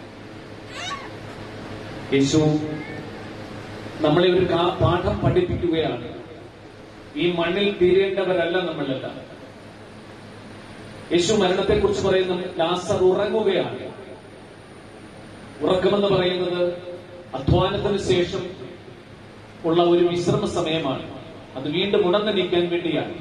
യേശു നമ്മളെ ഒരു പാഠം പഠിപ്പിക്കുകയാണ്. ഈ മണ്ണിൽ തീരേണ്ടവരല്ല നമ്മളെല്ലാം. യേശു മരണത്തെക്കുറിച്ച് പറയുന്ന ലാസർ ഉറങ്ങുകയാണ്. ഉറക്കമെന്ന് പറയുന്നത് അധ്വാനത്തിന് ശേഷം ഉള്ള ഒരു വിശ്രമ സമയമാണ്. അത് വീണ്ടും ഉണർന്നെണീക്കാൻ വേണ്ടിയാണ്.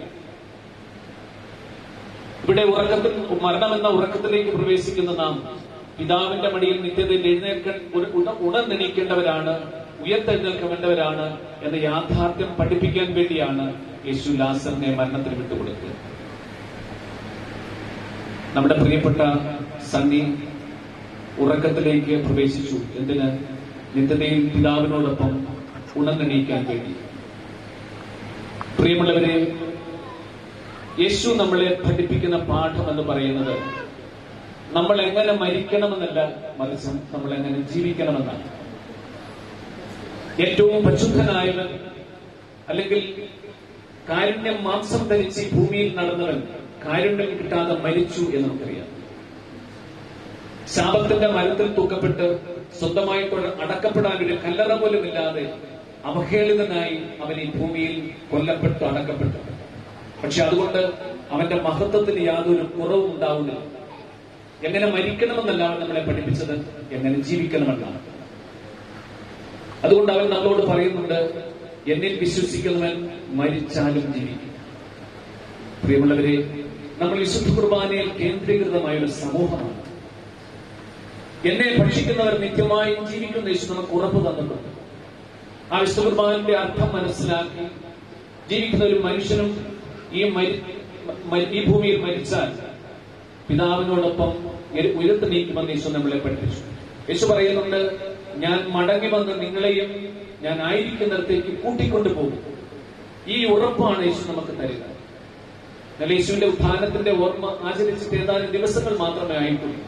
ഇവിടെ മരണമെന്ന ഉറക്കത്തിലേക്ക് പ്രവേശിക്കുന്ന നാം പിതാവിന്റെ മടിയിൽ നിത്യതയിൽ ഉണർന്നെണീക്കേണ്ടവരാണ്, ഉയർത്തെഴുന്നേൽക്കേണ്ടവരാണ് എന്ന യാഥാർത്ഥ്യം പഠിപ്പിക്കാൻ വേണ്ടിയാണ് യേശു ലാസറിനെ മരണത്തിന് വിട്ടുകൊടുത്തത്. നമ്മുടെ പ്രിയപ്പെട്ട സണ്ണി ഉറക്കത്തിലേക്ക് പ്രവേശിച്ചു. എന്തിന്? നിത്യതയിൽ പിതാവിനോടൊപ്പം ഉണർന്നെണീക്കാൻ വേണ്ടി. പ്രിയമുള്ളവരെ, യേശു നമ്മളെ പഠിപ്പിക്കുന്ന പാഠം എന്ന് പറയുന്നത് നമ്മൾ എങ്ങനെ മരിക്കണമെന്നല്ല, മറിച്ച് നമ്മൾ എങ്ങനെ ജീവിക്കണമെന്നാണ്. ഏറ്റവും പരിശുദ്ധനായവൻ, അല്ലെങ്കിൽ കാരുണ്യം മാംസം ധരിച്ച് ഈ ഭൂമിയിൽ നടന്നവൻ കാരുണ്യം കിട്ടാതെ മരിച്ചു എന്ന് നമുക്കറിയാം. ശാപത്തിന്റെ മരത്തിൽ തൂക്കപ്പെട്ട് സ്വന്തമായിട്ട് അടക്കപ്പെടാൻ ഒരു കല്ലറ പോലും ഇല്ലാതെ അവഹേളിതനായി അവൻ ഈ ഭൂമിയിൽ കൊല്ലപ്പെട്ടു, അടക്കപ്പെട്ടു. പക്ഷെ അതുകൊണ്ട് അവന്റെ മഹത്വത്തിന് യാതൊരു കുറവും ഉണ്ടാവുന്നില്ല. എങ്ങനെ മരിക്കണമെന്നല്ല അവൻ നമ്മളെ പഠിപ്പിച്ചത്, എങ്ങനെ ജീവിക്കണമെന്നാണ്. അതുകൊണ്ട് അവൻ നമ്മളോട് പറയുന്നുണ്ട്, എന്നിൽ വിശ്വസിക്കുന്നവൻ മരിച്ചാലും ജീവിക്കും. പ്രിയമുള്ളവരെ, നമ്മൾ വിശുദ്ധ കുർബാനയിൽ കേന്ദ്രീകൃതമായ ഒരു സമൂഹമാണ്. എന്നെ ഭക്ഷിക്കുന്നവർ നിത്യമായും ജീവിക്കുന്ന യേശു നമുക്ക് ഉറപ്പ് തന്നിട്ടുണ്ട്. ആ വിശുദ്ധ കുർബാനയുടെ അർത്ഥം മനസ്സിലാക്കി ജീവിക്കുന്ന ഒരു മനുഷ്യനും ഈ ഭൂമിയിൽ മരിച്ചാൽ പിതാവിനോടൊപ്പം ഉയർത്തി നീക്കുമെന്ന് യേശു നമ്മളെ പഠിപ്പിച്ചു. യേശു പറയുന്നുണ്ട്, ഞാൻ മടങ്ങി വന്ന് നിങ്ങളെയും ഞാൻ ആയിരിക്കുന്നിടത്തേക്ക് കൂട്ടിക്കൊണ്ടു പോകും. ഈ ഉറപ്പാണ് യേശു നമുക്ക് തരിക. എന്നാൽ യേശുവിന്റെ ഉത്ഥാനത്തിന്റെ ഓർമ്മ ആചരിച്ചിട്ട് ഏതാനും ദിവസങ്ങൾ മാത്രമേ ആയിട്ടുള്ളൂ.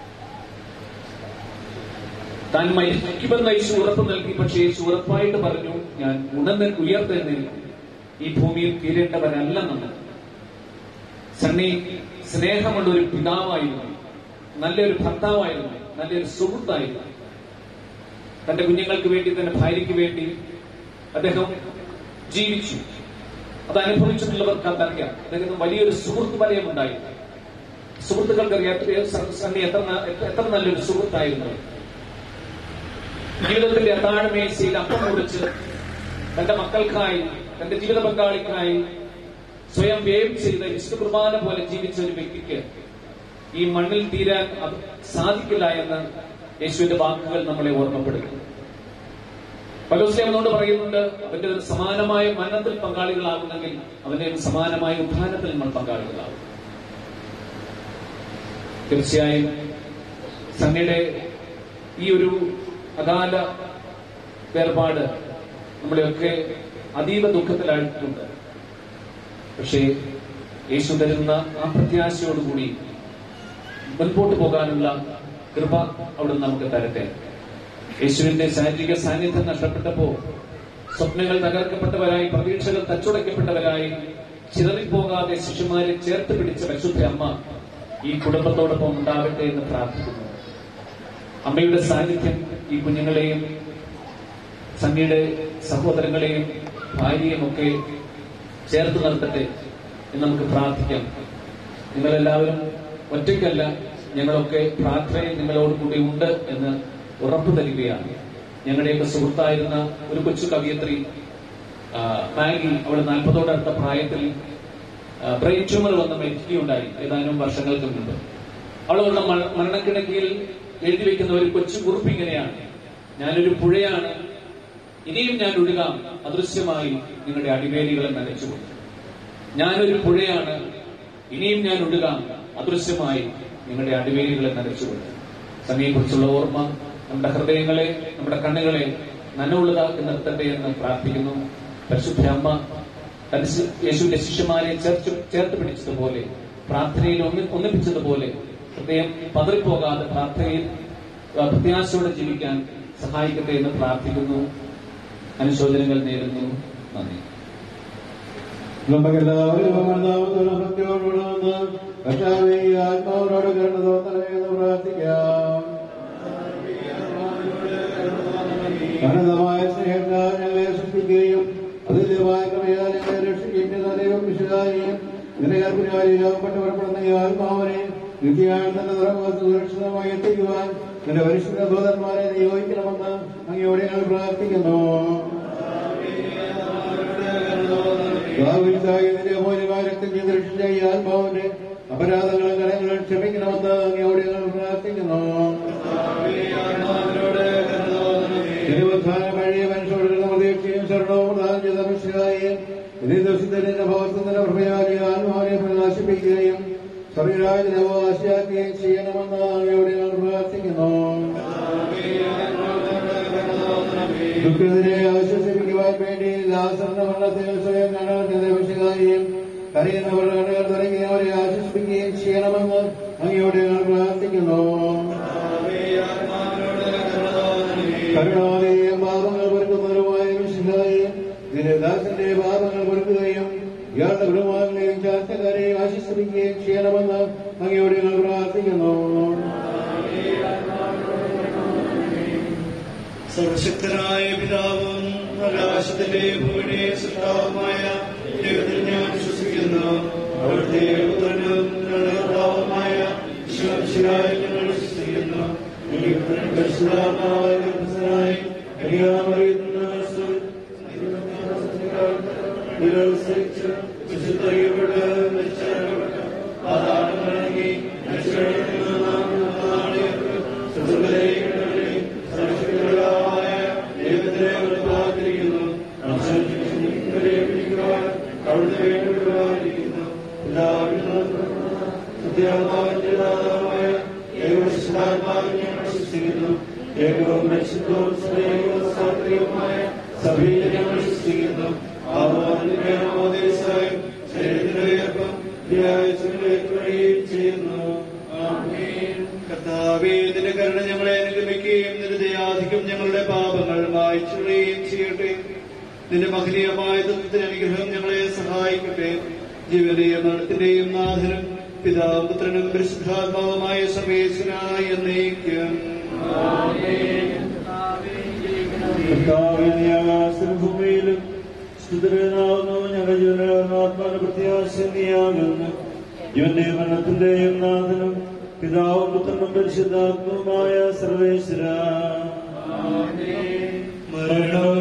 താൻ മരിക്കുമെന്ന് യേശു ഉറപ്പ് നൽകി. പക്ഷേ യേശു ഉറപ്പായിട്ട് പറഞ്ഞു, ഞാൻ ഉയർത്തെഴുന്നേൽക്കും. ഈ ഭൂമിയിൽ തീരേണ്ടവരല്ല നമ്മൾ. സണ്ണി സ്നേഹമുള്ള ഒരു പിതാവായിരുന്നു, നല്ലൊരു ഭർത്താവായിരുന്നു, നല്ലൊരു സുഹൃത്തായിരുന്നു. തന്റെ കുഞ്ഞുങ്ങൾക്ക് വേണ്ടി, തന്റെ ഭാര്യയ്ക്ക് വേണ്ടി അദ്ദേഹം ജീവിച്ചു. അത് അനുഭവിച്ചിട്ടുള്ളവർക്ക് അതറിയാം. അദ്ദേഹത്തിന് വലിയൊരു സുഹൃത്ത് വലയമുണ്ടായിരുന്നു. സുഹൃത്തുക്കൾക്കറിയാം സണ്ണി എത്ര നല്ലൊരു സുഹൃത്തായിരുന്നു. ജീവിതത്തിന്റെ അത്താഴമേശയിൽ അപ്പം മുറിച്ച് തന്റെ മക്കൾക്കായി, തന്റെ ജീവിത പങ്കാളിക്കായി സ്വയം വ്യയം ചെയ്ത് വിശുദ്ധ കുർബാന പോലെ ജീവിച്ച ഒരു വ്യക്തിക്ക് ഈ മണ്ണിൽ തീരാൻ സാധിക്കില്ല എന്ന് യേശുവിന്റെ വാക്കുകൾ നമ്മളെ ഓർമ്മപ്പെടുത്തുന്നു. പൗലോസ് അവനോട് പറയുന്നുണ്ട്, അവന്റെ ഒരു സമാനമായ മരണത്തിൽ പങ്കാളികളാകുന്നെങ്കിൽ അവന്റെ ഒരു സമാനമായ ഉത്ഥാനത്തിൽ നമ്മൾ പങ്കാളികളാകും. തീർച്ചയായും സണ്ണിയുടെ ഈ ഒരു അകാല വേർപാട് നമ്മളെയൊക്കെ അതീവ ദുഃഖത്തിലായിട്ടുണ്ട്. പക്ഷേ യേശു തരുന്ന ആ പ്രത്യാശയോടുകൂടി മുൻപോട്ട് പോകാനുള്ള കൃപ അവിടുന്ന് നമുക്ക് തരട്ടെ. യേശുവിന്റെ ശാരീരിക സാന്നിധ്യം നഷ്ടപ്പെട്ടപ്പോ സ്വപ്നങ്ങൾ തകർക്കപ്പെട്ടവരായി, പ്രതീക്ഷകൾ തച്ചുടയ്ക്കപ്പെട്ടവരായി, ചിതറിപ്പോകാതെ ശിശുമാരെ ചേർത്ത് പിടിച്ച പരിശുദ്ധ അമ്മ ഈ കുടുംബത്തോടൊപ്പം ഉണ്ടാവട്ടെ എന്ന് പ്രാർത്ഥിക്കുന്നു. അമ്മയുടെ സാന്നിധ്യം ഈ കുഞ്ഞുങ്ങളെയും സണ്ണിയുടെ സഹോദരങ്ങളെയും ഭാര്യയും ഒക്കെ ചേർത്ത് നിർത്തട്ടെ എന്ന് നമുക്ക് പ്രാർത്ഥിക്കാം. നിങ്ങളെല്ലാവരും ഒറ്റയ്ക്കല്ല, ഞങ്ങളൊക്കെ പ്രാർത്ഥനയിൽ നിങ്ങളോടുകൂടി ഉണ്ട് എന്ന് ഉറപ്പു തരികയാണ്. ഞങ്ങളുടെയൊക്കെ സുഹൃത്തായിരുന്ന ഒരു കൊച്ചു കവിയത്രി മാഗി, അവൾ 40 പ്രായത്തിൽ ബ്രെയിൻ ട്യൂമർ വന്ന് മരിക്കുകയുണ്ടായി ഏതാനും വർഷങ്ങൾക്ക് മുമ്പ്. അവളുള്ള മരണക്കിടക്കയിൽ എഴുതി വെക്കുന്ന ഒരു കൊച്ചു കുറിപ്പ് ഇങ്ങനെയാണ്: ഞാനൊരു പുഴയാണ്, ഇനിയും ഞാൻ ഒഴുകാം അദൃശ്യമായി നിങ്ങളുടെ അടിവേലികളെ നനച്ചുകൊണ്ട്. ഞാനൊരു പുഴയാണ്, ഇനിയും ഞാൻ ഒഴുകാം അദൃശ്യമായി നിങ്ങളുടെ അടിവേലികളെ നനച്ചുകൊണ്ട്. സണ്ണിയെക്കുറിച്ചുള്ള ഓർമ്മ നമ്മുടെ ഹൃദയങ്ങളെ, നമ്മുടെ കണ്ണുകളെ നനവുള്ളതാക്കി നിർത്തട്ടെ എന്ന് പ്രാർത്ഥിക്കുന്നു. പരിശുദ്ധ അമ്മ യേശുവിന്റെ ശിഷ്യന്മാരെ ചേർത്ത് പിടിച്ചതുപോലെ, പ്രാർത്ഥനയിൽ ഒന്നിപ്പിച്ചതുപോലെ ഹൃദയം പതറിപ്പോകാതെ പ്രാർത്ഥനയിൽ പ്രത്യാശയോടെ ജീവിക്കാൻ സഹായിക്കട്ടെ എന്ന് പ്രാർത്ഥിക്കുന്നു. അനുശോചനങ്ങൾ നേരുന്നു. നന്ദി. നമുക്കെല്ലാവരും ആത്മാവിനോട് കരുണ തോന്നണമെന്ന് പ്രാർത്ഥിക്കാം. അനന്തമായ സ്നേഹത്താൽ ഞങ്ങളെ സൃഷ്ടിക്കുകയും അതുല്യമായ കൃപയാൽ ഞങ്ങളെ രക്ഷിക്കുന്ന ദൈവം വിശുദ്ധായും നിലയർപ്പിനാലിയാകപ്പെട്ടവർപ്പെടുന്ന ഈ ആത്മാവിനെ നിത്യാനന്ദ സുരക്ഷിതമായി എത്തിക്കുവാൻ എന്റെ പരിശുദ്ധ സഹോദരന്മാരെ നിയോഗിക്കണമെന്ന് അങ്ങയോടെ ഞങ്ങൾ പ്രാർത്ഥിക്കുന്നു. രക്തം ചെയ്ത് രക്ഷിച്ച ഈ ആത്മാവിന്റെ അപരാധങ്ങളും കടങ്ങളും ക്ഷമിക്കണമെന്ന് അങ്ങയോടെ ഞങ്ങൾ പ്രാർത്ഥിക്കുന്നു. പഴയ മനുഷ്യരുടെ പ്രതീക്ഷയും ശരണവും പ്രദാനം ചെയ്ത മനുഷ്യരായും ഇതേ ദിവസത്തിന്റെ ഭവത്തിന്റെ പ്രഭയാലി ആത്മാവിനെ പ്രകാശിപ്പിക്കുകയും സ്വർഗരാജ്യത്തെ അവകാശിയാക്കുകയും ചെയ്യണമെന്ന് അങ്ങയോടെ ഞങ്ങൾ പ്രാർത്ഥിക്കുന്നു. ദുഃഖിതരെ ആശ്വസിപ്പിക്കുവാൻ വേണ്ടി ദാസന്റെ മരണത്തിൽ സ്വയം കണ്ടുപിടിക്കുകയും കരയുന്നവരുടെ കണ്ണുകൾ തുടങ്ങിയവരെ ആശ്വസിപ്പിക്കുകയും ചെയ്യണമെന്ന് അങ്ങയോട് ഞങ്ങൾ പ്രാർത്ഥിക്കുന്നു. കരുണാലയം പാപങ്ങൾ പൊറുക്കുന്നവരുമായ വിശുദ്ധായ നിന്റെ ദാസന്റെ പാപങ്ങൾ പൊറുക്കുകയും ഇയാളുടെ കുടുംബാംഗങ്ങളെയും ചാർച്ചക്കാരെയും ആശീർവദിക്കുകയും ചെയ്യണമെന്ന് അങ്ങയോട് ഞങ്ങൾ പ്രാർത്ഥിക്കുന്നു. സർവശക്തനായ പിതാവും ആകാശത്തിന്റെ ഭൂമിയുടെ സൃഷ്ടാവുമായ ദൈവത്തിൽ ഞാൻ വിശ്വസിക്കുന്നു. അവിടുത്തെ പുത്രനും കർത്താവുമായ ഈശോമിശിഹായിൽ ഞങ്ങൾ വിശ്വസിക്കുന്നു. കർത്താവേദിന്റെ കരുണ ഞങ്ങളെ അനുഗമിക്കുകയും നിന്റെ ദയാധികം ഞങ്ങളുടെ പാപങ്ങൾ മായ്ച്ചുകളയുകയും ചെയ്യട്ടെ. നിന്റെ മഹനീയമായ തത്വത്തിന് അനുഗ്രഹം ഞങ്ങളെ സഹായിക്കട്ടെ. ജീവന്റെയും മരണത്തിന്റെയും നാഥനും പിതാവും പുത്രനും പരിശുദ്ധാത്മാവുമായ സർവേശ്വരനായ എന്നേക്കും ഭൂമിയിലും സ്തുതനാവുന്നു. ഞങ്ങളുടെ ജീവനാത്മാവിന്റെ പ്രത്യാശ നീയാകുന്നു. ജീവന്റെയും മരണത്തിന്റെയും നാഥനും പിതാവും പുത്രനും പരിശുദ്ധാത്മാവുമായ സർവേശ്വര. മരണം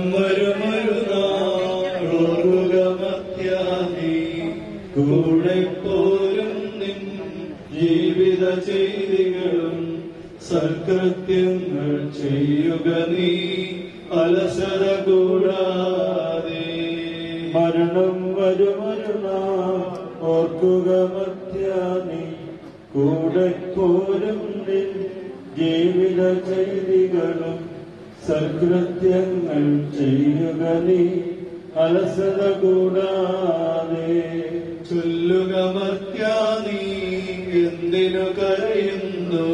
വരുമരുനാളുകമത്യാനി കൂടെ പോരും നിൻ ജീവിത ചെയ്തികളും സൽകൃത്യങ്ങൾ ചെയ്യുക നീ അലസത കൂടാതെ. മരണം വരുമരുനാ ഓർക്കുക മത്യാനി കൂടെ പോരും നിൻ ജീവിത ചെയ്തികളും സൽകൃത്യങ്ങൾ ചെയ്യുക നീ അലസത കൂടാതെ. ചൊല്ലുക മർത്യാനീ എന്തിനു കരയുന്നു,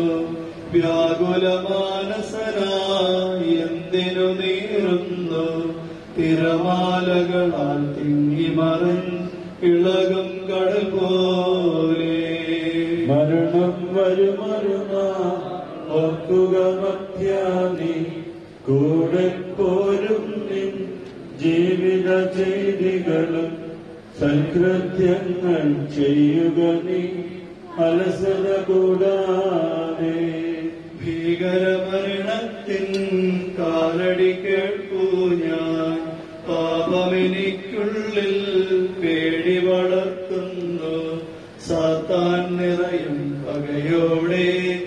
വ്യാകുലമാനസനായി എന്തിനു നീറുന്നു. തിരമാലകളാൽ തിങ്ങിമറിഞ്ഞ് ഇളകും കടൽ പോലെ. മരണം വരുമരുനാ ഓർക്കുക മർത്യാനി കൂടെ പോരും നിൻ ജീവിത ചെയ്തികളും സൽകൃത്യങ്ങൾ ചെയ്യുക നീ അലസത കൂടാതെ. ഭീകരമരണത്തിൻ കാലടി കേൾപ്പൂ ഞാൻ, പാപമെനിക്കുള്ളിൽ പേടി വളർത്തുന്നു. സാത്താൻ നിറയും പകയോടെ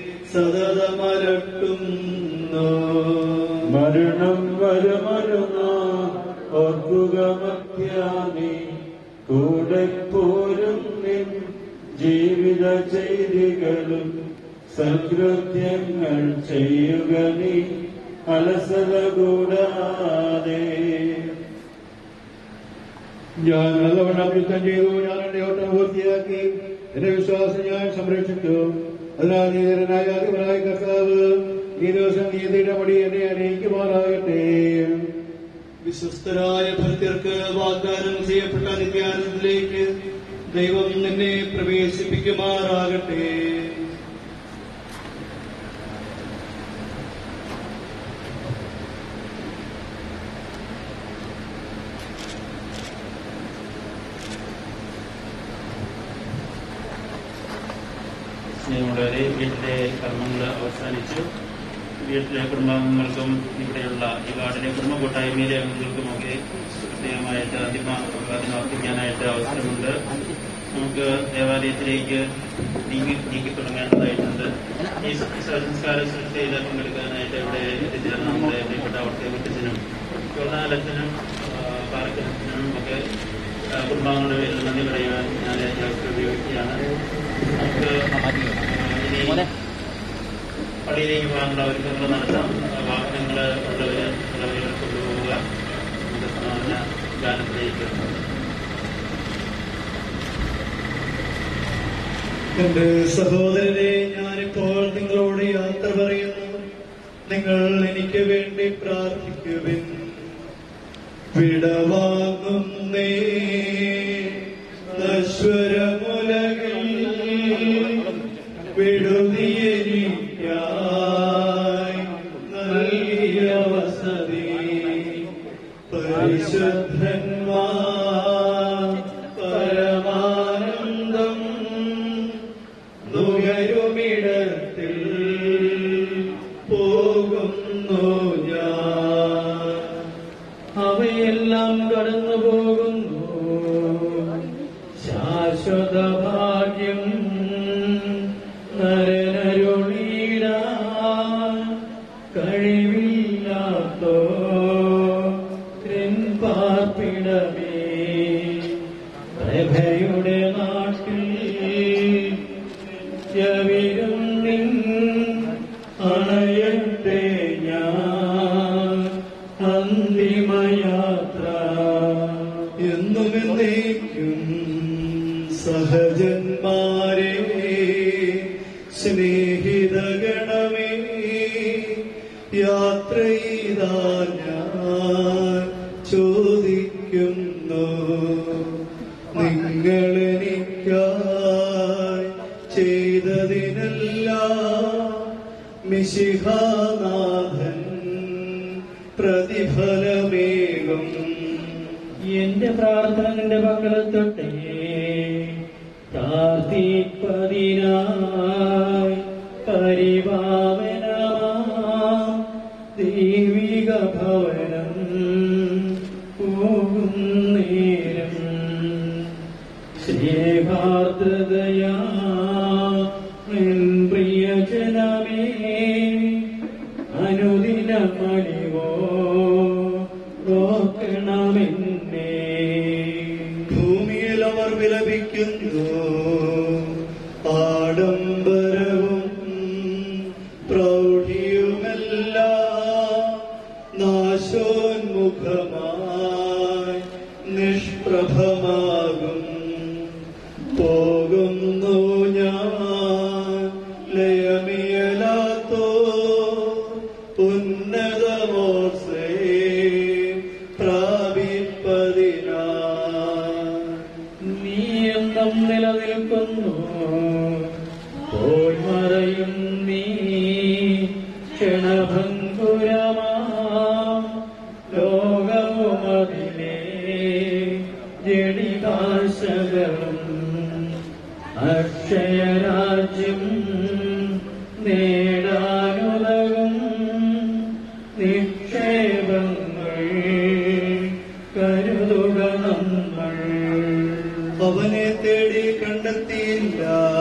സതതമലട്ടുന്നു. മരണം വരുമരുനാ ഓർക്കുക മർത്യാനി കൂടെ പോരും നിൻ ജീവിത ചെയ്തികളും സൽകൃത്യങ്ങൾ ചെയ്യുക നീ അലസത കൂടാതെ. ഞാൻ നല്ലവണ്ണം യുദ്ധം ചെയ്തു. ഞാൻ എന്റെ ഓട്ടം പൂർത്തിയാക്കി. എന്റെ വിശ്വാസം ഞാൻ സംരക്ഷിച്ചു. അതിനാൽ നീതരനായ അധിപനായ കർത്താവ് ഈ ദിവസം നീതിയുടെ മടി എന്നെ അറിയിക്കുമാറാകട്ടെ. വിശ്വസ്തരായ ഭക്തർക്ക് വാഗ്ദാനം ചെയ്യപ്പെട്ട നിത്യാനന്ദത്തിലേക്ക് ദൈവം നിന്നെ പ്രവേശിപ്പിക്കുമാറാകട്ടെ. സ്നേഹമുള്ളവരെ, വീട്ടിലെ കർമ്മങ്ങൾ അവസാനിച്ചു. വീട്ടിലെ കുടുംബാംഗങ്ങൾക്കും ഇവിടെയുള്ള ഈ വാർഡിലെ കുടുംബ കൂട്ടായ്മയിലെ അംഗങ്ങൾക്കുമൊക്കെ പ്രത്യേകമായിട്ട് അഭിമാർപ്പിക്കാനായിട്ട് അവസരമുണ്ട്. നമുക്ക് ദേവാലയത്തിലേക്ക് നീക്കി തുടങ്ങേണ്ടതായിട്ടുണ്ട്. ഈ സംസ്കാര സൃഷ്ടിയിൽ പങ്കെടുക്കാനായിട്ട് ഇവിടെ എത്തിച്ചേർന്ന നമ്മുടെ പ്രിയപ്പെട്ട അവിടുത്തെ കുട്ടിച്ചനും തൊഴിലാളത്തിനും പാർക്കത്തിനും ഒക്കെ കുടുംബാംഗങ്ങളുടെ പേരിൽ നന്ദി പറയുവാൻ ഞാൻ അവസരം ഉപയോഗിക്കുകയാണ്. നമുക്ക് പള്ളിയിലേക്ക് പോകാനുള്ള ഒരുക്കങ്ങൾ നടത്താം. വാഹനങ്ങൾ ഉള്ളവരെ കൊണ്ടുപോവുക. നമുക്ക് സമാധാന ഗാനത്തിലേക്ക് എന്റെ സഹോദരരെ, ഞാനിപ്പോൾ നിങ്ങളോട് യാത്ര പറയുന്നു. നിങ്ങൾ എനിക്ക് വേണ്ടി പ്രാർത്ഥിക്കുവിൻ. വിടവാങ്ങുന്നേ നശ്വരമുലകിൽ വിടുതിയെനിക്കായി നൽകിയ വസതി പരിശുദ്ധന്മാർ പരമാനന്ദം നുകരുമിടത്തിൽ പോകുന്നു ഞാൻ. അവയെല്ലാം കടന്നു പോകുന്നു. ശാശ്വത ഭാഗ്യം നരനരുളീടാൻ കഴിവില്ലാത്തോ പാർപ്പിടമേ. പ്രഭയുടെ നാട്ടിൽ യവിരുന്നിൻ അണയട്ടെ ഞാൻ അന്തിമയാത്ര. എന്നുമെന്നേക്കും സഹജന്മാരെ സ്നേഹിതഗണമേ, യാത്ര ചെയ്താ ഞാൻ ചോദിക്കുന്നു, നിങ്ങളെനിക്കായി ചെയ്തതിനെല്ലാം മിശിഹാനാഥൻ പ്രതിഫലമേകും. എന്റെ പ്രാർത്ഥന നിന്റെ പക്കലെത്തട്ടെ. പ്രാർത്ഥിപ്പതിനായി പരിപാവനമാം ദൈവിക ഭവനം പോകും നേരം സ്നേഹാർദ്രതയാ പ്രിയജനമേ അനുദിനമണിവോ നോക്കണമെന്നേ. ഭൂമിയിൽ അവർ വിലപിക്കുന്നു, ആഡംബരവും പ്രൗഢിയുമെല്ലാം നാശോന്മുഖമായി നിഷ്പ്രഭമാകും. പോകുന്നു ഞാൻ ലയമിയലാത്തോ ഉന്നതമോർസേ പ്രാപിപ്പതിനാ. നീ എന്നും നിലനിൽക്കുന്നു, പോയി മറയും നീ ക്ഷണഭംഗുരമാ ലോകവുമതിലേ ജഡികാശകളും. അക്ഷയരാജ്യം നേടാനുലകും നിക്ഷേപങ്ങൾ കരുതുക നമ്മൾ. അവനെ തേടി കണ്ടെത്തിയില്ല,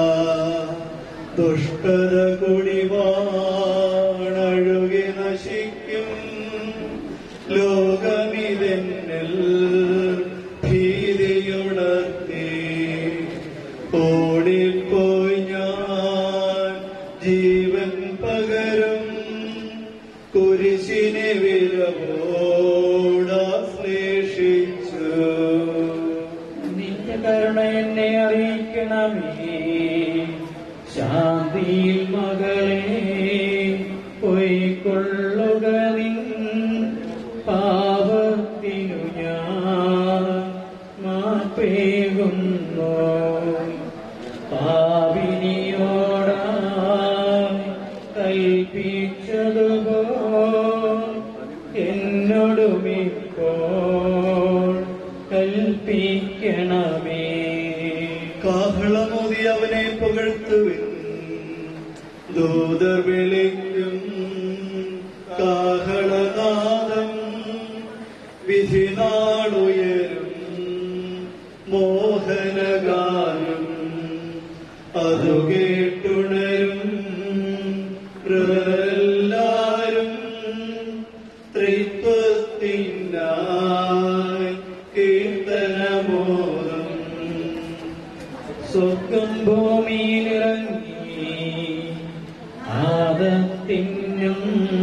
ദുഷ്ടത കുടിവാണഴുകി നശിക്കും. ലോകമിതെന്നിൽ ഭീതിയുണർത്തി ഓടിപ്പോയി ഞാൻ ജീവൻ പകരും കുരിശിനെ വിലവോടാശ്ലേഷിച്ചു. നിന്റെ കരുണ എന്നെ അറിയിക്കണമേ. ശാന്തിയിൽ മകളെ പൊയ്ക്കൊള്ളുക നിൻ പാപത്തിനു ഞാൻ മാപ്പേകുന്നു. പാപിനിയോടായി കൽപ്പിച്ചതുപോ എന്നോടുമിപ്പോൾ കൽപ്പിക്കണമേ. കാഹളമോതി അവനെ പുകഴ്ത്തുവിൻ, ദൂതർ വിളിക്കും കാഹളനാദം. വിധിനാളുയരും മോഹനഗാനം, അതു കേട്ടുണരും എല്ലാരും. ത്രിത്വത്തിനായി കീർത്തനബോധം. സ്വർഗം ഭൂമിയിലിറങ്ങി ആദത്തിനും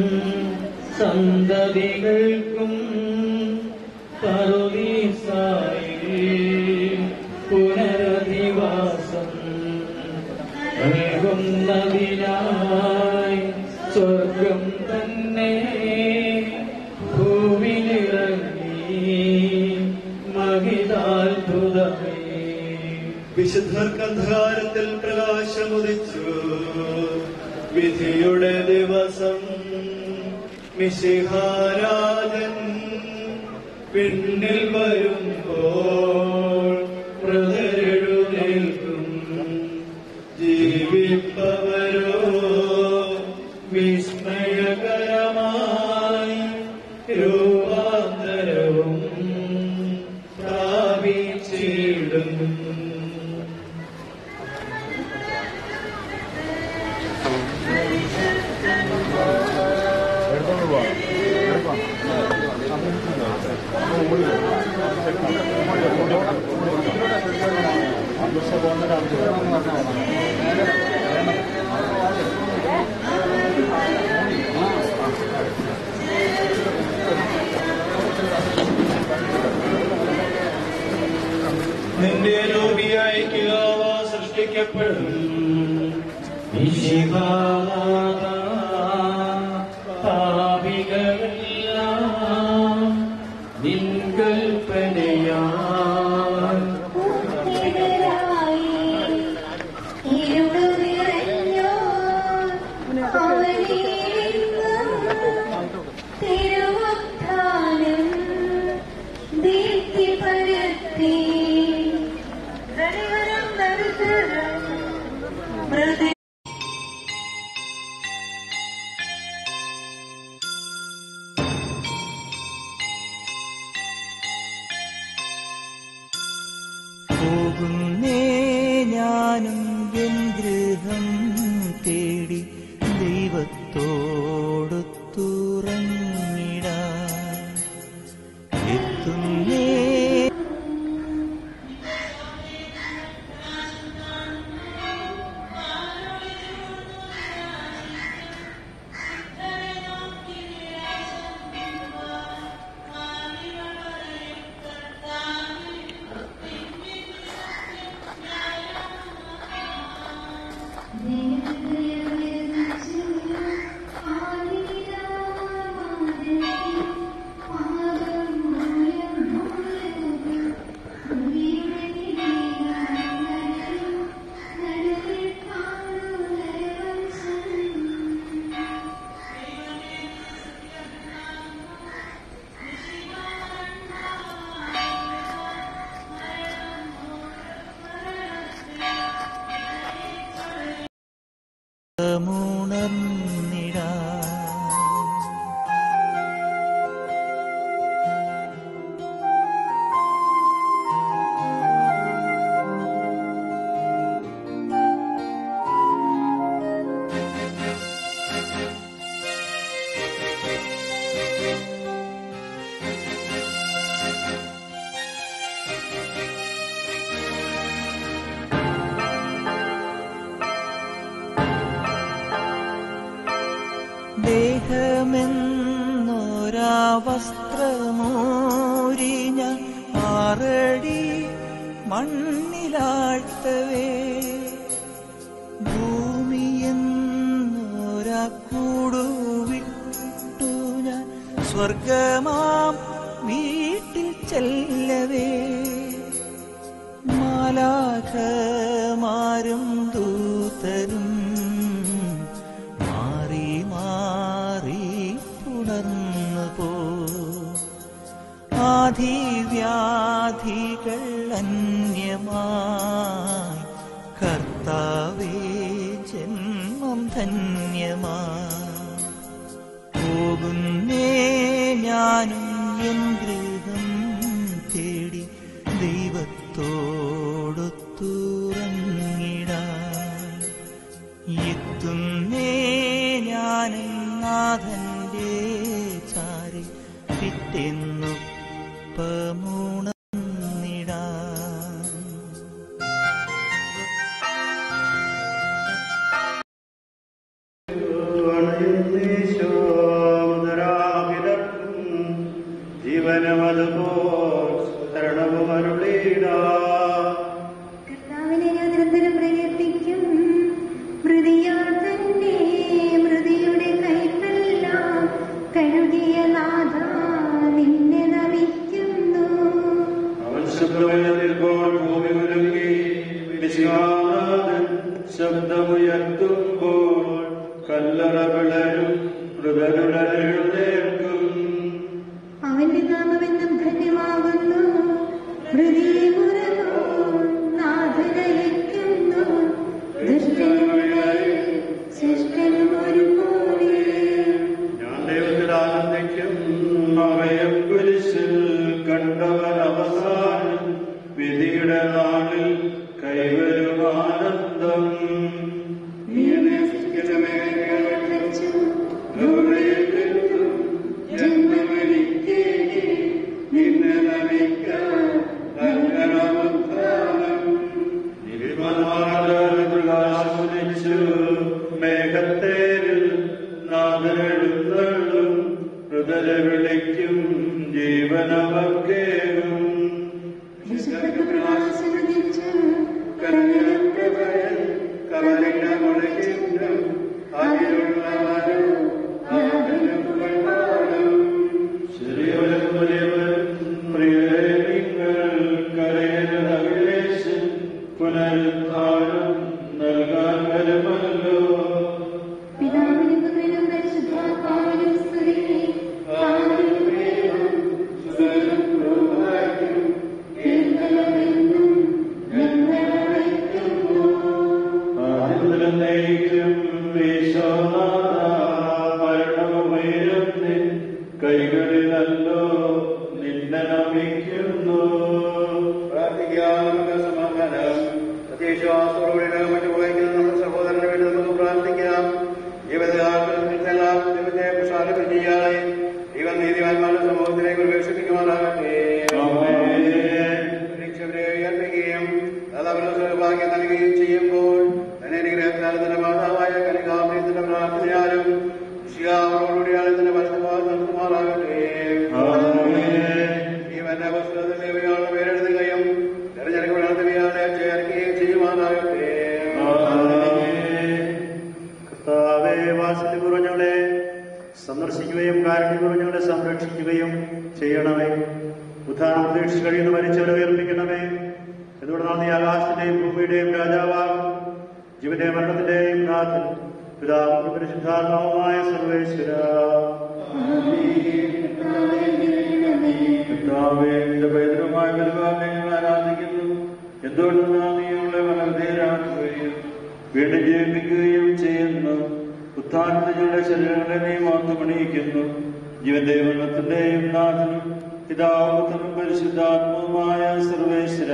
സന്തതികൾക്കും പറുദീസായിൽ പുനരധിവാസം തന്നതിനായി സ്വർഗം തന്നെ ഭൂവിലിറങ്ങി മഹിതാത്ഭുതമേ. വിശുദ്ധർക്ക് അന്ധകാരത്തിൽ പ്രകാശമുദിച്ചു. വിധിയുടെ ദിവസം മിശിഹാരാജൻ പിന്നിൽ വരുമ്പോൾ മൃതരെഴുന്നേൽക്കും. ജീവിപ്പവരോ വിസ്മയകരമായി രൂപാന്തരവും പ്രാപിച്ചിടും. നിന്റെ രൂപിയായിക്കുക സൃഷ്ടിക്കപ്പെടും. പാപികളെല്ലാം നിൻകൽപ്പനയാൽ തിരുവത്താനം ദീപ്തി പരത്തി പോകുന്നേ ഞാനും എൻ ഗൃഹം തേടി ദൈവത്തോടൊത്തുറങ്ങിടാൻ എത്തുന്നേ. ദേഹമെന്നൊരാ വസ്ത്രമോരിഞ്ഞ ആറടി മണ്ണിലാഴ്ത്തവേ ഭൂമിയെന്നൊരാ കൂടുവിട്ടു ഞാൻ സ്വർഗമാം വീട്ടിൽ ചെല്ലവേ മാലാഖമാരും ദൂതരും മാറി മാറി പുണർന്നു പോ. ആധിവ്യാധികൾ അന്യമായി കർത്താവേ ജന്മം ധന്യമായി. പോകുന്നേ ഞാനും എൻ ഗൃഹം തേടി ദൈവത്തോടൊത്തുറങ്ങിടാൻ എത്തുന്നേ ഞാനും നാഥന്റെ ചാരി പിറ്റെന്നുപ്പമുണർന്നിടാൻ. ജീവനമതുപോ തരണവും അരുളീടാ. മിശിഹാനാഥൻ ശബ്ദമുയർത്തുമ്പോൾ കല്ലറ വിളരും, മൃതരുടനെഴുന്നേൽക്കും. അവന്റെ നാമമെന്നും ധന്യമാകുന്നു. ഹൃദയമുറങ്ങൂ, നാഥനയയ്ക്കുന്നു. ദുഷ്ടനുമുള്ളവരിൽ ശിഷ്ടനും ഒരുപോലെ. ഞാൻ ദൈവത്തിൽ ആനന്ദിക്കും, അവയം കുരിശിൽ കണ്ടവൻ അവസാനം. വിധിയുടെ നാളിൽ കൈവരും ആനന്ദം. മേഘത്തേരിൽ നാദരെഴുന്നള്ളും, മൃതരെ വിളിക്കും, ജീവനവർക്കേകും. പുനരുദ്ധാനം നൽകാൻ വരുമല്ലോ. കൈകളിലല്ലോ നിന്നെ നമിക്കുന്നു. പ്രാർത്ഥിക്കാം. സമാധാനം പ്രത്യശ്വാസത്തോടെ മറ്റു വായിക്കുന്ന നമ്മുടെ സഹോദരന് വേണ്ടി നമുക്ക് പ്രാർത്ഥിക്കാം. ജീവിതകാലത്തെല്ലാം ദൈവത്തെ പ്രസാദിപ്പിക്കുകയായി ദൈവം നീതിമാന്മാരുടെ സമൂഹത്തിലേക്ക് പ്രവേശിപ്പിക്കുമാറാകട്ടെ. പരീക്ഷവരെ ഉയർത്തുകയും അതവരുടെ ഭാഗ്യം നൽകുകയും ചെയ്യുമ്പോൾ തന്നെ അനുഗ്രഹത്താലത്തിന്റെ മാതാവായ കനികാമയത്തിന്റെ പ്രാർത്ഥനയാലും ശിയാവോടുകൂടിയാണ് ഇതിന്റെ വലതുഭാഗം നടത്തുമാറാകട്ടെ. ജീവന്റെ വസ്ത്രത്തിൽ ദൈവയാളുടെ പേരെഴുതുകയും തെരഞ്ഞെടുപ്പ് നടത്തുകയാണ് ചേർക്കുകയും ചെയ്യുമാറാകട്ടെ. കർത്താവേ, വാത്സല്യം കുറഞ്ഞവളെ സന്ദർശിക്കുകയും കാരുണ്യം കുറഞ്ഞവളെ സംരക്ഷിക്കുകയും ചെയ്യണമേ. ഉദ്ധാനം പ്രതീക്ഷിച്ച് കഴിയുന്ന മരിച്ചവരെ ഉയർപ്പിക്കണമേ. എന്തുകൊണ്ടാണ് നീ ആകാശത്തിന്റെയും ഭൂമിയുടെയും രാജാവാകും, ജീവന്റെയും മരണത്തിന്റെയും നാഥൻ, പിതാവും പരിശുദ്ധാത്മാവുമായ സർവേശ്വര. പൈതൃകമായ ബലിവാനെ ഞങ്ങൾ ആരാധിക്കുന്നു. എന്തുകൊണ്ടെന്നാൽ നീ അവളെ മനോധേയരാക്കുകയും വീണ്ടും ജീവിപ്പിക്കുകയും ചെയ്യുന്നു. ഉത്ഥാനത്തിനുള്ള ശരീരങ്ങളെ നീ മാത്രമണിയിക്കുന്നു. ജീവന്റെയും മരണത്തിന്റെയും നാഥനും പിതാവും പരിശുദ്ധാത്മാവുമായ സർവേശ്വര.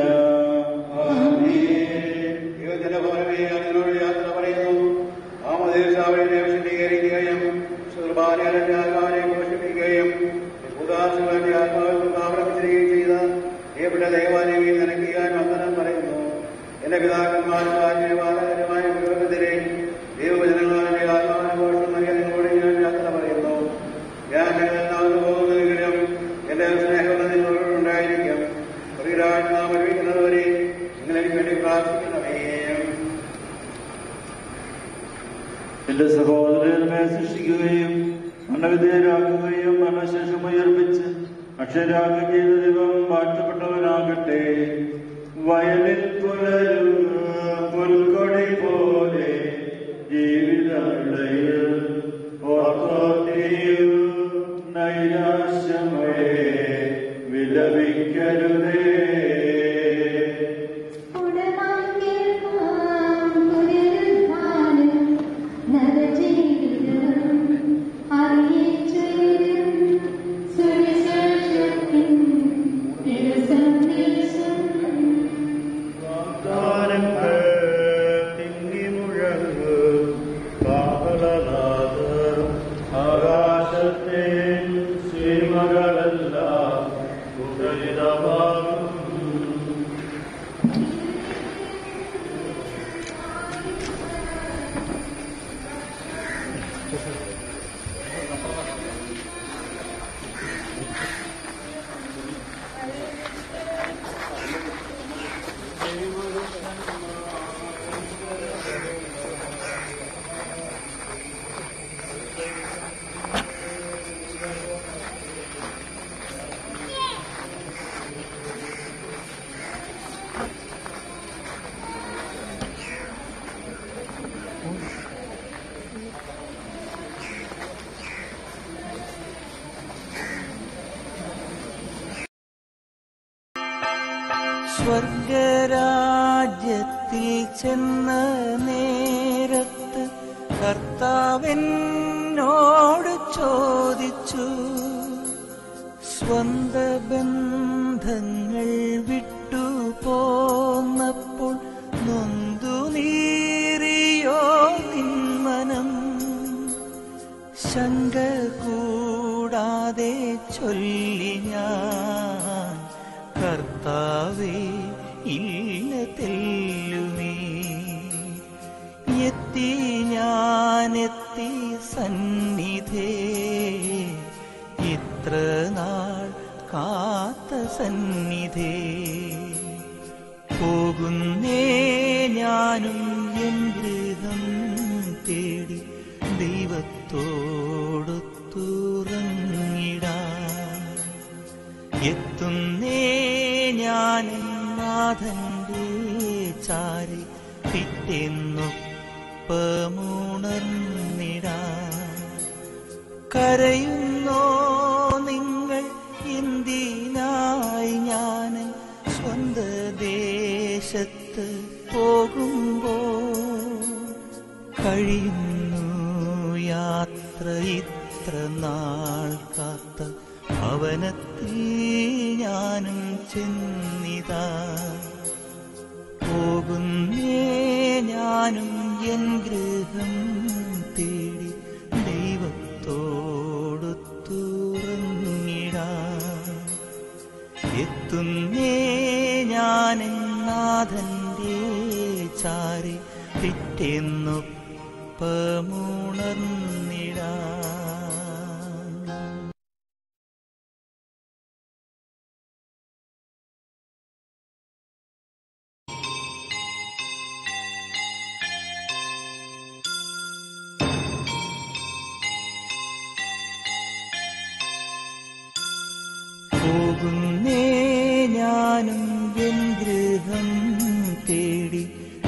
ദൈവത്തിന്റെ ഭവനമേ, അതിനോട് യാത്ര പറയുന്നു. ആമോദീസാവളിനെ വിശദീകരിക്കുകയും സുർബാനയുടെ ആത്മാവിനെ പോഷിപ്പിക്കുകയും ഉദാസങ്ങളുടെ ആത്മാവിൽ ആവർത്തിക്കുകയും ചെയ്ത പ്രിയപ്പെട്ട ദൈവാലയെ നനയ്ക്കാൻ വന്ദനം പറയുന്നു. എന്റെ പിതാക്കന്മാരുടെ ആജ്ഞാനമായ ഗൃഹത്തിലെ ദൈവവചനങ്ങളുടെ ആത്മാവിനെ പോഷം നൽകിയ നിങ്ങളോട് ഞാൻ യാത്ര പറയുന്നു. ഞാൻ നിങ്ങളെല്ലാവരും പോകുന്നതെങ്കിലും എന്റെ സ്നേഹം നിങ്ങളോടുണ്ടായിരിക്കും. പ്രിയരാജ് നാം അറിയിക്കുന്നതുവരെ നിങ്ങളെനിക്ക് വേണ്ടി പ്രാർത്ഥിക്കണമേ. എന്റെ സഹോദരനെ സൃഷ്ടിക്കുകയും മരണവിധേയരാക്കുകയും മരണശേഷം ഉയർപ്പിച്ച് അക്ഷരാഗം ചെയ്ത ദൈവം വാഴ്ത്തപ്പെട്ടവനാകട്ടെ. വയലിൽ പുലരും പുൽക്കൊടി പോലെ ജീവിതവിളയിൽ ഓർത്തോട്ടിയും നൈരാശ്യമേ വിലപിക്കരുതേ. സുവിശേഷത്തിൻ സ്വർഗരാജ്യത്തിൽ ചെന്ന നേരത്ത് കർത്താവെന്നോട് ചോദിച്ചു, സ്വന്ത ബന്ധങ്ങൾ വിട്ടു പോന്നപ്പോൾ നൊന്തു നീറിയോ നിന്മനം? ശങ്ക കൂടാതെ ചൊല്ലി ഞാൻ, കർത്താവേ ഇല്ല തെല്ലുമേ. എത്തി ഞാനെത്തി സന്നിധേ, ഇത്ര നാൾ കാത്ത സന്നിധേ. പോകുന്നേ ഞാനും എൻ ഗൃഹം തേടി ദൈവത്തോടൊത്തുറങ്ങിടാൻ. എത്തുന്നേ ഞാൻ നാഥന്റെ ചാരി, പിറ്റേന്നൊപ്പമുണർന്നിടാൻ. കരയുന്നോ നിങ്ങൾ എന്തിനായി ഞാൻ സ്വന്ത ദേശത്ത് പോകുമ്പോൾ? കഴിയുന്നു യാത്ര ഇത്ര നാൾ കാത്ത ഭവനത്തിൽ ഞാനും ചെന്നിതാ. പോകുന്നേ ഞാനും എൻ ഗൃഹം തേടി ദൈവത്തോടൊത്തുറങ്ങിടാൻ. എത്തുന്നേ ഞാൻ നാഥന്റെ ചാരി, പിറ്റേന്നൊപ്പമുണർന്നിടാൻ. പോകുന്നേ ഞാനും എൻ ഗൃഹം തേടി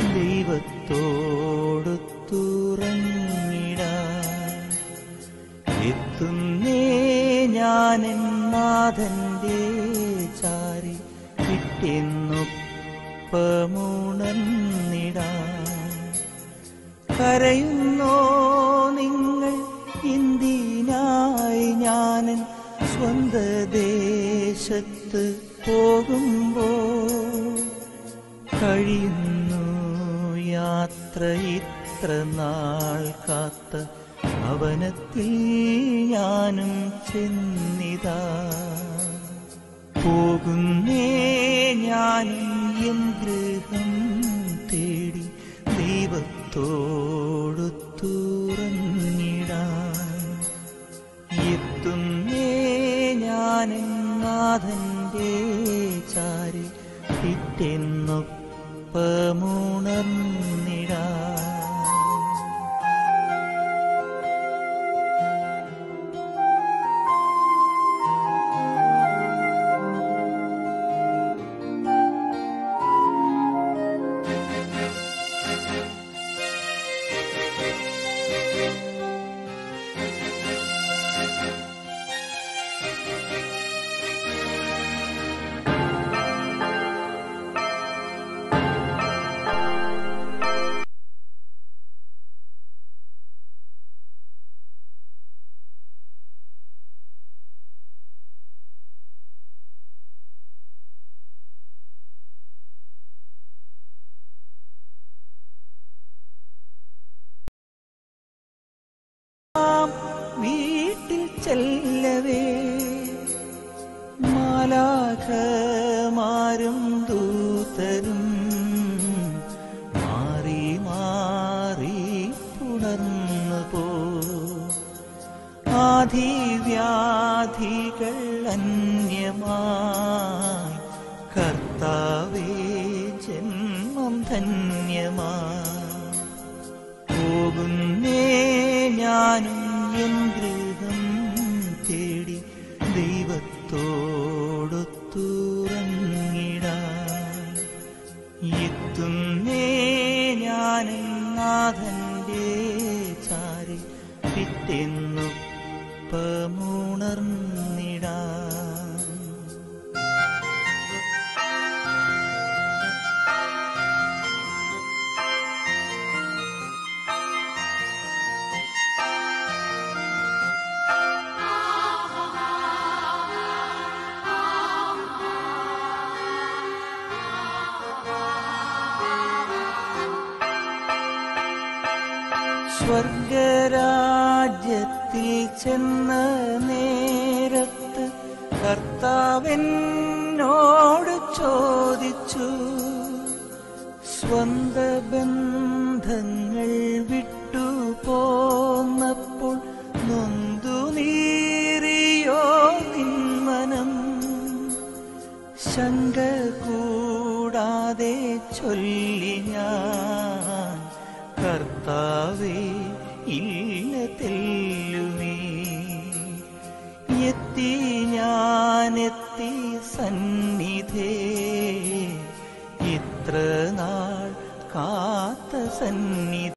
ദൈവത്തോടൊത്തുറങ്ങിടാൻ. എത്തുന്നേ ഞാൻ നാഥന്റെ ചാരി, പിറ്റേന്നൊപ്പമുണർന്നിടാൻ. കരയുന്നോ നിങ്ങൾ എന്തിനായി ഞാൻ സ്വന്ത ദേശത്ത് പോകുമ്പോൾ? കഴിയുന്നു യാത്ര ഇത്ര നാൾ കാത്ത ഭവനത്തിൽ ഞാനും ചെന്നിതാ. പോകുന്നേ ഞാനും എൻ ഗൃഹം തേടി ദൈവത്തോടൊത്തുറങ്ങിടാൻ. എത്തുന്നേ ഞാൻ നാഥന്റെ ചാരി, പിറ്റേന്നൊപ്പമുണർന്നിടാൻ. വീട്ടിൽ ചെല്ലവേ മാലാഖമാരും ദൂതരും മാറി മാറി പുണർന്നു പോ. ആധിവ്യാധികൾ അന്യമായി, കർത്താവേ ജന്മം ധന്യമായി. പോകുന്നേ ഞാനും എൻ ഗൃഹം തേടി ദൈവത്തോടൊത്തുറങ്ങിടാൻ. എത്തുന്നേ ഞാൻ നാഥന്റെ ചാരി, പിറ്റേന്നൊപ്പമുണർന്നിടാൻ. സ്വർഗരാജ്യത്തിൽ ചെന്ന നേരത്ത് കർത്താവെന്നോട് ചോദിച്ചു, സ്വന്ത ബന്ധങ്ങൾ വിട്ടു പോന്നപ്പോൾ നൊന്തു നീറിയോ നിന്മനം? ശങ്ക കൂടാതെ ചൊല്ലി ഞാൻ, കർത്താവേ ഇല്ല തെല്ലുമേ. ഞാനെത്തി സന്നിധേ, ഇത്ര നാൾ കാത്ത സന്നിധി.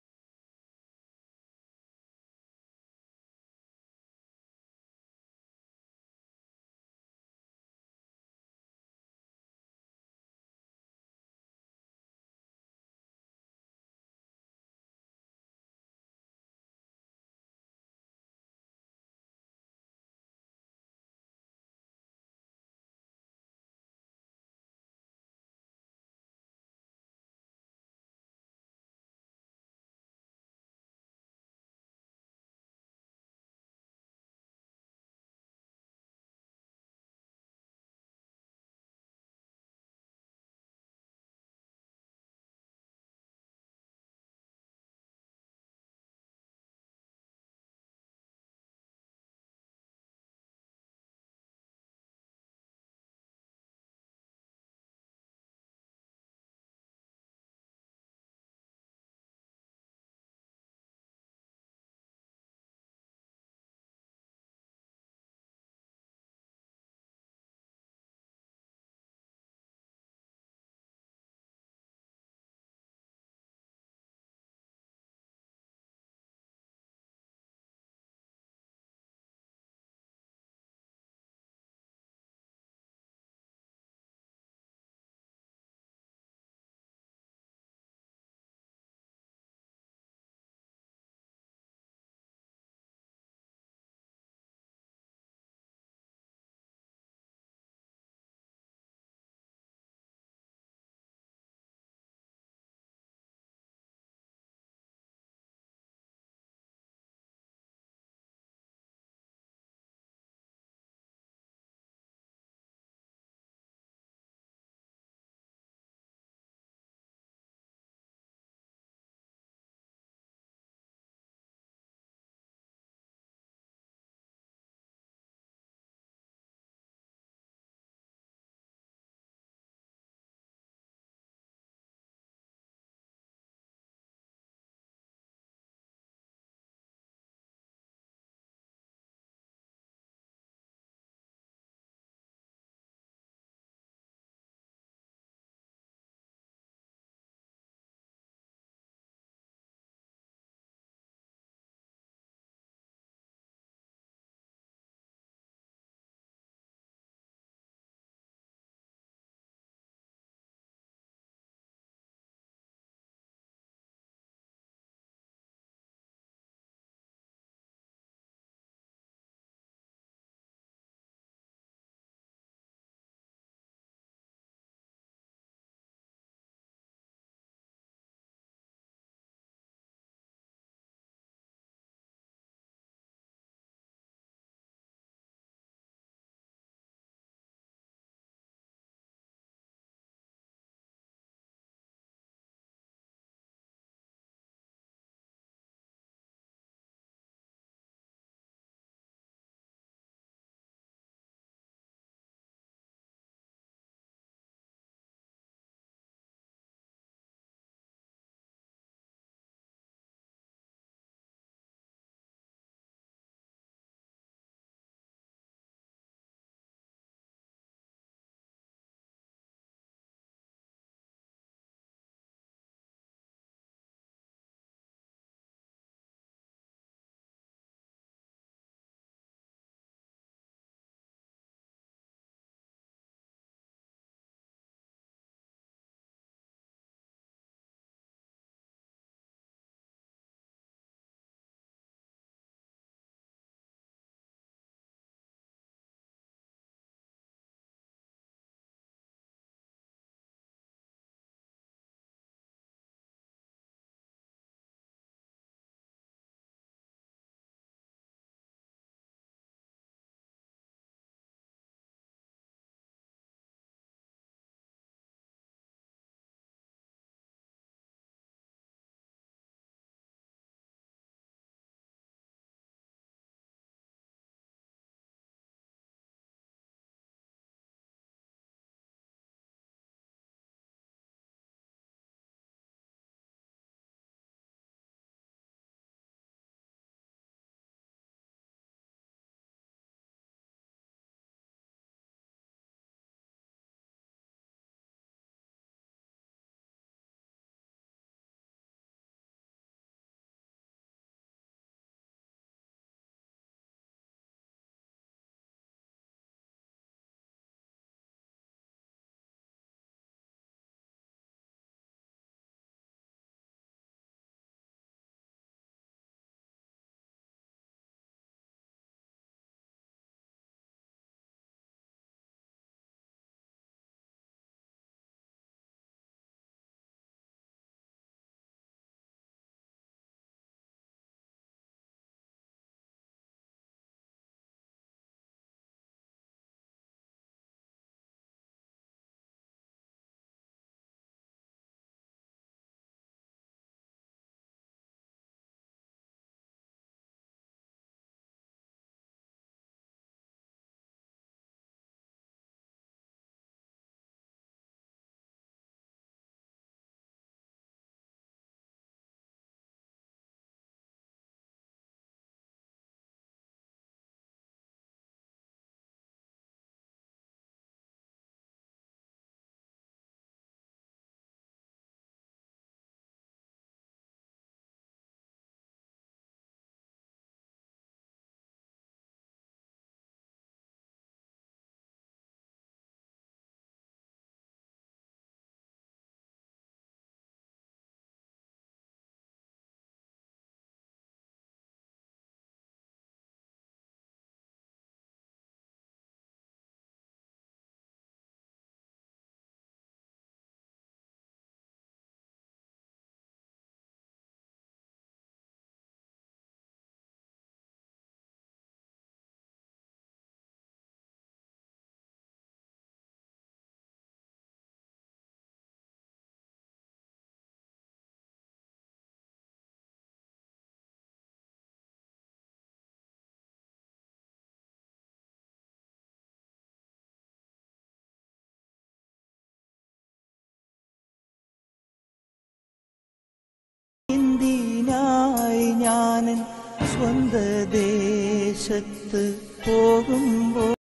ഞാനൻ സ്വന്ത ദേശത്ത് പോകുമ്പോൾ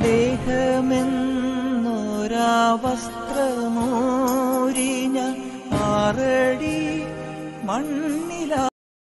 ദേഹമെന്നൊരാ വസ്ത്രമോരിഞ്ഞ ആറടി മണ്ണിലാ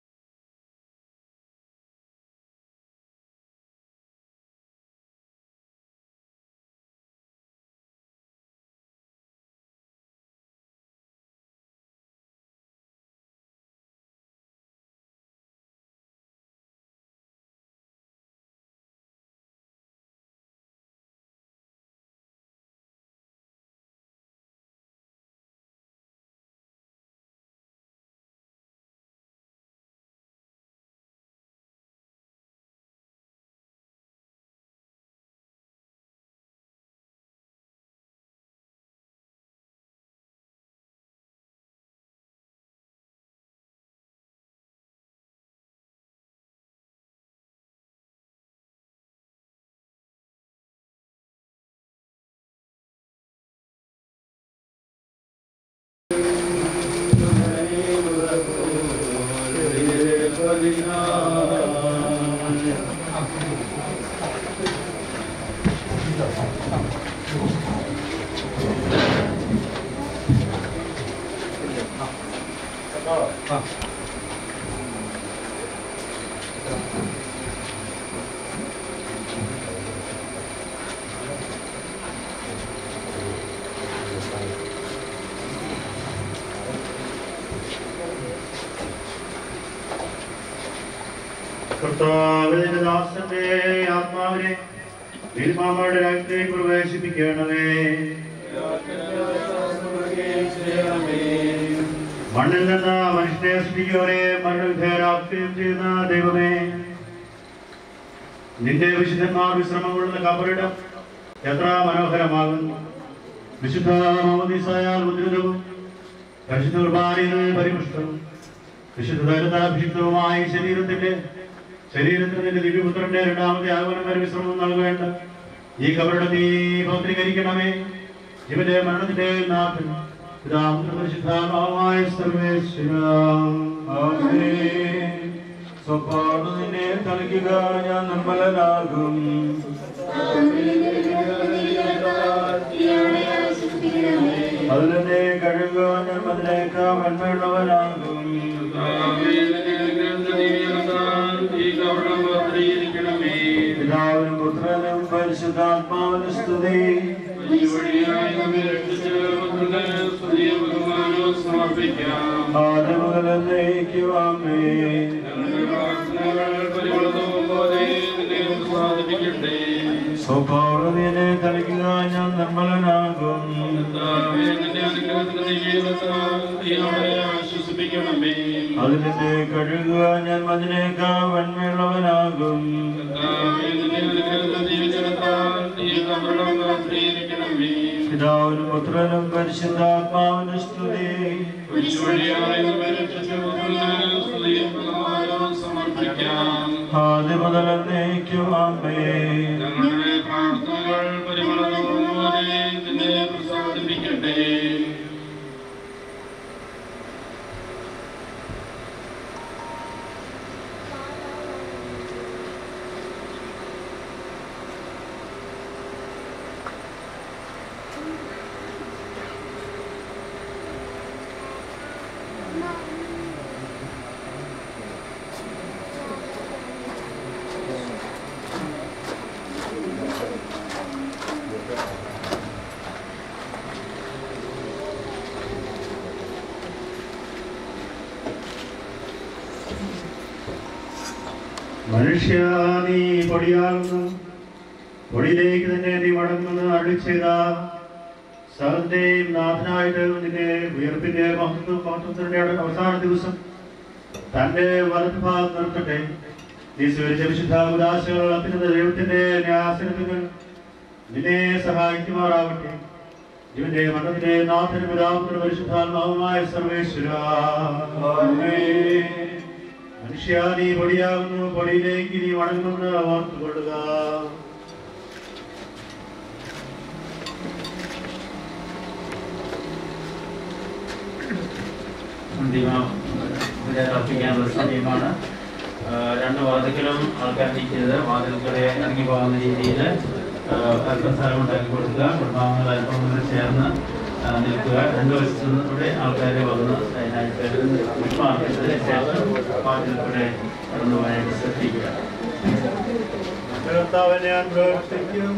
കർത്താവിന്റെ ദാസന്റെ ആത്മാവിനെ തിരുമാമയുടെ രാജ്യത്തേക്ക് പ്രവേശിപ്പിക്കണമേ. മണ്ണിൽ നിന്ന് മനുഷ്യനെ സൃഷ്ടിക്കുകയെ മരണവിധേയരാക്കുകയും ചെയ്യുന്ന ദൈവമേ, നിന്റെ വിശുദ്ധന്മാർ വിശ്രമം കൊള്ളുന്ന കബറിടം എത്ര മനോഹരമാകുന്നു. വിശുദ്ധ മാമോദീസായാൽ ഉദ്ധിതവും പരിശുദ്ധ കുർബാനയിൽ പരിപുഷ്ടവും വിശുദ്ധ തൈലത്താഭിഷിക്തവുമായ ശരീരത്തിന് നിന്റെ ദിവ്യപുത്രന്റെ രണ്ടാമത്തെ ആഗമനം വരെ വിശ്രമം നൽകേണ്ട ഈ കബറിടം നീ പൗത്രീകരിക്കണമേ. ഇവന്റെ മരണത്തിന്റെ നാഥൻ പരിശുദ്ധാത്മാവായ സർവേശ്വരാ, സ്വപ്പാട് നിന്നെ തളിക്കുക, ഞാൻ നിർമ്മലനാകും. അതിനെ കഴുകുക, ഞാൻ അതിനേക്കാൾ വെണ്മയുള്ളവനാകും. പിതാവിനും പുത്രനും പരിശുദ്ധാത്മാവിനും സ്തുതി. ആദ്യം മുതൽ എന്നേക്കും ആമേൻ. സ്വഭാവനെ തളിക്കുക, ഞാൻ നിർമ്മലനാകും. അതിനെ കഴുകുക, ഞാൻ അതിനേക്കാൾ വെണ്മയുള്ളവനാകും. പിതാവിനും പുത്രനും പരിശുദ്ധാത്മാവിനും സ്തുതി. ആദ്യം മുതൽ എന്നേക്കും ആമേൻ. മനുഷ്യ, നീ പൊടിയാകുന്നു, പൊടിയിലേക്ക് തന്നെ നീ മടങ്ങുമെന്ന് അരുളിച്ചെയ്ത സകലത്തെയും നാഥനായിട്ട് നിന്റെ ഉയർപ്പിന്റെ മഹത്വത്തിന്റെ അവസാന ദിവസം തന്റെ വലതുഭാഗം നിർത്തട്ടെ. നീ സ്വീകരിച്ച വിശുദ്ധ ഉദാശകൾ അത്യുന്നത ദൈവത്തിന്റെ ന്യായാസനത്തിൽ നിന്നെ സഹായിക്കുമാറാവട്ടെ. ഇവന്റെ മരണത്തിന്റെ നാഥനും പിതാവിനും പരിശുദ്ധാത്മാവുമായ സർവേശ്വരാ, മനുഷ്യ, നീ പൊടിയാകുന്നു, പൊടിയിലേക്ക് നീ മടങ്ങുമെന്ന് ഓർത്തുകൊള്ളുക. അർപ്പിക്കാനുള്ള സമയമാണ്. രണ്ട് വാതിൽക്കലും ആൾക്കാർ നിൽക്കരുത്. വാതിൽക്കളെ ഇറങ്ങി പോകുന്ന രീതിയിൽ അല്പസ്ഥലം ഉണ്ടാക്കി കൊടുക്കുക. കുടുംബാംഗങ്ങൾ അല്പം കൂടി ചേർന്ന് നിൽക്കുക. രണ്ടു വശത്തുനിന്നൂടെ ആൾക്കാരെ വന്ന് അതിനായിട്ട് പുഷ്പാർപ്പിച്ചതിന് ശേഷം പാട്ടിലൂടെ കടന്നു പോകാനായിട്ട് ശ്രദ്ധിക്കുക. കർത്താവെ ഞാൻ പ്രവർത്തിക്കും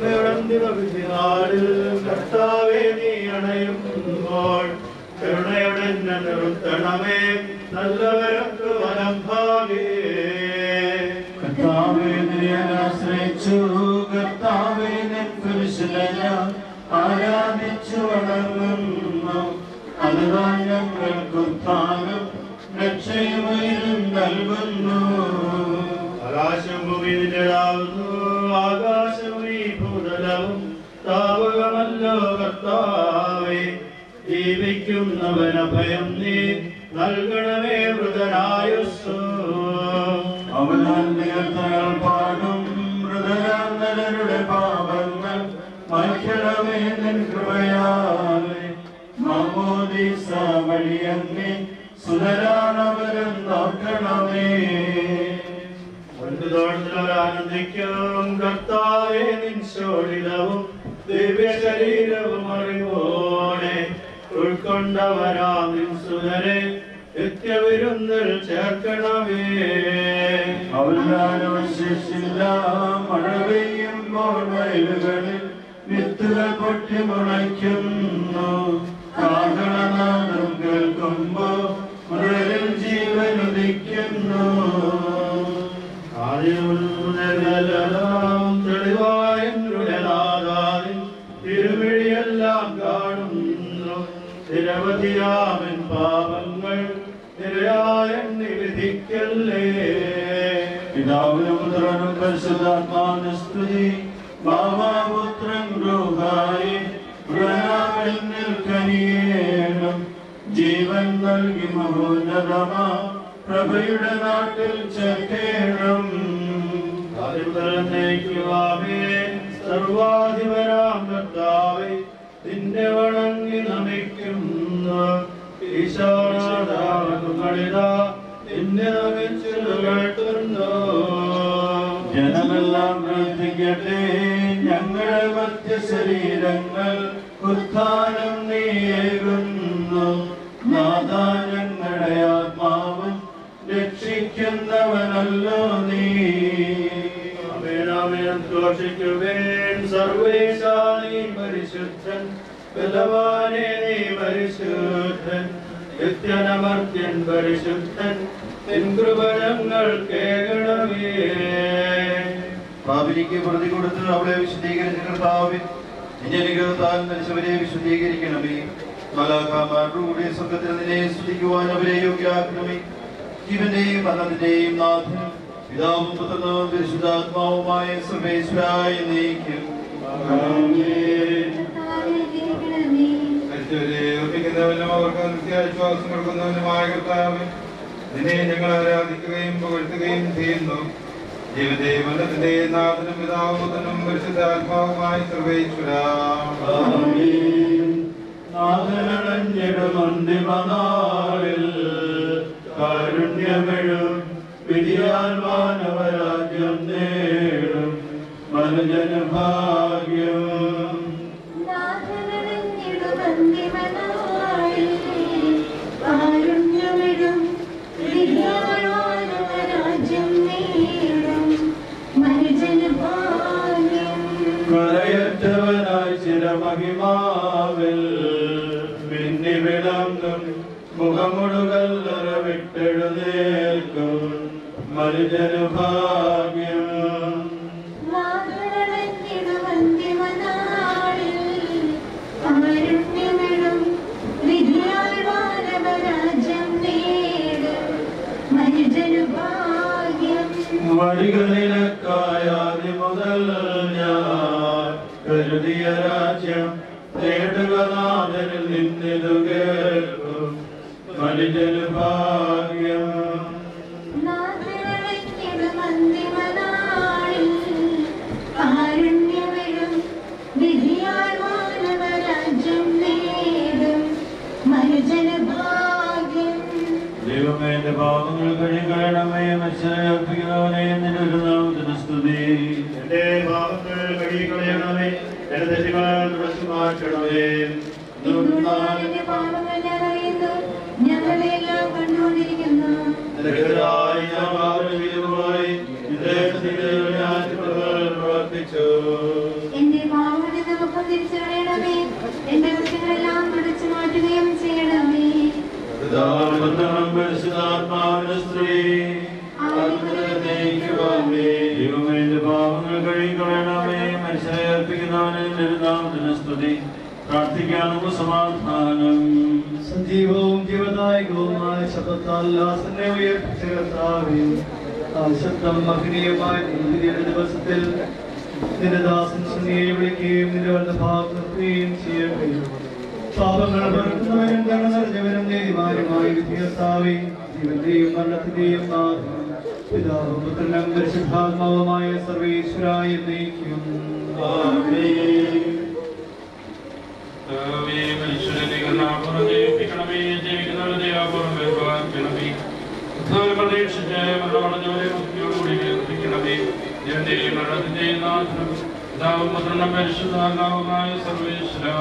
നാളിൽ കർത്താവെ നീ അണയുമ്പോൾ കരുണയുടെ നിർത്തണമേ നല്ലവരൊക്കെ വനം ഭാഗേ. കർത്താവേ നിന്നെ ആശ്രയിച്ചു, കർത്താവേ നിൻ കുരിശിലെ ഞാൻ ആരാധിച്ചു വണങ്ങുന്നു. അതുതാൻ ഞങ്ങൾക്ക് ഉത്ഥാനം രക്ഷയും നൽകുന്നു. ആകാശം ഭൂമി നിന്റേതാവുന്നു, ആകാശം ഈ ഭൂതലവും താവകമല്ലോ കർത്താവേ. ജീവിക്കുന്നവന ഭയം നീ നൽകണമേ മൃതനായുസ്സു. അവനാൽ നിരത്തകൾ പാടും മൃതരാന്തരുടെ പാപങ്ങൾ മൈക്കണമേ നിൻ കൃപയാലെ. മാമോദീസ വഴിയങ്ങി സുതരാണവരും നോക്കണമേ. ആനന്ദിക്കും കർത്താവേ നിൻ ശോണിതവും ദിവ്യ ശരീരവും അറിവോടെ ഉൾക്കൊണ്ടവരാ നിൻ സുതരെ നിത്യവിരുന്നിൽ ചേർക്കണമേ. അവരാരും ശേഷില്ല, മഴ പെയ്യുമ്പോൾ വയലുകളിൽ വിത്തുകൾ പൊട്ടി മുളയ്ക്കുന്നു. കാഹളനാദം കേൾക്കുമ്പോൾ മുതലിൽ ജീവൻ ഉദിക്കുന്നു. തെളിവായുടെ നാദാവിൻ തിരുമിഴിയെല്ലാം കാണുന്നു. നിരവധിയാമൻ പാപങ്ങൾ നിരയായെണ്ണി വിധിക്കല്ലേ. പിതാവിനും പുത്രനും പരിശുദ്ധാത്മാവിനും സ്തുതി. ബാവാപുത്രൻ ഗ്രൂഹായി പ്രണാമെന്നിൽ കനിയേണം. ജീവൻ നൽകി മഹോന്നതമാ പ്രഭയുടെ നാട്ടിൽ ചേർക്കേണം. സർവാധിപരാം കർത്താവേ നിന്നെ വണങ്ങി നമിക്കുന്നു. ഈശോനാഥങ്ങളിതാ നിന്നെ നമിച്ചു കേൾക്കുന്നു. ജനമെല്ലാം പ്രാർത്ഥിക്കട്ടെ. ഞങ്ങളുടെ മധ്യ ശരീരങ്ങൾ ഉത്ഥാനം നീയേകുന്നു. നാഥാ ഞങ്ങളുടെ ആത്മാവും രക്ഷിക്കുന്നവനല്ലോ നീ. ഘോഷിക്കുവേൻ സർവേശാനീ പരിശുദ്ധൻ, ബലവാനേ നീ പരിശുദ്ധൻ, നിത്യനമർത്യൻ പരിശുദ്ധൻ, നിൻ കൃപ ഞങ്ങൾ കേൾക്കണമേ. പാപിനിക്ക് പ്രതി കൊടുത്ത് അവളെ വിശുദ്ധീകരിച്ച കർത്താവേ, നിന്റെ അനുഗ്രഹത്താൽ മരിച്ചവരെ വിശുദ്ധീകരിക്കണമേ. മാലാഖമാരുടെ സ്വർഗ്ഗത്തിൽ നിന്നെ സ്തുതിക്കുവാൻ അവരെ യോഗ്യരാക്കണമേ. ജീവന്റെയും മരണത്തിന്റെയും നാഥനും പിതാവും പുത്രനും പരിശുദ്ധാത്മാവുമായ സർവേശ്വരായ നീക്കും മരിച്ചവരെ അവർക്ക് നിത്യാശ്വാസം കൊടുക്കുന്നവനുമായ കർത്താവേ, നിന്നെ ഞങ്ങൾ ആരാധിക്കുകയും പുകഴ്ത്തുകയും ചെയ്യുന്നു. ജീവന്റെയും മരണത്തിന്റെയും നാഥനും പിതാവും പുത്രനും പരിശുദ്ധാത്മാവുമായ സർവേശ്വരാ. നാഥനടഞ്ഞിടുമന്തിമനാളിൽ കാരുണ്യമെഴും വിധിയാൽ മാനവരാജ്യം നേടും മനുജനഭാഗ്യം. കാരുണ്യമെഴും വിധിയാൽ മാനവരാജ്യം നേടും മനുജനഭാഗ്യം. കരയറ്റവനായി ചിരമഹിമാവിൽ മിന്നി വിളങ്ങും മുഖമുടുകല്ലറ വിട്ടെഴുന്നേൽക്കും മനുജനുഭാഗ്യം. കാരുണ്യമെഴും വിധിയാൽ മാനവരാജ്യം നേടും മനുജനുഭാഗ്യം. വരിക നിനക്കായാതി മുതൽ ഞാൻ കരുതിയ രാജ്യം നേടുക നാഥനിൽ നിന്നിതു കേൾക്കും മനുജനുഭാഗ്യം. കാരുണ്യമെഴും വിധിയാൽ മാനവരാജ്യം നേടും മനുജനുഭാഗ്യം. ദൈവമേ, എന്റെ പാപങ്ങൾ കഴുകണമേ. മത്സരപ്പിക്കുന്നവനെ നിന്റെ നാമത്തിന് സ്തുതി. എന്റെ പാപങ്ങൾ കഴുകി തിരിച്ചു കളയണമേ. എന്റെ കുറ്റങ്ങളെല്ലാം തുടച്ചു മാറ്റുകയും ചെയ്യണമേ. ദൈവമേന്റെ പാപങ്ങൾ കഴുകിക്കളയണമേ. മനുഷ്യരെ അർപ്പിക്കുന്നവന് നാമത്തിന് സ്തുതി. പ്രാർത്ഥിക്കാനുള്ള സമാധാനം. സജീവവും ജീവദായകവുമായ ശബ്ദത്താൽ ദാസനെ ഉയർപ്പിച്ച കർത്താവേ, ആ ശബ്ദം മഹനീയമായ നീതിയുടെ ദിവസത്തിൽ നിന്റെ ദാസൻ സുനിയെ വിളിക്കുകയും നിന്റെ വലതുഭാഗത്ത് നിർത്തുകയും ചെയ്യട്ടെ. പാപങ്ങൾ പൊറുക്കുന്നവനും കരുണ നിറഞ്ഞവനും നീതിമാനുമായ വിധികർത്താവേ, ജീവന്റെയും മരണത്തിന്റെയും നാഥൻ, പിതാവും പുത്രനും പരിശുദ്ധാത്മാവുമായ സർവേശ്വരായ എന്നേക്കും ആമേൻ. മനുഷ്യരെ കരുണാപൂർവ്വം ജയിപ്പിക്കണമേ. ജയിക്കുന്നവരെ ദയാപൂർവ്വം പരിപാലിക്കണമേ. പ്രതീക്ഷിച്ച് മരണമടഞ്ഞവരെ മുക്തിയോടുകൂടി കേൾപ്പിക്കണമേ. ജീവന്റെയും മരണത്തിന്റെയും നാഥനും പിതാവും പുത്രനും പരിശുദ്ധാത്മാവുമായ സർവേശ്വരാ.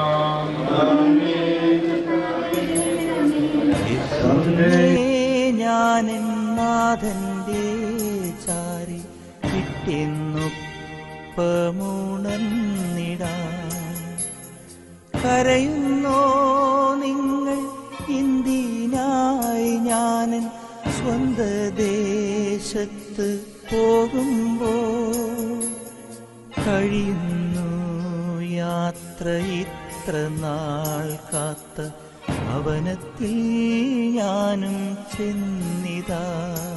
ഞാൻ നാഥന്റെ ചാരി കിട്ടിയെന്നൊപ്പമുണർന്നിടാൻ കരയുന്നോ നിങ്ങൾ എന്തിനായി? ഞാനൻ സ്വന്ത ദേശത്ത് പോകുമ്പോൾ കഴിയുന്നു യാത്ര ഇത്ര നാൾ കാത്ത ഭവനത്തിൽ ഞാനും ചെന്നിതാ.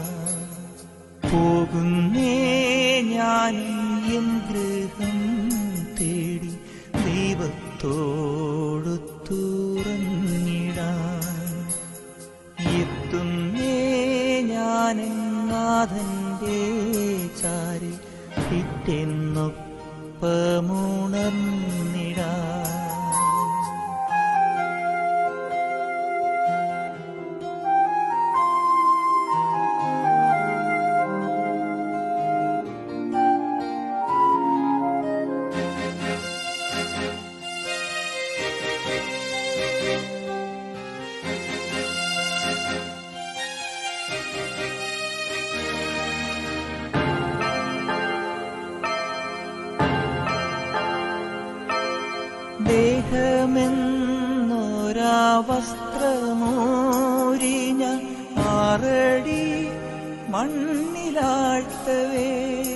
പോകുന്നേ ഞാനും എൻ ഗൃഹം തേടി ദൈവത്തോടു തുറന്നിടാൻ. എത്തുന്നേ ഞാനും നാഥന്റെ ചാരി പിറ്റെന്നൊപ്പമുണർന്നിടാൻ. ദേഹമെന്നൊരാ വസ്ത്രമൂരിഞ്ഞ 6 അടി മണ്ണിലാഴ്ത്തവേ,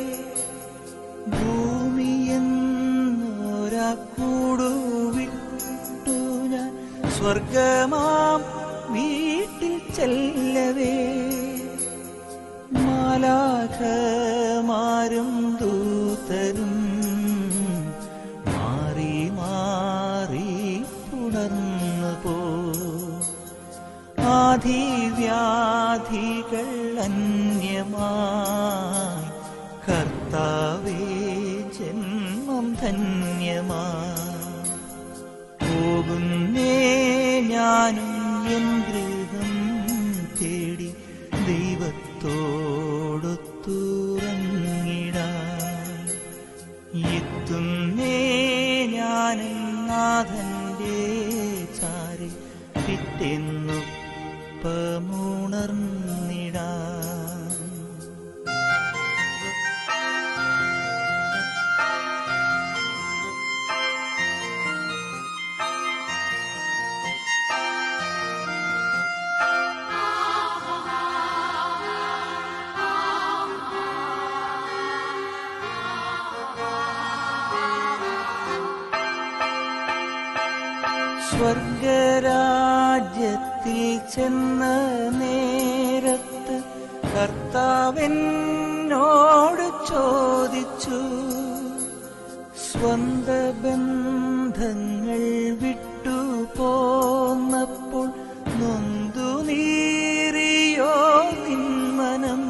ഭൂമിയെന്നൊരാ കൂടുവിട്ടു ഞാൻ സ്വർഗമാം വീട്ടിൽ ചെല്ലവേ, മാലാഖമാരും ദൂതരും മാറി മാറി പുണർന്നു പോ. ആധിവ്യാധികൾ അന്യമായി കർത്താവേ ജന്മം ധന്യമായി. പോകുന്നേ ഞാനും എൻ ഗൃഹം തേടി ദൈവത്തോടു തുറങ്ങിടാൻ. എത്തുന്നേ ഞാനും നാഥന്റെ ചാരി പിറ്റെന്നൊപ്പമുണർന്നിടാൻ. സ്വർഗരാജ്യത്തിൽ ചെന്ന നേരത്ത് കർത്താവെന്നോട് ചോദിച്ചു, സ്വന്ത ബന്ധങ്ങൾ വിട്ടു പോന്നപ്പോൾ നൊന്തു നീറിയോ നിന്മനം?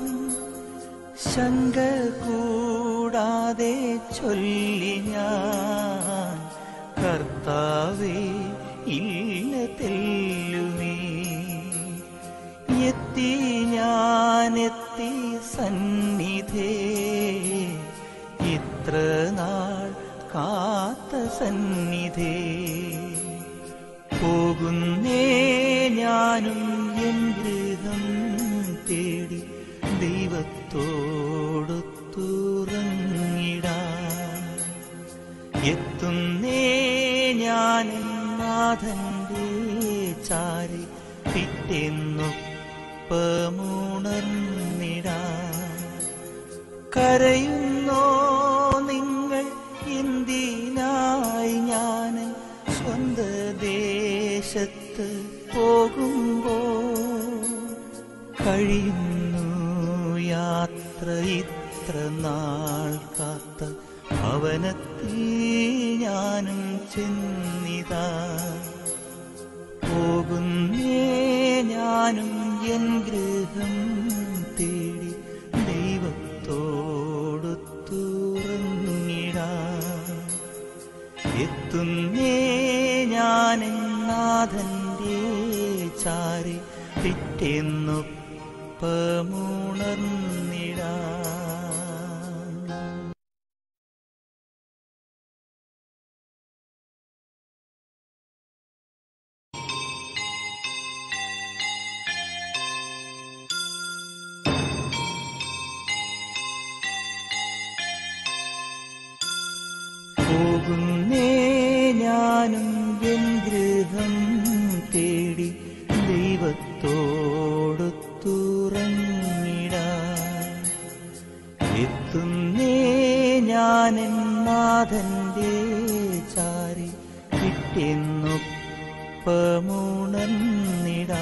ശങ്ക കൂടാതെ ചൊല്ലി ഞാൻ, കർത്താവേ ഇല്ല തെല്ലുമേ. എത്തി ഞാനെത്തി സന്നിധേ, ഇത്ര നാൾ കാത്ത സന്നിധേ. പോകുന്നേ ഞാനും എൻ ഗൃഹം തേടി ദൈവത്തോടു തുറങ്ങിടാൻ. എത്തുന്നേ ഞാനെന്നാഥന്റെ ചാരി പിറ്റെന്നൊപ്പമുണർന്നിടാ. കരയുന്നോ നിങ്ങൾ എന്തിനായി ഞാൻ സ്വന്ത ദേശത്ത് പോകുമ്പോൾ? കഴിയുന്നു യാത്ര ഇത്ര നാൾ കാത്ത ഭവനത്തിൽ ഞാനും ചെന്നിതാ. പോകുന്നേ ഞാനും എൻ ഗൃഹം തേടി ദൈവത്തോടു തുറന്നിടാ. എത്തുന്നേ ഞാനെന്നാഥന്റെ ചാരി പിറ്റെന്നൊപ്പമുണർന്നിടാ. പോകുന്നേ ഞാനും എൻ ഗൃഹം തേടി ദൈവത്തോടു തുറന്നിടാ. എത്തുന്നേ ഞാനെന്നാഥന്റെ ചാരി പിറ്റെന്നൊപ്പമുണർന്നിടാ.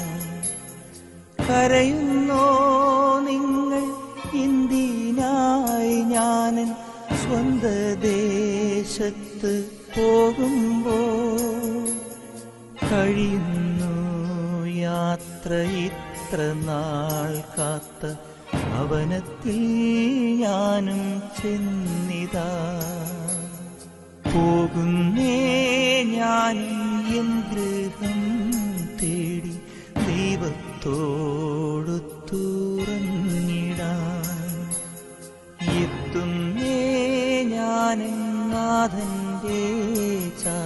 കരയുന്നോ നിങ്ങൾ എന്തിനായി ഞാൻ സ്വന്ത ദേശത്ത് പോകുമ്പോൾ? കഴിയുന്നു യാത്ര ഇത്ര നാൾ കാത്ത ഭവനത്തിൽ ഞാനും ചെന്നിതാ. പോകുന്നേ ഞാനും എൻ ഗൃഹം തേടി ദൈവത്തോടു തുറന്നിടാൻ. എത്തുന്നേ ഞാനെന്നാഥന്റെ